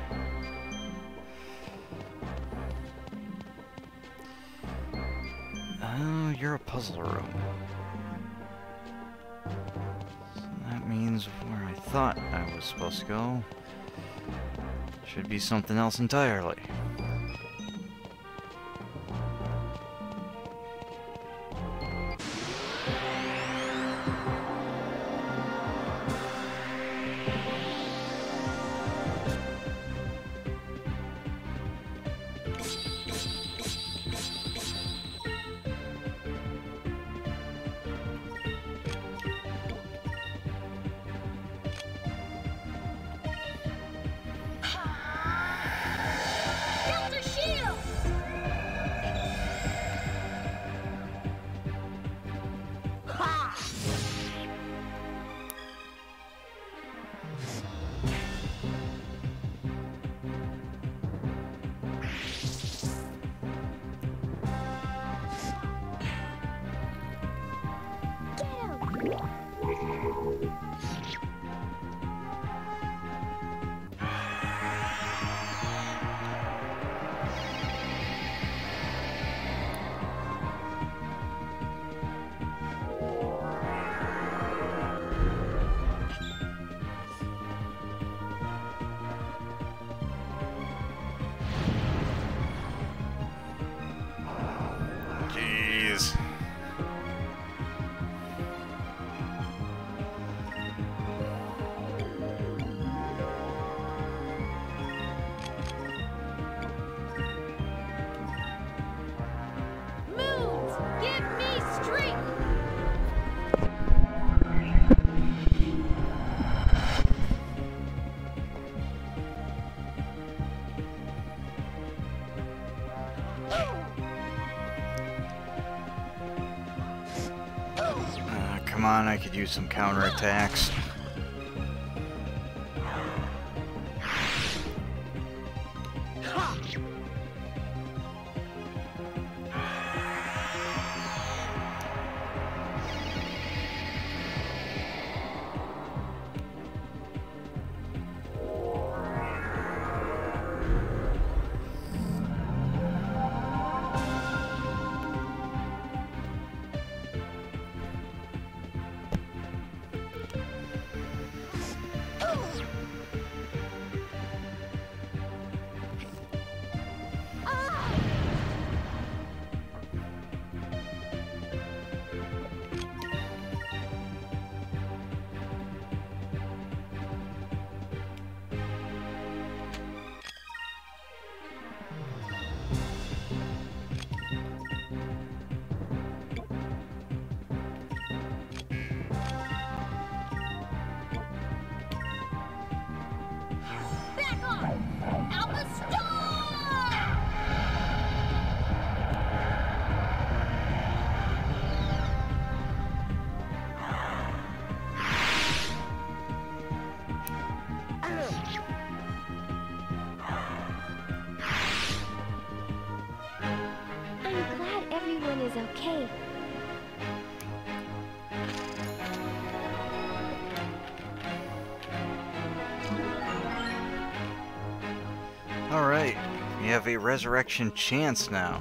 Oh, you're a puzzle room. So that means where I thought I was supposed to go should be something else entirely. Delta shield! Jeez. Moons, give me strength! Come on, I could use some counterattacks. Back on! Alpha Star! I'm glad everyone is okay. Alright, we have a resurrection chance now.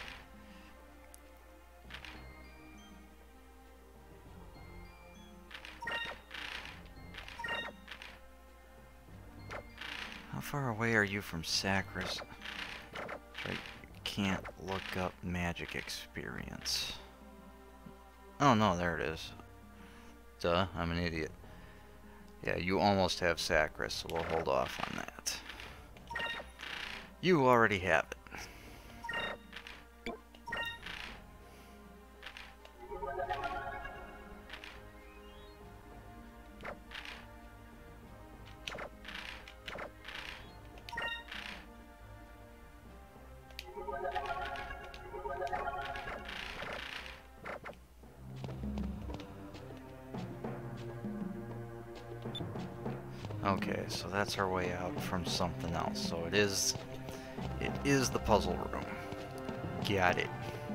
How far away are you from Sacris? Right, can't look up magic experience. Oh no, there it is. Duh, I'm an idiot. Yeah, you almost have Sacris, so we'll hold off on that. You already have it. Okay, so that's our way out from something else. So it is the puzzle room. Got it.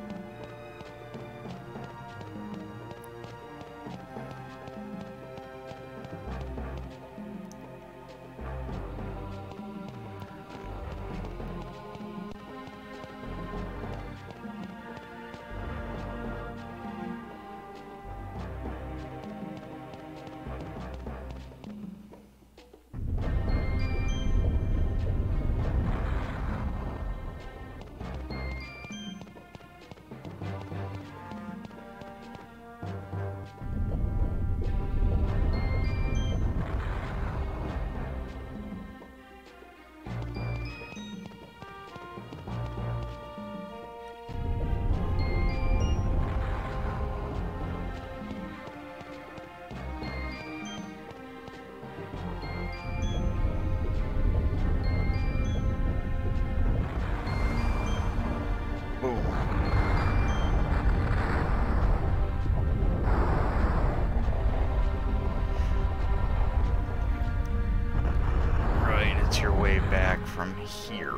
Your way back from here.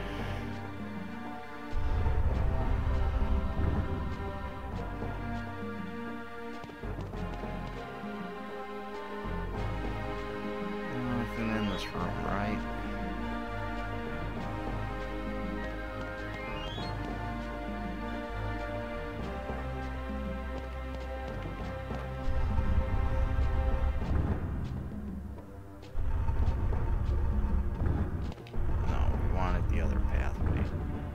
Nothing in this room, right? The other pathway.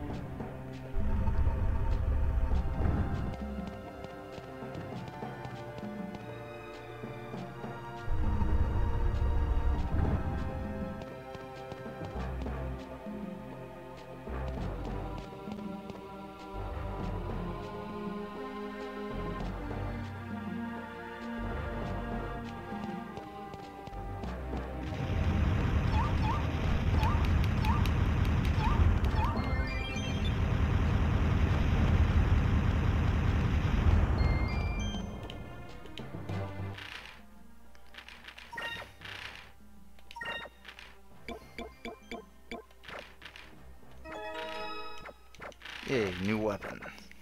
Yay, new weapon.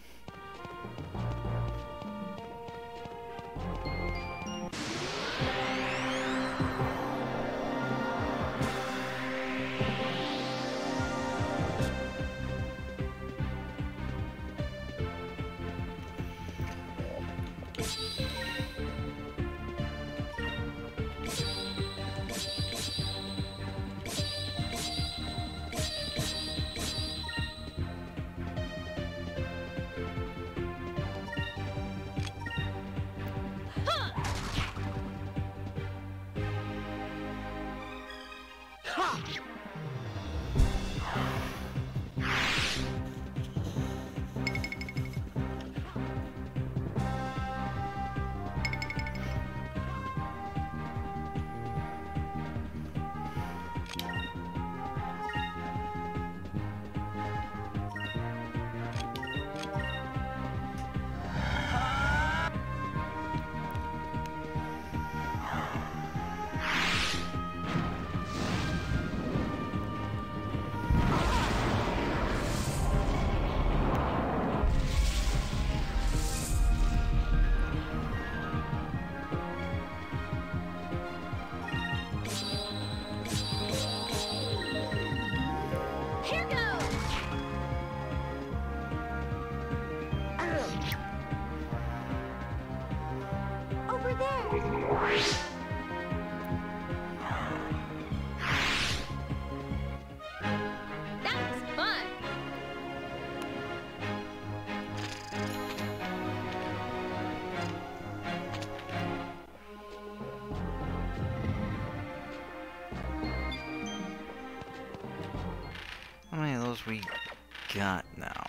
How many of those we got now?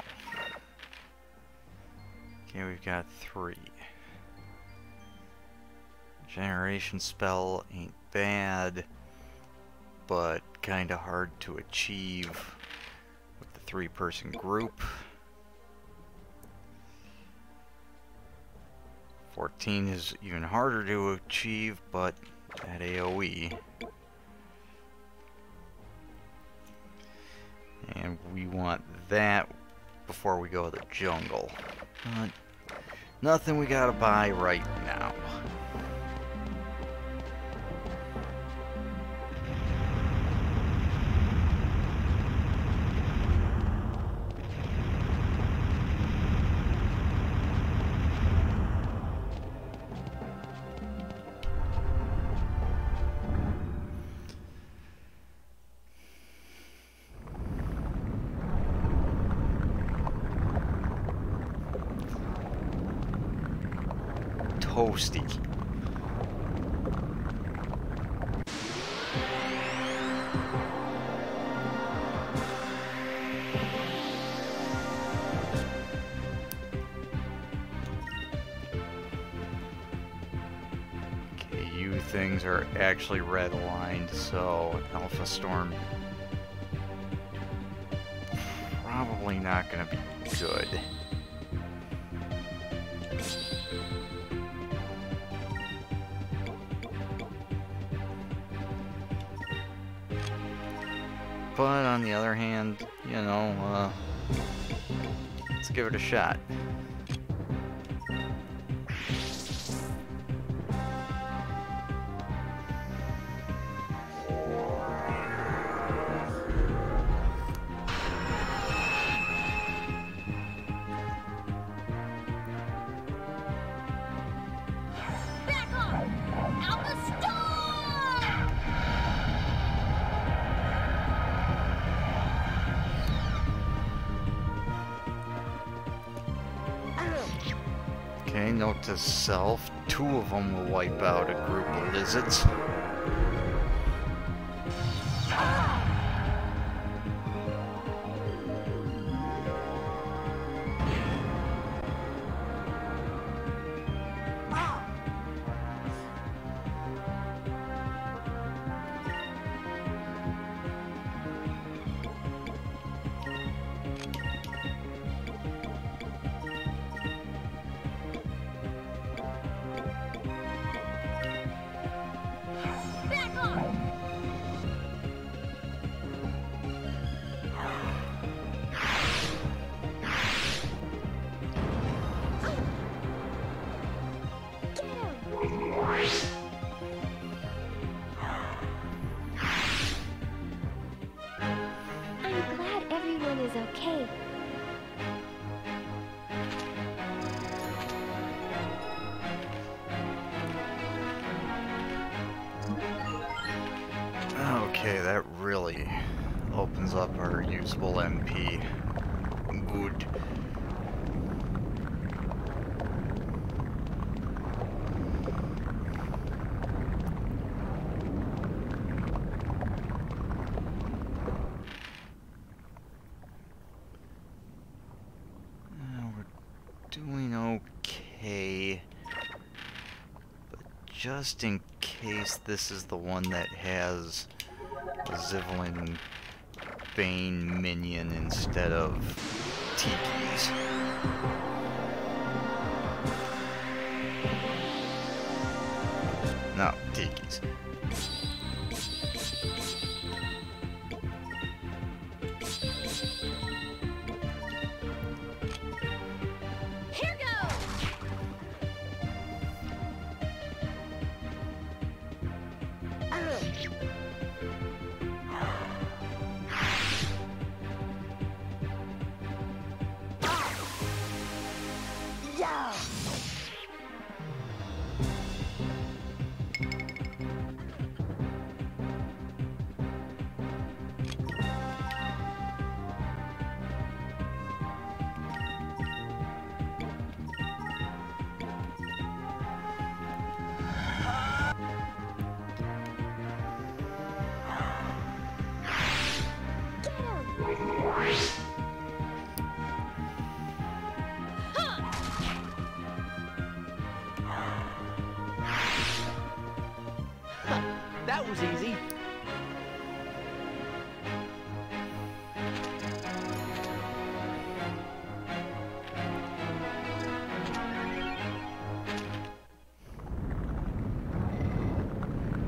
Okay, we've got 3. Generation spell ain't bad, but kinda hard to achieve with the 3-person group. 14 is even harder to achieve, but at AoE. we want that before we go to the jungle. But nothing we gotta buy right now. Toasty. Okay, you things are actually red aligned, so Alpha Storm probably not gonna be good. But on the other hand, you know, let's give it a shot. Back off! Alpha Storm! Okay, note to self, 2 of them will wipe out a group of lizards. Back off! I'm glad everyone is okay. Okay, that really opens up our usable MP. Good. We're doing okay. But just in case this is the one that has a Zivlin Bane minion instead of Tiki's. No, Tiki's. Here goes! That was easy.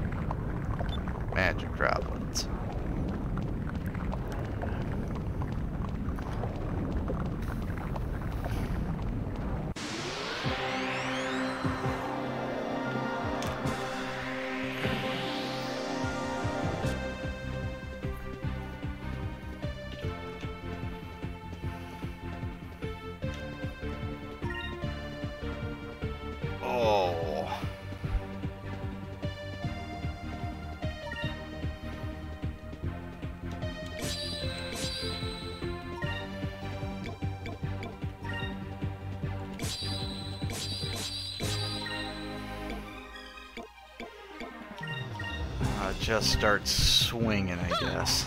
Magic droplets. Just start swinging, I guess.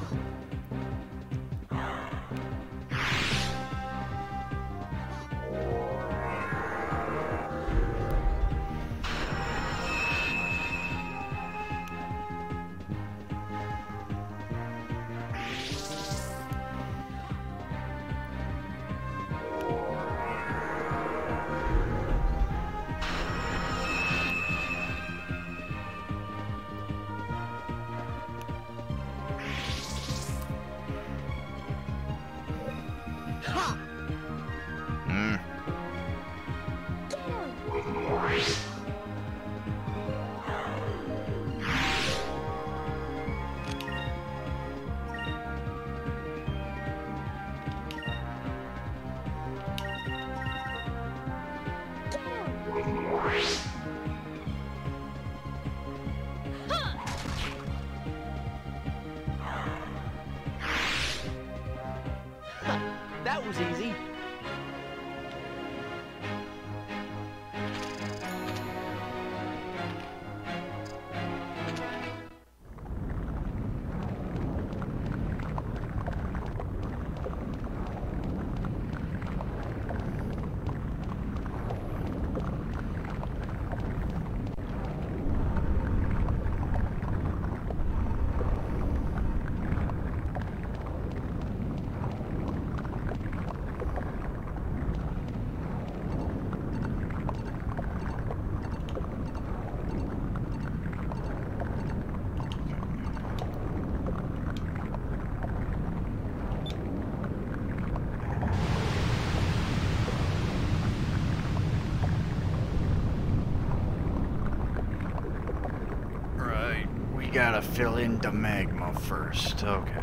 That was easy. Gotta fill in the magma first. Okay.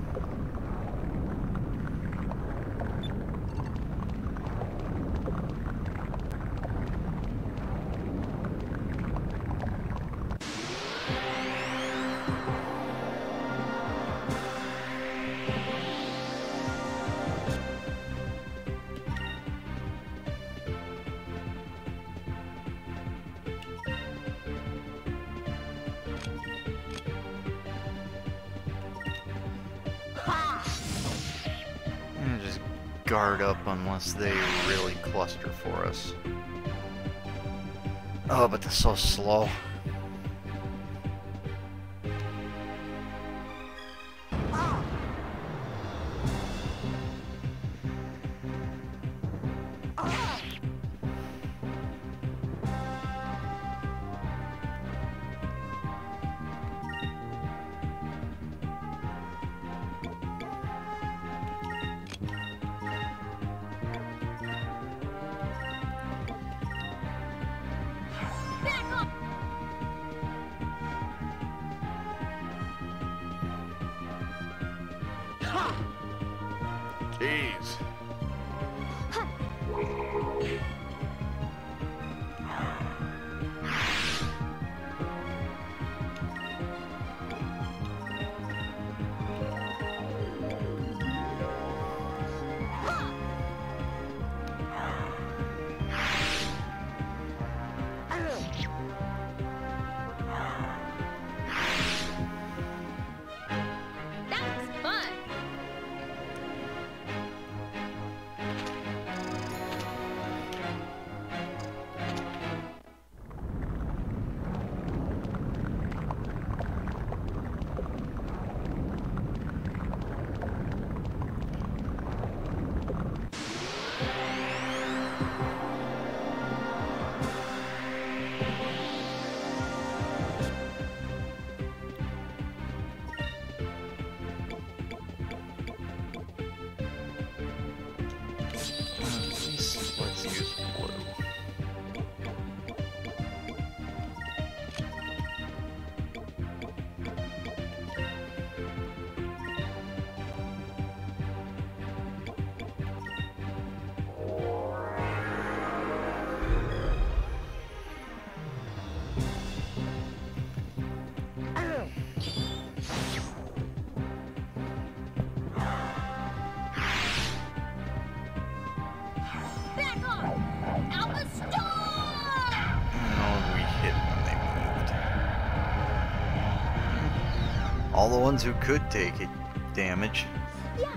Just guard up unless they really cluster for us. Oh, but they're so slow. Jeez. That was fun. All the ones who could take it damage. Yeah.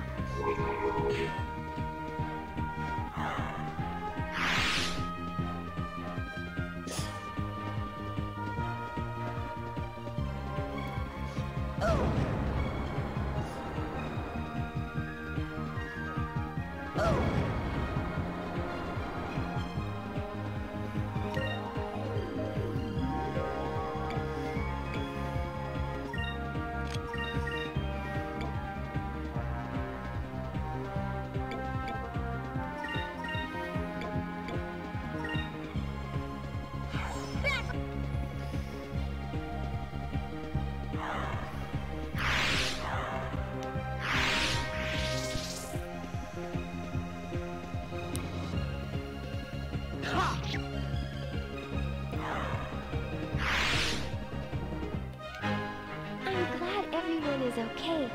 I'm glad everyone is okay.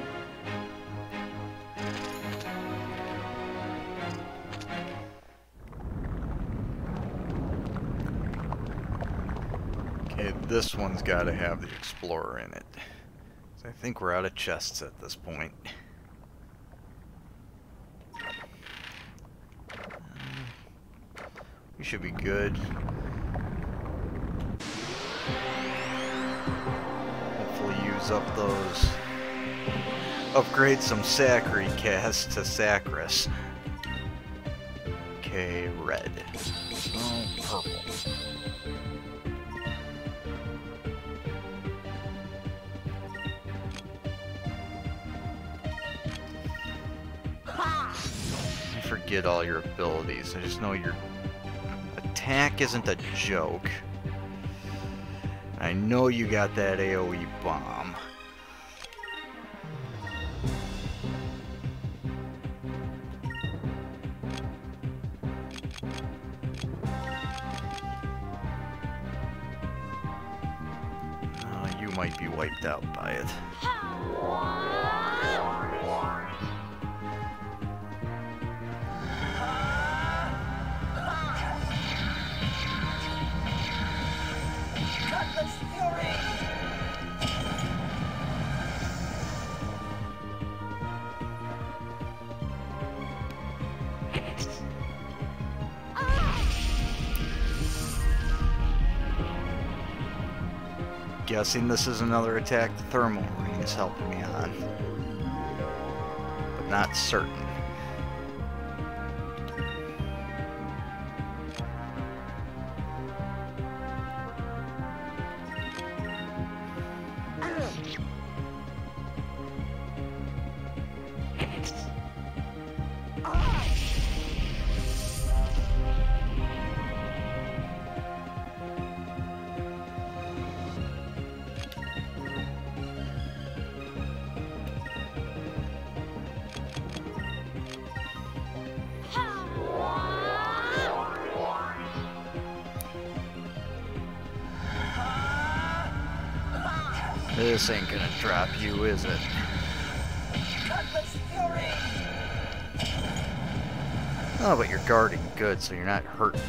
Okay, this one's got to have the Explorer in it. So I think we're out of chests at this point. We should be good. Hopefully use up those. Upgrade some Sacri casts to Sacris. Okay, red. Oh, purple. I forget all your abilities. I just know your attack isn't a joke. I know you got that AoE bomb. You might be wiped out by it. Guessing this is another attack the Thermal Ring is helping me on. But not certain. This ain't gonna drop you, is it? Oh, but you're guarding good, so you're not hurting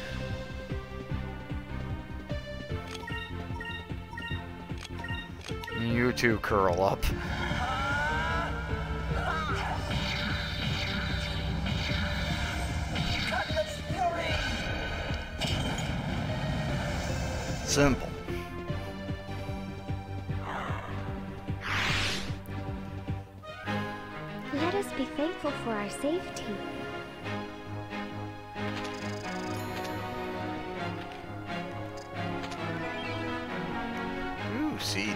me. You two curl up. Simple. Let us be thankful for our safety. Ooh, see.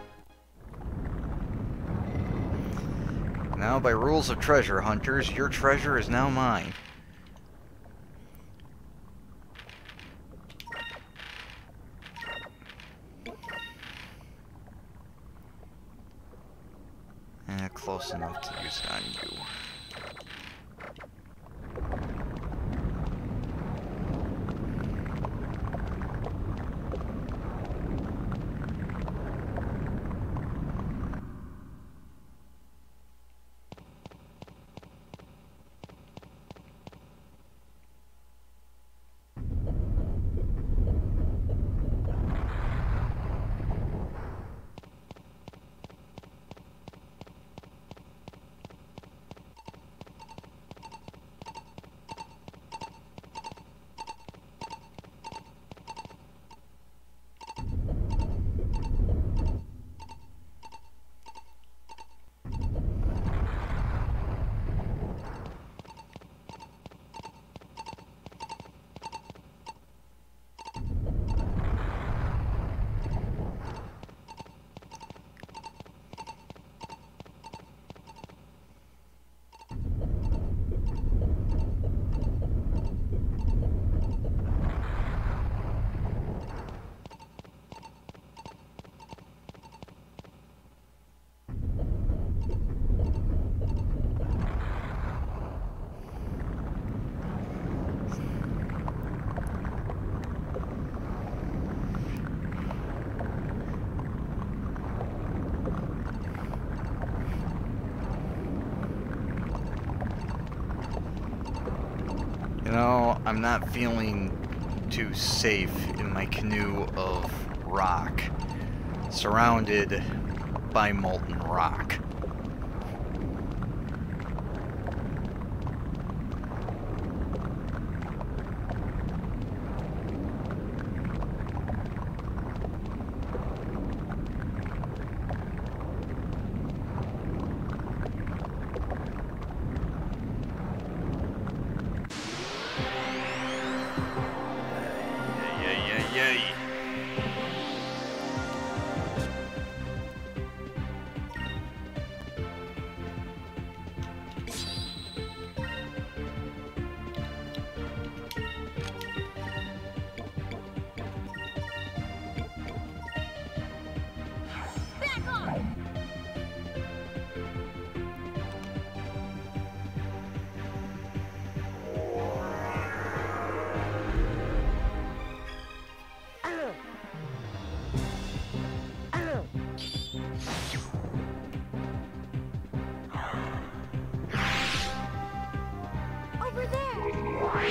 Now, by rules of treasure hunters, your treasure is now mine. Close enough to use it on you. No, I'm not feeling too safe in my canoe of rock, surrounded by molten rock. Yay. Back off! Over there!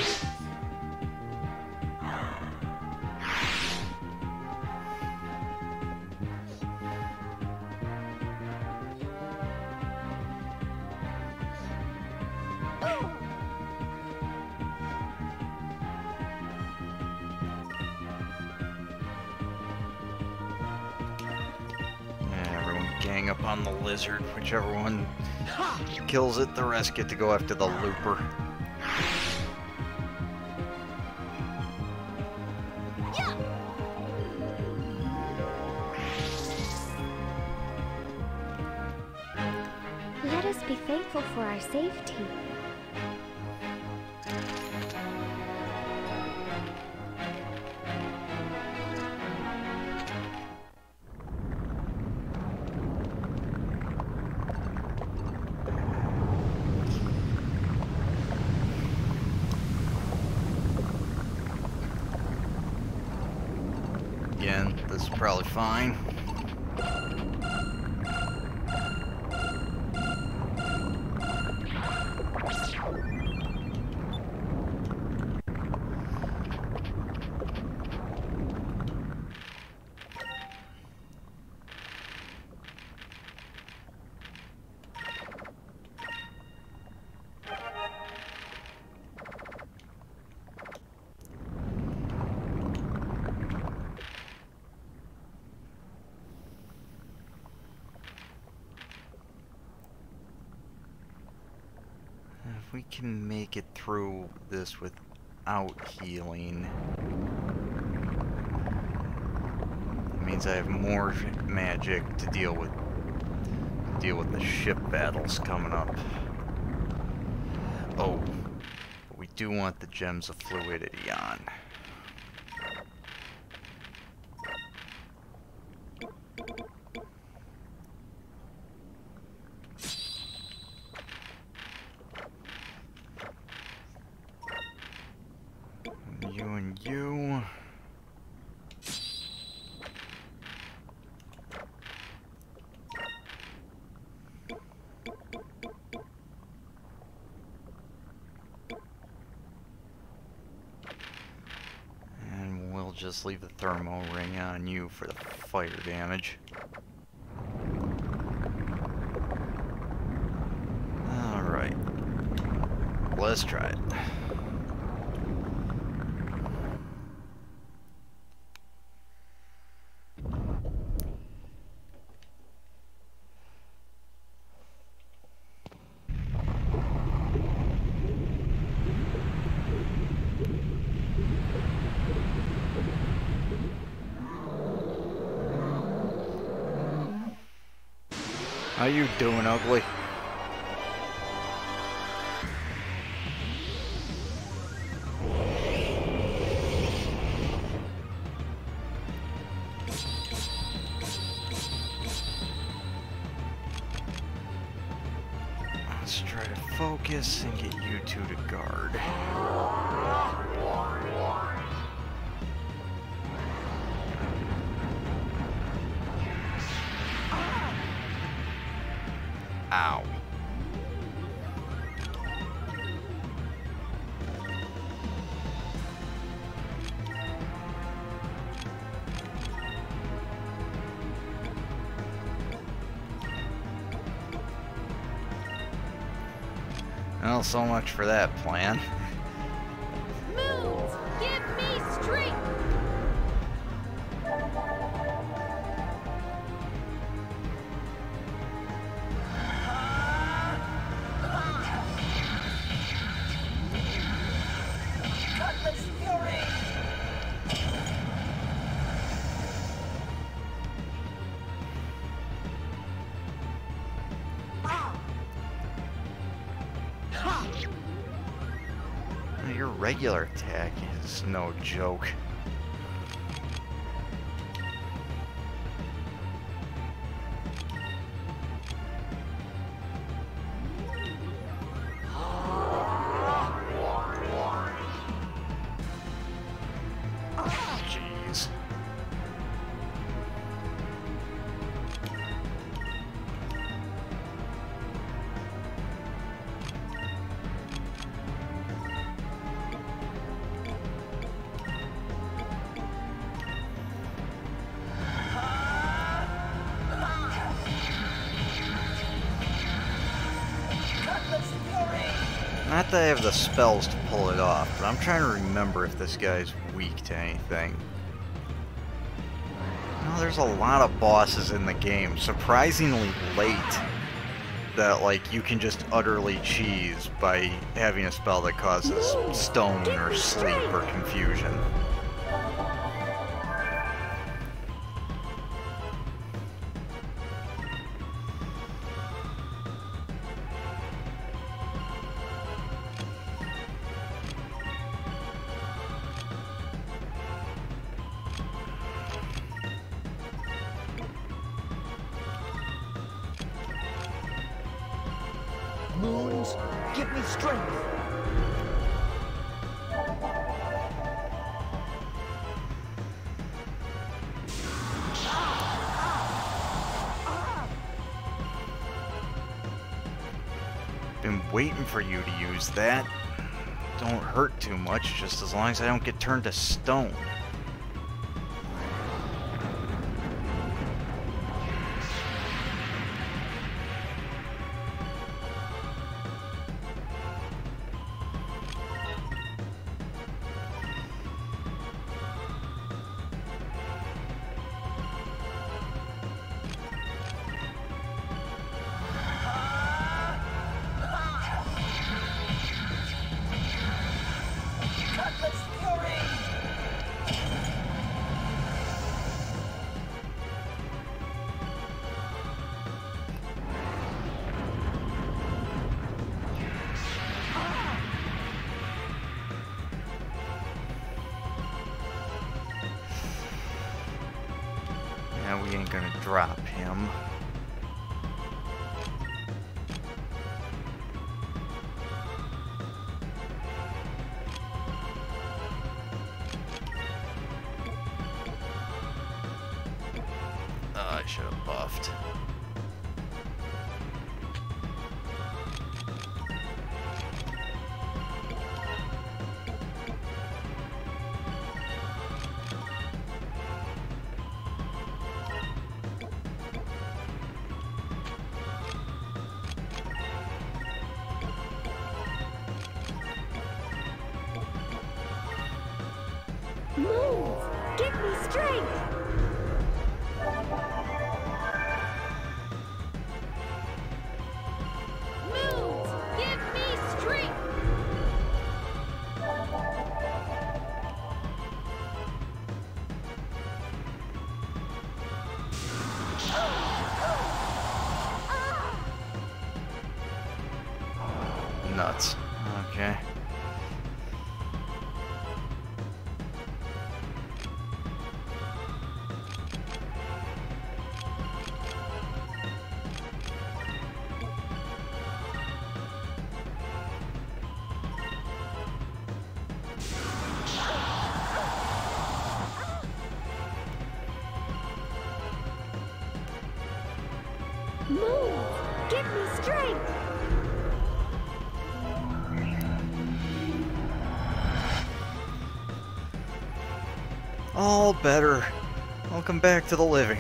Everyone gang up on the lizard. Whichever one kills it, the rest get to go after the looper. Yeah! Let us be thankful for our safety. Again, this is probably fine. If we can make it through this without healing, it means I have more magic to deal with the ship battles coming up. Oh, but we do want the gems of fluidity on. You and you. And we'll just leave the thermo ring on you for the fire damage. Alright. Let's try it. How you doing, ugly? Let's try to focus and get you two to guard. Ow. Well, so much for that plan. Moons, give me strength. Your regular attack is no joke. Jeez. Not that I have the spells to pull it off, but I'm trying to remember if this guy's weak to anything. No, there's a lot of bosses in the game, surprisingly late, that like you can just utterly cheese by having a spell that causes stone or sleep or confusion. Moons, give me strength. Been waiting for you to use that. Don't hurt too much, just as long as I don't get turned to stone. We ain't gonna drop him. I should have buffed. Moons, give me strength. Moons, give me strength. Nuts. Okay. Moons, give me strength. All better. Welcome back to the living.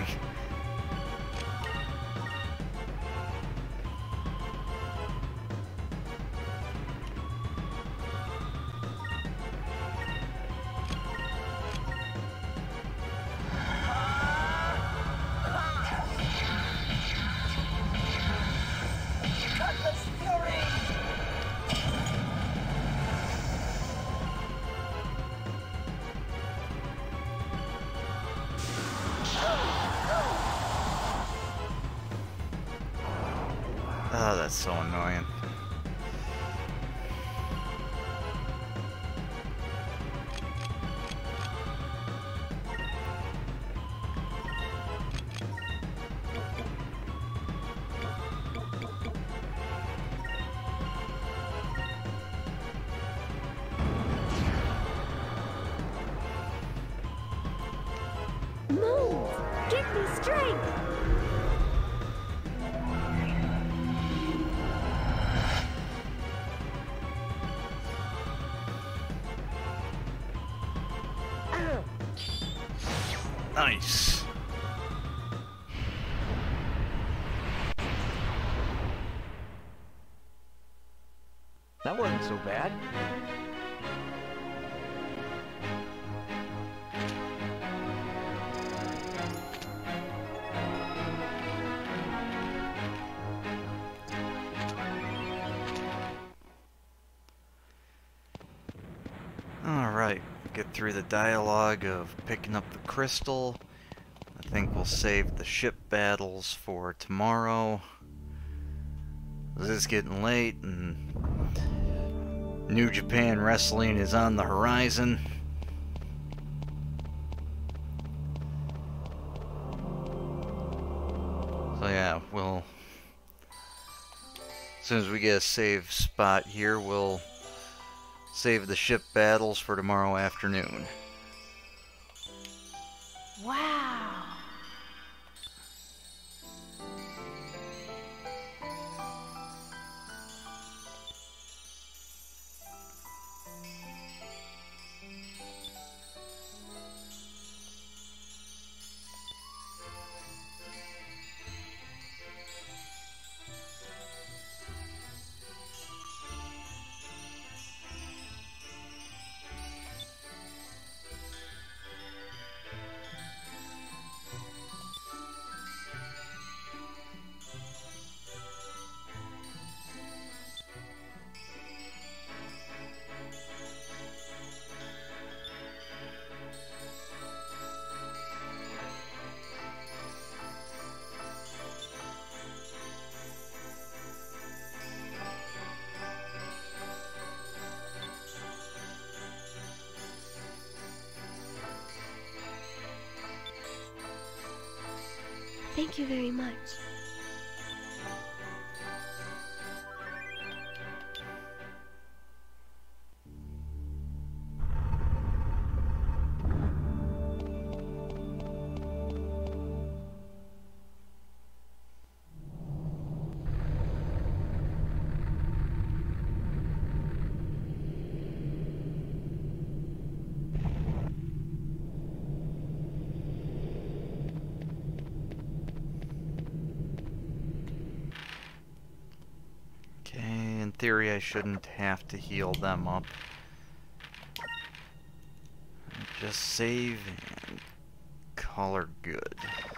annoying. Moons, give me strength! Nice. That wasn't so bad. Alright, get through the dialogue of picking up the crystal. I think we'll save the ship battles for tomorrow. This is getting late and New Japan Wrestling is on the horizon. So yeah, we'll, as soon as we get a save spot here, we'll save the ship battles for tomorrow afternoon. Wow. Thank you very much. In theory, I shouldn't have to heal them up. Just save and call her good.